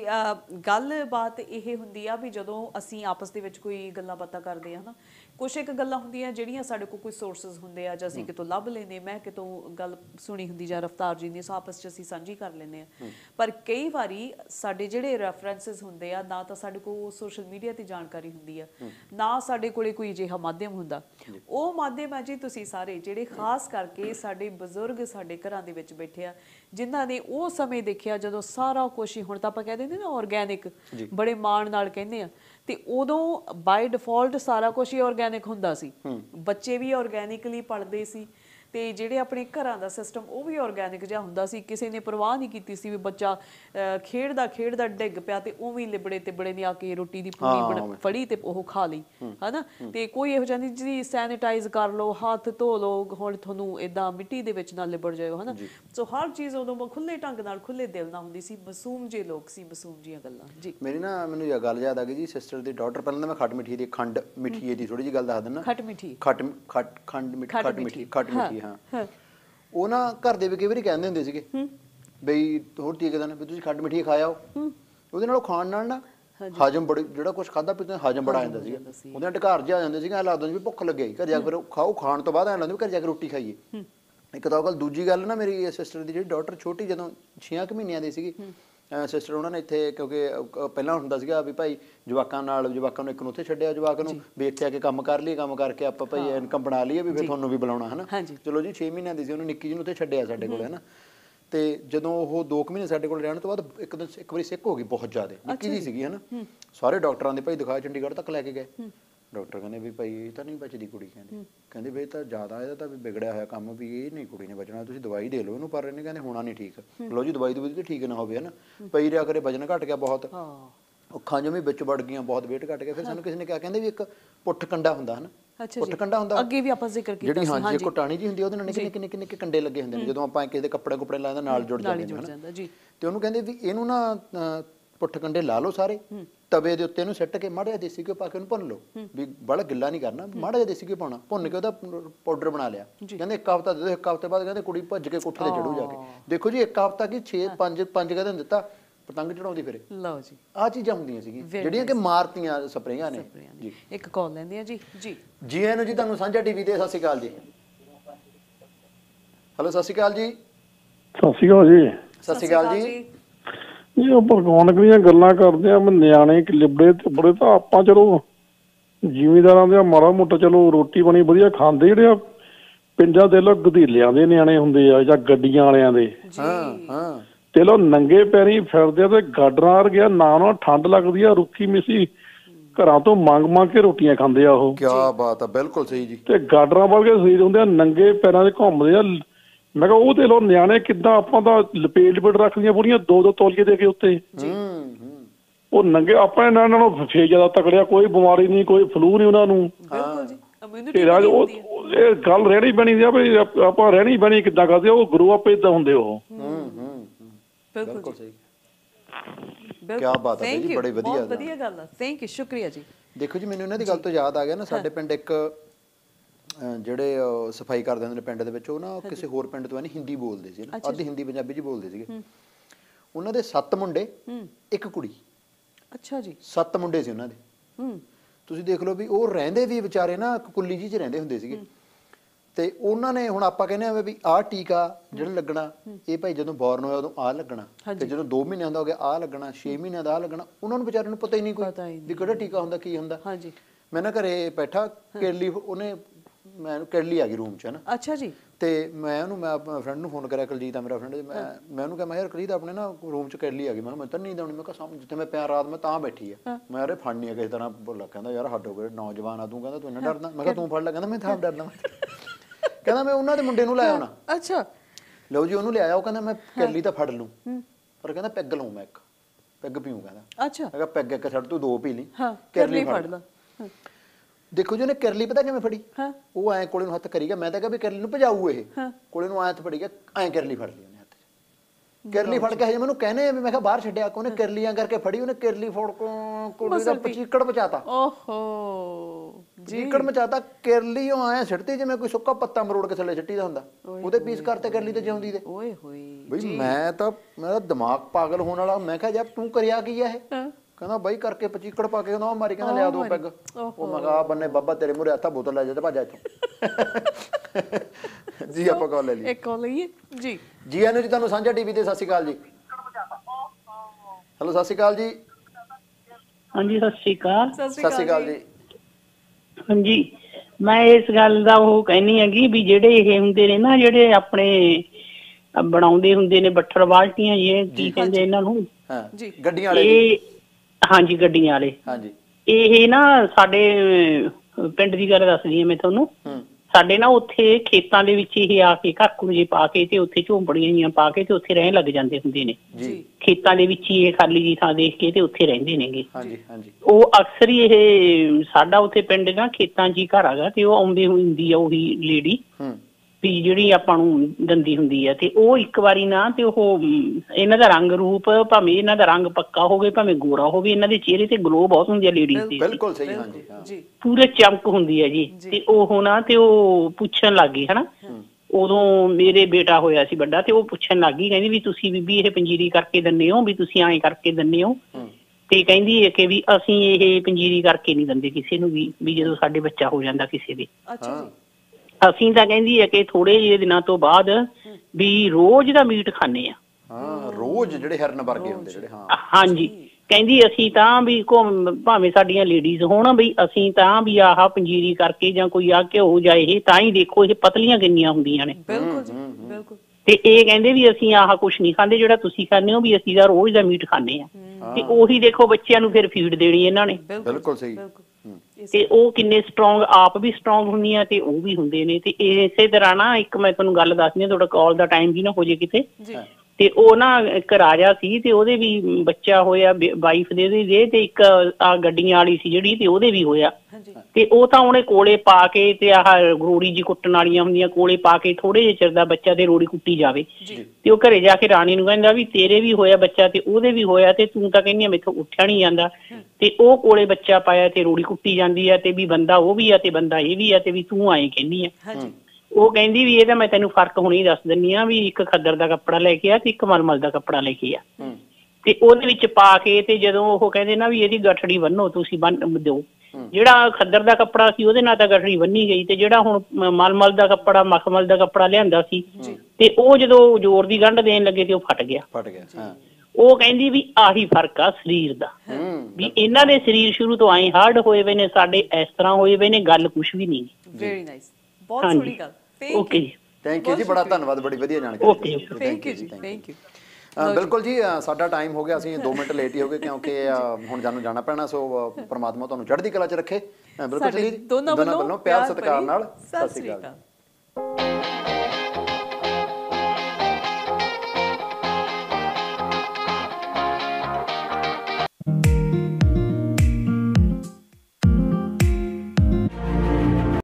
ਗੱਲਬਾਤ ਇਹ ਹੁੰਦੀ ਆ ਵੀ ਜਦੋਂ ਅਸੀਂ ਆਪਸ ਦੇ ਵਿੱਚ ਕੋਈ ਗੱਲਾਂ ਬਾਤਾਂ ਕਰਦੇ ਆ ਨਾ, ਕੁਛ ਇੱਕ ਗੱਲਾਂ ਹੁੰਦੀਆਂ ਜਿਹੜੀਆਂ ਸਾਡੇ ਕੋਲ ਕੋਈ ਸੋਰਸਿਸ ਹੁੰਦੇ ਆ ਜਾਂ ਅਸੀਂ ਕਿਤੋਂ ਲੱਭ ਲੈਂਦੇ, ਮੈਂ ਕਿਤੋਂ ਗੱਲ ਸੁਣੀ ਹੁੰਦੀ ਜਾਂ ਰਫਤਾਰ ਜੀ ਦੀ ਆਪਸ 'ਚ ਅਸੀਂ ਸਾਂਝੀ ਕਰ ਲੈਂਦੇ ਆ। ਪਰ ਕਈ ਵਾਰੀ ਸਾਡੇ ਜਿਹੜੇ ਰੈਫਰੈਂਸਿਸ ਹੁੰਦੇ ਆ, ਨਾ ਤਾਂ ਸਾਡੇ ਕੋਲ ਸੋਸ਼ਲ ਮੀਡੀਆ ਤੇ ਜਾਣਕਾਰੀ ਹੁੰਦੀ ਆ, ਨਾ ਸਾਡੇ ਕੋਲੇ ਕੋਈ ਅਜਿਹਾ ਮਾਧਿਅਮ ਹੁੰਦਾ। ਉਹ ਮਾਧਿਅਮ ਆ ਜੀ ਤੁਸੀਂ ਸਾਰੇ ਜਿਹੜੇ ਖਾਸ ਕਰਕੇ ਸਾਡੇ ਬਜ਼ੁਰਗ ਸਾਡੇ ਘਰਾਂ ਦੇ ਵਿੱਚ ਬੈਠੇ ਆ, ਜਿਨ੍ਹਾਂ ਨੇ ਉਹ ਸਮੇਂ ਦੇਖਿਆ ਜਦੋਂ ਸਾਰਾ ਕੁਛ ਹੀ, ਹੁਣ ਤਾਂ ਆਪਾਂ ਕਹਿ ਦਿੰਦੇ ਨਾ ਆਰਗੈਨਿਕ, ਬੜੇ ਮਾਣ ਨਾਲ ਕਹਿੰਦੇ ਆ, ਤੇ ਉਦੋਂ ਬਾਈ ਡਿਫਾਲਟ ਸਾਰਾ ਕੁਛ ਹੀ ਆਰਗੈਨਿਕ ਹੁੰਦਾ ਸੀ। ਬੱਚੇ ਵੀ ਆਰਗੈਨਿਕਲੀ ਪਲਦੇ ਸੀ ਤੇ ਜਿਹੜੇ ਆਪਣੇ ਘਰਾਂ ਦਾ ਸਿਸਟਮ ਉਹ ਵੀ ਆਰਗੈਨਿਕ ਜਿਹਾ ਹੁੰਦਾ ਸੀ। ਕਿਸੇ ਨੇ ਪਰਵਾਹ ਨਹੀਂ ਕੀਤੀ ਸੀ ਵੀ ਬੱਚਾ ਖੇਡਦਾ ਡਿੱਗ ਪਿਆ ਤੇ ਉਵੇਂ ਲਿਬੜੇ ਤਿਬੜੇ ਨੇ ਆ ਕੇ ਰੋਟੀ ਦੀ ਪੂਰੀ ਫੜੀ ਤੇ ਉਹ ਖਾ ਲਈ ਹਨਾ। ਤੇ ਕੋਈ ਇਹੋ ਜਿਹੀ ਜੀ ਸੈਨੀਟਾਈਜ਼ ਕਰ ਲਓ, ਹੱਥ ਧੋ ਲਓ, ਹੁਣ ਤੁਹਾਨੂੰ ਏਦਾਂ ਮਿੱਟੀ ਦੇ ਵਿੱਚ ਨਾ ਲਿਬੜ ਜਾਇਓ ਹਨਾ। ਸੋ ਹਰ ਚੀਜ਼ ਉਦੋਂ ਖੁੱਲੇ ਢੰਗ ਨਾਲ ਖੁੱਲੇ ਦਿਲ ਨਾਲ ਹੁੰਦੀ ਸੀ, ਮਾਸੂਮ ਜੇ ਲੋਕ ਸੀ, ਮਾਸੂਮ ਜੀਆਂ ਗੱਲਾਂ ਜੀ। ਮੈਨੂੰ ਇਹ ਗੱਲ ਯਾਦ ਆ ਗਈ ਜੀ, ਸਿਸਟਰ ਦੀ ਡਾਟਰ, ਪਹਿਲਾਂ ਤਾਂ ਮੈਂ ਖੱਟ ਮਿੱਠੀ ਦੀ ਖੰਡ ਮਿੱਠੀ ਦੀ ਥੋੜੀ ਜਿਹੀ ਗੱਲ ਦੱਸ ਦਿੰਦਾ। ਖੱਟ ਮਿੱਠੀ ਹਾਂ, ਉਹ ਨਾ ਘਰ ਦੇ ਵੀ ਕਈ ਵਾਰੀ ਕਹਿੰਦੇ ਹੁੰਦੇ ਸੀਗੇ ਬਈ ਹੋਰ ਤੀਏ ਦਿਨ ਵੀ ਤੁਸੀਂ ਖੱਟ ਮਿੱਠੀ ਖਾਇਆ ਉਹਦੇ ਨਾਲ ਖਾਣ ਨਾਲ ਨਾ ਹਾਜਮ ਬੜੇ, ਜਿਹੜਾ ਕੁਛ ਖਾਧਾ ਪੀਤਾ ਹਾਜਮ ਬੜਾ ਆ ਜਾਂਦਾ ਸੀਗਾ, ਉਹਦੇ ਢਕਾਰ ਜਿਹਾ ਆ ਜਾਂਦੇ ਸੀਗਾ, ਐਂ ਲੱਗਦਾ ਵੀ ਭੁੱਖ ਲੱਗੀ ਘਰ ਜਾ ਕੇ ਫਿਰ ਖਾਓ, ਖਾਣ ਤੋਂ ਬਾਅਦ ਐਂ ਲੱਗਦਾ ਵੀ ਘਰ ਜਾ ਕੇ ਰੋਟੀ ਖਾਈਏ। ਇੱਕ ਤਾਂ ਉਹ ਗੱਲ। ਦੂਜੀ ਗੱਲ ਨਾ, ਮੇਰੀ ਸਿਸਟਰ ਦੀ ਜਿਹੜੀ ਡਾਟਰ ਛੋਟੀ ਜਦੋਂ 6 ਕੁ ਮਹੀਨਿਆਂ ਦੀ ਸੀਗੀ, ਸਿਸਟਰ ਉਹਨਾਂ ਨੇ ਇੱਥੇ, ਕਿਉਂਕਿ ਪਹਿਲਾਂ ਹੁੰਦਾ ਸੀਗਾ ਵੀ ਭਾਈ ਜਵਾਕਾਂ ਨੂੰ ਇੱਕ ਨੂੰ ਉੱਥੇ ਛੱਡਿਆ, ਜਵਾਕ ਨੂੰ ਵੀ ਇੱਥੇ ਆ ਕੇ ਕੰਮ ਕਰ ਲਈਏ, ਕੰਮ ਕਰਕੇ ਆਪਾਂ ਭਾਈ ਇਨਕਮ ਬਣਾ ਲਈਏ ਵੀ ਫਿਰ ਤੁਹਾਨੂੰ ਵੀ ਬੁਲਾਉਣਾ ਹਨਾ। ਚਲੋ ਜੀ 6 ਮਹੀਨਿਆਂ ਦੀ ਸੀ, ਉਹਨੂੰ ਨਿੱਕੀ ਜਿਹੀ ਨੂੰ ਉੱਥੇ ਛੱਡਿਆ ਸਾਡੇ ਕੋਲ ਹਨਾ। ਤੇ ਜਦੋਂ ਉਹ 2 ਮਹੀਨੇ ਸਾਡੇ ਕੋਲ ਰਹਿਣ ਤੋਂ ਬਾਅਦ ਇੱਕ ਵਾਰੀ ਸਿੱਕ ਹੋ ਗਈ ਬਹੁਤ ਜ਼ਿਆਦਾ, ਨਿੱਕੀ ਜਿਹੀ ਸੀਗੀ ਹਨਾ। ਸਾਰੇ ਡਾਕਟਰਾਂ ਦੇ ਭਾਈ ਦਿਖਾਇਆ, ਚੰਡੀਗੜ੍ਹ ਤੱਕ ਲੈ ਕੇ ਗਏ। ਡਾਕਟਰ ਕਹਿੰਦੇ ਵੀ ਭਾਈ ਇਹ ਤਾਂ ਨਹੀਂ ਬਚਦੀ ਕੁੜੀ, ਕਹਿੰਦੇ ਵੀ ਇਹ ਤਾਂ ਜ਼ਿਆਦਾ, ਇਹਦਾ ਤਾਂ ਵੀ ਵਿਗੜਿਆ ਹੋਇਆ ਕੰਮ, ਵੀ ਇਹ ਨਹੀਂ ਕੁੜੀ ਨੇ ਬਚਣਾ, ਤੁਸੀਂ ਦਵਾਈ ਦੇ ਲਓ ਇਹਨੂੰ। ਪਰ ਇਹਨੇ ਕਹਿੰਦੇ ਹੋਣਾ ਨਹੀਂ ਠੀਕ। ਲਓ ਜੀ ਦਵਾਈ ਦਵਾਈ ਤੇ ਠੀਕ ਨਾ ਹੋਵੇ ਹਨਾ। ਪਈ ਰਿਹਾ ਕਰੇ, ਵਜਨ ਘਟ ਗਿਆ ਬਹੁਤ, ਅੱਖਾਂ ਜਿਵੇਂ ਵਿੱਚ ਵੜ ਗਈਆਂ, ਬਹੁਤ weight ਘਟ ਗਿਆ। ਫਿਰ ਸਾਨੂੰ ਕਿਸੇ ਨੇ ਕਿਹਾ, ਕਹਿੰਦੇ ਵੀ ਇੱਕ ਪੁੱਠ ਕੰਡਾ ਹੁੰਦਾ ਹਨਾ, ਪੁੱਠ ਕੰਡਾ ਹੁੰਦਾ ਅੱਗੇ ਵੀ ਆਪਾਂ ਜ਼ਿਕਰ ਕੀਤਾ, ਜਿਹੜੀ ਹਾਂਜੀ ਇੱਕ ਟਾਣੀ ਜੀ ਹੁੰਦੀ, ਉਹਦੇ ਨਾਲ ਨਿੱਕੇ ਨਿੱਕੇ ਕੰਡੇ ਲੱਗੇ ਹੁੰਦੇ ਨੇ, ਜਦੋਂ ਆਪਾਂ ਕਿਸੇ ਦੇ ਕੱਪੜੇ ਕੁਪੜੇ ਲਾਉਂਦੇ ਨਾਲ ਜੁੜ ਜਾਂਦੇ ਨੇ ਹਨਾ। ਤੇ ਉਹਨੂੰ ਕਹਿੰਦੇ ਵੀ ਇਹਨੂੰ ਨਾ ਪੁੱਠ ਕੰਡੇ ਲਾ ਲਓ ਸਾਰੇ, ਤਵੇ ਦੇ ਉੱਤੇ ਇਹਨੂੰ ਸਿੱਟ ਕੇ ਮਾੜਾ ਜਿਹਾ ਦੇਸੀ ਘਿਓ ਪਾ ਕੇ ਉਹਨੂੰ ਭੁੰਨ ਲਓ, ਵੀ ਬੜਾ ਗਿੱਲਾ ਨਹੀਂ ਕਰਨਾ, ਮਾੜਾ ਜਿਹਾ ਦੇਸੀ ਘਿਓ ਪਾਉਣਾ, ਭੁੰਨ ਕੇ ਉਹਦਾ ਪਾਊਡਰ ਬਣਾ ਲਿਆ। ਕਹਿੰਦੇ 1 ਹਫ਼ਤਾ ਦੇ ਦਿਓ, 1 ਹਫ਼ਤੇ ਬਾਅਦ ਕਹਿੰਦੇ ਕੁੜੀ ਭੱਜ ਕੇ ਕੋਠੇ ਤੇ ਚੜੂ ਜਾ ਕੇ। ਦੇਖੋ ਜੀ 1 ਹਫ਼ਤਾ ਕੀ 5 ਦਿਨ ਦਿੱਤਾ, ਪਤੰਗ ਚੜਾਉਂਦੀ ਫਿਰੇ। ਲਓ ਜੀ, ਆਹ ਚੀਜ਼ਾਂ ਹੁੰਦੀਆਂ ਸੀਗੀਆਂ ਜਿਹੜੀਆਂ ਕਿ ਮਾਰਤੀਆਂ ਸਪਰੇਆਂ ਨੇ ਜੀ। ਇੱਕ ਕਾਲ ਲੈਂਦੇ ਆ ਜੀ। ਜੀ ਆਇਆਂ ਨੂੰ ਜੀ ਤੁਹਾਨੂੰ ਸਾਂਝਾ ਟੀਵੀ ਤੇ। ਸਤਿ ਸ਼੍ਰੀ ਅਕਾਲ ਜੀ। ਹੈਲੋ, ਸਤਿ ਸ਼੍ਰੀ ਅਕਾਲ ਜੀ। ਸਤਿ ਸ਼੍ਰੀ ਅਕਾਲ ਜੀ। ਸਤਿ ਸ਼੍ਰੀ ਅਕਾਲ ਜੀ। ਜੀ ਆਪਾਂ ਰੌਣਕ ਦੀਆਂ ਗੱਲਾਂ ਕਰਦੇ ਆ, ਨਿਆਣੇ ਲਿਬੜੇ ਤੇ ਬੜੇ, ਤਾਂ ਆਪਾਂ ਚਲੋ ਜ਼ਿਮੀਂਦਾਰਾਂ ਦੇ ਮਾੜਾ ਮੋਟਾ ਚਲੋ ਰੋਟੀ ਪਾਣੀ ਵਧੀਆ ਖਾਂਦੇ, ਜਿਹੜੇ ਆ ਪਿੰਡਾਂ ਦੇ ਲੋਕ ਗਧੀਲਿਆਂ ਦੇ ਨਿਆਣੇ ਹੁੰਦੇ ਆ ਜਾਂ ਗੱਡੀਆਂ ਵਾਲਿਆਂ ਦੇ, ਤੇ ਲੋ ਨੰਗੇ ਪੈਰੀ ਫਿਰਦੇ ਆ ਤੇ ਗਾਡਰਾਂ ਵਰਗੇ ਨਾ ਉਹਨਾਂ ਠੰਡ ਲੱਗਦੀ ਆ, ਰੁੱਖੀ ਮਿੱਸੀ ਘਰਾਂ ਤੋਂ ਮੰਗ ਕੇ ਰੋਟੀਆਂ ਖਾਂਦੇ ਆ ਉਹ। ਕਿਆ ਬਾਤ ਆ, ਬਿਲਕੁਲ ਸਹੀ ਜੀ। ਤੇ ਗਾਡਰਾਂ ਵਰਗੇ ਸਰੀਰ ਹੁੰਦੇ ਆ, ਨੰਗੇ ਪੈਰਾਂ ਦੇ ਘੁੰਮਦੇ ਆ। ਮੈਂ ਕਿਹਾ ਉਹ ਤੇ ਲੋ ਨਿਆਣੇ ਕਿੱਦਾਂ, ਆਪਾਂ ਤਾਂ ਲਪੇਟ ਰੱਖਦੀਆਂ ਪੂਰੀਆਂ 2-2 ਤੌਲੀਏ ਦੇ ਕੇ ਉੱਤੇ, ਉਹ ਨੰਗੇ। ਆਪਾਂ ਇਹਨਾਂ ਨਾਲੋਂ ਫੇਰ ਜ਼ਿਆਦਾ ਤਕੜਿਆ, ਕੋਈ ਬਿਮਾਰੀ ਨਹੀਂ, ਕੋਈ ਫਲੂ ਨਹੀਂ ਉਹਨਾਂ ਨੂੰ। ਇਹ ਗੱਲ ਰਹਿਣੀ ਪੈਣੀ ਆ ਵੀ ਆਪਾਂ ਰਹਿਣੀ ਪੈਣੀ ਕਿੱਦਾਂ ਕਰਦੇ, ਉਹ ਗਰੋ ਅਪ ਏਦਾਂ ਹੁੰਦੇ ਉਹ। ਬਿਲਕੁਲ ਸਹੀ, ਕਿਆ ਬਾਤ ਹੈ ਜੀ, ਬੜੀ ਵਧੀਆ ਗੱਲ ਆ। ਥੈਂਕ ਯੂ, ਸ਼ੁਕਰੀਆ ਜੀ। ਦੇਖੋ ਜੀ, ਮੈਨੂੰ ਇਹਨਾਂ ਦੀ ਗੱਲ ਤੋਂ ਯਾਦ ਆ ਗਿਆ ਨਾ, ਸਾਡੇ ਪਿੰਡ ਇੱਕ ਜਿਹੜੇ ਸਫਾਈ ਕਰਦੇ ਹੁੰਦੇ ਨੇ ਪਿੰਡ ਦੇ ਵਿੱਚ, ਉਹ ਨਾ ਕਿਸੇ ਹੋਰ ਪਿੰਡ ਤੋਂ ਨਹੀਂ ਹਿੰਦੀ ਬੋਲਦੇ ਸੀ, ਅੱਧੀ ਹਿੰਦੀ ਪੰਜਾਬੀ ਚ ਬੋਲਦੇ ਸੀਗੇ। ਉਹਨਾਂ ਦੇ 7 ਮੁੰਡੇ 1 ਕੁੜੀ। ਅੱਛਾ ਜੀ। 7 ਮੁੰਡੇ ਸੀ ਉਹਨਾਂ ਦੇ। ਤੁਸੀਂ ਦੇਖ ਲਓ ਵੀ ਉਹ ਰਹਿੰਦੇ ਵੀ ਵਿਚਾਰੇ ਨਾ ਕੁੱਲੀ ਜੀ ਚ ਰਹਿੰਦੇ ਹੁੰਦੇ ਸੀਗੇ। ਤੇ ਉਹਨਾਂ ਨੇ ਹੁਣ ਆਪਾਂ ਕਹਿੰਦੇ ਆ ਵੀ ਆਹ ਟੀਕਾ ਜਿਹੜਾ ਲੱਗਣਾ ਇਹ ਭਾਈ ਜਦੋਂ ਬੋਰਨ ਹੋਇਆ ਉਦੋਂ ਆਹ ਲੱਗਣਾ, ਤੇ ਜਦੋਂ 2 ਮਹੀਨਿਆਂ ਦਾ ਹੋ ਗਿਆ ਆਹ ਲੱਗਣਾ, 6 ਮਹੀਨਿਆਂ ਦਾ ਆਹ ਲੱਗਣਾ। ਉਹਨਾਂ ਨੂੰ ਵਿਚਾਰਿਆਂ ਨੂੰ ਪਤਾ ਹੀ ਨਹੀਂ ਕੋਈ ਵੀ ਕਿਹੜਾ ਟੀਕਾ ਹੁੰਦਾ ਕੀ ਹੁੰਦਾ। ਮੈਂ ਨਾ ਘਰੇ ਬੈਠਾ ਕੇਲੀ, ਉਹਨੇ ਮੈਨੂੰ ਕੇਲੀ ਆ ਗਈ ਰੂਮ 'ਚ ਹੈ ਨਾ। ਅੱਛਾ ਜੀ। ਤੇ ਮੈਂ ਆਪਣੇ ਫਰੈਂਡ ਨੂੰ ਫੋਨ ਕਰਿਆ, ਕੁਲਜੀਤ ਆ ਮੇਰਾ ਫਰੈਂਡ, ਮੈਂ ਉਹਨੂੰ ਕਿਹਾ ਮੈਂ ਯਾਰ ਕੁਲਜੀਤ ਆਪਣੇ ਨਾ ਰੂਮ 'ਚ ਕੇਲੀ ਆ ਗਈ। ਮੈਂ ਕਿਹਾ ਮੈਨੂੰ ਤਾਂ ਨੀਂਦ ਆਉਣੀ। ਮੈਂ ਕਿਹਾ ਸਾਹਮਣੇ ਜਿੱਥੇ ਮੈਂ ਪਿਆ ਰਾਤ ਮੈਂ ਤਾਂ ਬੈਠੀ ਆ। ਮੈਂ ਯਾਰ ਫੜਨੀ ਆ ਕਿਸੇ ਤਰ੍ਹਾਂ ਬੋਲਾ। ਕਹਿੰਦਾ ਯਾਰ ਹੱਡੋ ਗਏ ਨੌਜਵਾਨ ਆ ਤੂੰ, ਕਹਿੰਦਾ ਤੂੰ ਇੰਨਾ ਡਰਦਾ। ਮੈਂ ਕਿਹਾ ਤੂੰ ਫੜ ਲੈ। ਕਹਿੰਦਾ ਮੈਂ ਤਾਂ ਡਰਦਾ। ਕਹਿੰਦਾ ਮੈਂ ਉਹਨਾਂ ਦੇ ਮੁੰਡੇ ਨੂੰ ਲੈ ਆਉਣਾ। ਅੱਛਾ ਲਓ ਜੀ ਉਹਨੂੰ ਲਿਆਇਆ। ਉਹ ਕਹਿੰਦਾ ਮੈਂ ਕੇਲੀ ਤਾਂ ਫੜ ਲੂੰ ਪਰ ਕਹਿੰਦਾ ਪੈਗ ਲਊਂ ਮੈਂ, ਇੱਕ ਪੈਗ ਪੀਊਂ ਕਹਿੰਦਾ। ਅੱਛਾ ਮੈਂ ਕਿਹਾ ਪੈਗ ਇੱਕ ਛੱਡ ਤੂੰ 2 ਪੀ ਲਈ, ਕੇਲੀ ਫੜ ਲਾ। ਦੇਖੋ ਜੀ ਉਹਨੇ ਕਿਰਲੀ ਪਤਾ ਕਿਵੇਂ ਫੜੀ, ਉਹ ਐਂ ਕੋਲੇ ਨੂੰ ਹੱਥ ਕਰੀ ਗਿਆ। ਮੈਂ ਤਾਂ ਕਿਹਾ ਵੀ ਕਿਰਲੀ ਨੂੰ ਭਜਾਊ ਇਹ, ਕੋਲੇ ਨੂੰ ਐਂ ਹੱਥ ਫੜੀ ਗਿਆ, ਐਂ ਕਿਰਲੀ ਫੜ ਲਈ ਉਹਨੇ ਹੱਥ 'ਚ। ਕਿਰਲੀ ਫੜ ਕੇ ਹਜੇ ਮੈਨੂੰ ਕਹਿੰਦੇ ਵੀ ਮੈਂ ਕਿਹਾ ਬਾਹਰ ਛੱਡਿਆ, ਉਹਨੇ ਕਿਰਲੀਆਂ ਕਰਕੇ ਫੜੀ, ਉਹਨੇ ਕਿਰਲੀ ਫੋੜ ਕੋਲੇ ਦਾ ਪਚੀਕੜ ਪਚਾਤਾ। ਓਹੋ ਪਚੀਕੜ ਮਚਾਤਾ। ਕਿਰਲੀ ਉਹ ਐਂ ਸਿੱਟਦੀ ਜਿਵੇਂ ਕੋਈ ਸੁੱਕਾ ਪੱਤਾ ਮਰੋੜ ਕੇ ਥੱਲੇ ਸਿੱਟੀ ਦਾ ਹੁੰਦਾ, ਉਹਦੇ ਪੀਸ ਕਰਤੇ ਕਿਰਲੀ ਤੇ ਜਿਉਂਦੀ ਦੇ। ਓਏ ਹੋਏ ਬਈ ਮੈਂ ਤਾਂ, ਮੇਰਾ ਦਿਮਾਗ ਪਾਗਲ ਹੋਣ ਵਾਲਾ। ਮੈਂ ਕਿਹਾ ਯਾਰ ਤੂੰ ਕਰਿਆ ਕੀ ਆ ਇਹ? ਕਹਿੰਦਾ ਬਾਈ ਕਰਕੇ ਪਚੀਕੜ ਪਾ ਕੇ ਕਹਿੰਦਾ ਉਹ ਮਾਰੀ, ਕਹਿੰਦਾ ਲਿਆ 2 ਪੈਗ। ਉਹ ਮੈਂ ਕਿਹਾ ਬੰਨੇ ਬਾਬਾ ਤੇਰੇ ਮੂਹਰੇ ਹੱਥਾਂ ਬੋਤਲ ਲੈ ਜਾ ਤੇ ਭੱਜ ਇੱਥੋਂ। ਜੀ ਆਪਾਂ ਕਾਲ ਲੈ ਲਈ, ਇੱਕ ਕਾਲ ਲਈਏ ਜੀ। ਜੀ ਆਨੂ ਜੀ ਤੁਹਾਨੂੰ ਸਾਂਝਾ ਟੀਵੀ ਤੇ ਸਤਿ ਸ਼੍ਰੀ ਅਕਾਲ ਜੀ। ਹੈਲੋ ਸਤਿ ਸ਼੍ਰੀ ਅਕਾਲ ਜੀ। ਹਾਂਜੀ ਸਤਿ ਸ਼੍ਰੀ ਅਕਾਲ। ਸਤਿ ਸ਼੍ਰੀ ਅਕਾਲ ਜੀ। ਹਾਂਜੀ ਮੈਂ ਇਸ ਗੱਲ ਦਾ ਉਹ ਕਹਿਨੀ ਹੈਗੀ ਵੀ ਜਿਹੜੇ ਇਹ ਹੁੰਦੇ ਨੇ ਨਾ, ਜਿਹੜੇ ਆਪਣੇ ਬਣਾਉਂਦੇ ਹੁੰਦੇ ਨੇ ਬੱਠਲ ਬਾਲਟੀਆਂ, ਇਹ ਕੀ ਕਹਿੰਦੇ ਇਹਨਾਂ ਨੂੰ? ਜੀ ਗੱਡੀਆਂ ਵਾਲੇ। ਹਾਂਜੀ ਗੱਡੀਆਂ ਵਾਲੇ। ਹਾਂਜੀ ਇਹ ਨਾ ਸਾਡੇ ਪਿੰਡ ਦੀ ਗੱਲ ਦੱਸਦੀ ਹਾਂ ਮੈਂ ਤੁਹਾਨੂੰ। ਸਾਡੇ ਨਾ ਉੱਥੇ ਖੇਤਾਂ ਦੇ ਵਿੱਚ ਇਹ ਆ ਕੇ ਘਰ ਜੇ ਪਾ ਕੇ ਤੇ ਉੱਥੇ ਝੋਂਪੜੀਆਂ ਜੀਆਂ ਪਾ ਕੇ ਤੇ ਉੱਥੇ ਰਹਿਣ ਲੱਗ ਜਾਂਦੇ ਹੁੰਦੇ ਨੇ। ਖੇਤਾਂ ਦੇ ਵਿੱਚ ਹੀ ਇਹ ਖਾਲੀ ਜੀ ਥਾਂ ਦੇਖ ਕੇ ਤੇ ਉੱਥੇ ਰਹਿੰਦੇ ਨੇਗੇ। ਉਹ ਅਕਸਰ ਹੀ ਇਹ ਸਾਡਾ ਉੱਥੇ ਪਿੰਡ ਨਾ ਖੇਤਾਂ 'ਚ ਹੀ ਘਰ ਹੈਗਾ ਤੇ ਉਹ ਆਉਂਦੀ ਹੁੰਦੀ ਆ ਉਹੀ ਲੇਡੀ ਵੀ ਜਿਹੜੀ ਆਪਾਂ ਨੂੰ ਦੰਦੀ ਹੁੰਦੀ ਆ। ਤੇ ਉਹ ਇੱਕ ਵਾਰੀ ਨਾ ਤੇ ਉਹ ਇਹਨਾਂ ਦਾ ਰੰਗ ਰੂਪ ਭਾਵੇਂ ਇਹਨਾਂ ਦਾ ਰੰਗ ਪੱਕਾ ਹੋਵੇ ਭਾਵੇਂ ਗੋਰਾ ਹੋਵੇ, ਇਹਨਾਂ ਦੇ ਚਿਹਰੇ ਤੇ ਗਲੋ ਬਹੁਤ ਹੁੰਦੀ ਆ ਲੇਡੀਜ਼ ਦੀ। ਬਿਲਕੁਲ ਸਹੀ। ਹਾਂਜੀ ਪੂਰੇ ਚਮਕ ਹੁੰਦੀ ਹੈ ਜੀ। ਤੇ ਉਹ ਨਾ ਤੇ ਉਹ ਪੁੱਛਣ ਲੱਗ ਗਈ ਹਨਾ, ਉਦੋਂ ਮੇਰੇ ਬੇਟਾ ਹੋਇਆ ਸੀ ਵੱਡਾ, ਤੇ ਉਹ ਪੁੱਛਣ ਲੱਗ ਗਈ, ਕਹਿੰਦੀ ਵੀ ਤੁਸੀਂ ਬੀਬੀ ਇਹ ਪੰਜੀਰੀ ਕਰਕੇ ਦਿੰਦੇ ਹੋ, ਵੀ ਤੁਸੀਂ ਐਂ ਕਰਕੇ ਦਿੰਦੇ ਹੋ? ਤੇ ਕਹਿੰਦੀ ਹੈ ਕਿ ਵੀ ਅਸੀਂ ਇਹ ਪੰਜੀਰੀ ਕਰਕੇ ਨਹੀਂ ਦਿੰਦੇ ਕਿਸੇ ਨੂੰ ਵੀ ਜਦੋਂ ਸਾਡੇ ਬੱਚਾ ਹੋ ਜਾਂਦਾ ਕਿਸੇ ਦੇ। ਅਸੀਂ ਤਾਂ ਕਹਿੰਦੀ ਹੈ ਕਿ ਥੋੜੇ ਜਿਹੇ ਦਿਨਾਂ ਤੋਂ ਬਾਅਦ ਵੀ ਰੋਜ਼ ਦਾ ਮੀਟ ਖਾਂਦੇ ਆ। ਹਾਂ ਰੋਜ਼ ਜਿਹੜੇ ਹਿਰਨ ਵਰਗੇ ਹੁੰਦੇ ਜਿਹੜੇ। ਹਾਂ ਹਾਂਜੀ ਕਹਿੰਦੀ ਅਸੀਂ ਤਾਂ ਵੀ ਭਾਵੇਂ ਸਾਡੀਆਂ ਲੇਡੀਜ਼ ਹੋਣ ਬਈ ਅਸੀਂ ਤਾਂ ਵੀ ਆਹ ਪੰਜੀਰੀ ਕਰਕੇ ਜਾਂ ਕੋਈ ਆ ਘਿਓ ਜਾਂ ਇਹ ਤਾਂ ਹੀ ਦੇਖੋ ਇਹ ਪਤਲੀਆਂ ਕਿੰਨੀਆਂ ਹੁੰਦੀਆਂ ਨੇ। ਬਿਲਕੁਲ ਜੀ ਬਿਲਕੁਲ। ਤੇ ਇਹ ਕਹਿੰਦੇ ਵੀ ਅਸੀਂ ਆਹ ਕੁਛ ਨਹੀਂ ਖਾਂਦੇ ਜਿਹੜਾ ਤੁਸੀਂ ਖਾਂਦੇ ਹੋ, ਵੀ ਅਸੀਂ ਤਾਂ ਰੋਜ਼ ਦਾ ਮੀਟ ਖਾਂਦੇ ਆ। ਤੇ ਉਹੀ ਦੇਖੋ ਬੱਚਿਆਂ ਨੂੰ ਫਿਰ ਫੀਡ ਦੇਣੀ ਇਹਨਾਂ ਨੇ। ਬਿਲਕੁਲ ਸਹੀ। ਤੇ ਉਹ ਕਿੰਨੇ ਸਟਰੋਂਗ, ਆਪ ਵੀ ਸਟਰੋਂਗ ਹੁੰਦੀਆਂ ਤੇ ਉਹ ਵੀ ਹੁੰਦੇ ਨੇ। ਤੇ ਇਸੇ ਤਰ੍ਹਾਂ ਨਾ ਇੱਕ ਮੈਂ ਤੁਹਾਨੂੰ ਗੱਲ ਦੱਸਦੀ ਹਾਂ, ਤੁਹਾਡਾ ਕਾਲ ਦਾ ਟਾਈਮ ਵੀ ਨਾ ਹੋ ਜੇ ਕਿਤੇ। ਤੇ ਉਹ ਨਾ ਇੱਕ ਰਾਜਾ ਸੀ ਤੇ ਉਹਦੇ ਵੀ ਬੱਚਾ ਹੋਇਆ, ਵਾਈਫ ਦੇ ਤੇ ਇੱਕ ਆ ਗੱਡੀਆਂ ਵਾਲੀ ਸੀ ਜਿਹੜੀ ਤੇ ਉਹਦੇ ਵੀ ਹੋਇਆ। ਤੇ ਉਹ ਤਾਂ ਉਹਨੇ ਕੋਲੇ ਪਾ ਕੇ ਤੇ ਆਹ ਰੋੜੀ ਜੀ ਕੁੱਟਣ ਵਾਲੀਆਂ ਹੁੰਦੀਆਂ, ਕੋਲੇ ਪਾ ਕੇ ਥੋੜੇ ਜਿਹੇ ਚਿਰ ਦਾ ਬੱਚਾ ਤੇ ਰੋੜੀ ਕੁੱਟੀ ਜਾਵੇ। ਤੇ ਉਹ ਘਰੇ ਜਾ ਕੇ ਰਾਣੀ ਨੂੰ ਕਹਿੰਦਾ ਵੀ ਤੇਰੇ ਵੀ ਹੋਇਆ ਬੱਚਾ ਤੇ ਉਹਦੇ ਵੀ ਹੋਇਆ ਤੇ ਤੂੰ ਤਾਂ ਕਹਿੰਦੀ ਆ ਮੈਥੋਂ ਉੱਠਿਆ ਨਹੀਂ ਜਾਂਦਾ। ਤੇ ਉਹ ਕੋਲੇ ਬੱਚਾ ਪਾਇਆ ਤੇ ਰੋੜੀ ਕੁੱਟੀ ਜਾਂਦੀ ਆ ਤੇ ਵੀ ਬੰਦਾ ਉਹ ਵੀ ਆ ਤੇ ਬੰਦਾ ਇਹ ਵੀ ਆ ਤੇ ਵੀ ਤੂੰ ਆਏ ਕਹਿੰਦੀ ਆ। ਉਹ ਕਹਿੰਦੀ ਵੀ ਇਹਦਾ ਮੈਂ ਤੈਨੂੰ ਫਰਕ ਹੁਣੇ ਦੱਸ ਦਿੰਦੀ ਆ, ਵੀ ਇੱਕ ਖੱਦਰ ਦਾ ਕੱਪੜਾ ਲੈ ਕੇ ਆ ਤੇ ਇੱਕ ਮਲਮਲ ਦਾ ਕੱਪੜਾ ਲੈ ਕੇ ਆ। ਤੇ ਉਹਦੇ ਵਿੱਚ ਪਾ ਕੇ ਤੇ ਜਦੋਂ ਉਹ ਕਹਿੰਦੇ ਨਾ ਵੀ ਇਹਦੀ ਗਠੜੀ ਬੰਨੋ ਤੁਸੀਂ ਬੰਨ ਦਿਓ, ਜਿਹੜਾ ਖੱਦਰ ਦਾ ਕੱਪੜਾ ਸੀ ਉਹਦੇ ਨਾਲ ਤਾਂ ਗਠੜੀ ਬੰਨੀ ਗਈ, ਤੇ ਜਿਹੜਾ ਹੁਣ ਮਲਮਲ ਦਾ ਕੱਪੜਾ ਮਖਮਲ ਦਾ ਕੱਪੜਾ ਲਿਆਂਦਾ ਸੀ ਤੇ ਉਹ ਜਦੋਂ ਜ਼ੋਰ ਦੀ ਗੰਢ ਦੇਣ ਲੱਗੇ ਤੇ ਉਹ ਫਟ ਗਿਆ। ਉਹ ਕਹਿੰਦੀ ਵੀ ਆਹੀ ਫਰਕ ਆ ਸਰੀਰ ਦਾ, ਵੀ ਇਹਨਾਂ ਦੇ ਸਰੀਰ ਸ਼ੁਰੂ ਤੋਂ ਆਏ ਹਾਰਡ ਹੋਏ ਵੇ ਨੇ, ਸਾਡੇ ਇਸ ਤਰ੍ਹਾਂ ਹੋਏ ਵੇ ਨੇ, ਗੱਲ ਕੁਛ ਵੀ ਨਹੀਂ। ਵੈਰੀ ਨਾਈਸ, ਬਹੁਤ ਸੋਹਣੀ ਗੱਲ। ਓਕੇ ਜੀ, ਥੈਂਕ ਯੂ ਜੀ, ਬੜਾ ਧੰਨਵਾਦ, ਬੜੀ ਵਧੀਆ ਜਾਣਕਾਰੀ। ਓਕੇ ਥੈਂਕ ਯੂ ਜੀ, ਥੈਂਕ ਯੂ। ਬਿਲਕੁਲ ਜੀ, ਸਾਡਾ ਟਾਈਮ ਹੋ ਗਿਆ, ਅਸੀਂ 2 ਮਿੰਟ ਲੇਟ ਹੀ ਹੋ ਗਏ ਕਿਉਂਕਿ ਹੁਣ ਜਾਨੂੰ ਜਾਣਾ ਪੈਣਾ। ਸੋ ਪ੍ਰਮਾਤਮਾ ਤੁਹਾਨੂੰ ਚੜ੍ਹਦੀ ਕਲਾ 'ਚ ਰੱਖੇ। ਬਿਲਕੁਲ ਜੀ, ਦੋਨਾਂ ਵੱਲੋਂ ਪਿਆਰ ਸਤਿਕਾਰ ਨਾਲ ਸਤਿ ਸ਼੍ਰੀ ਅਕਾਲ।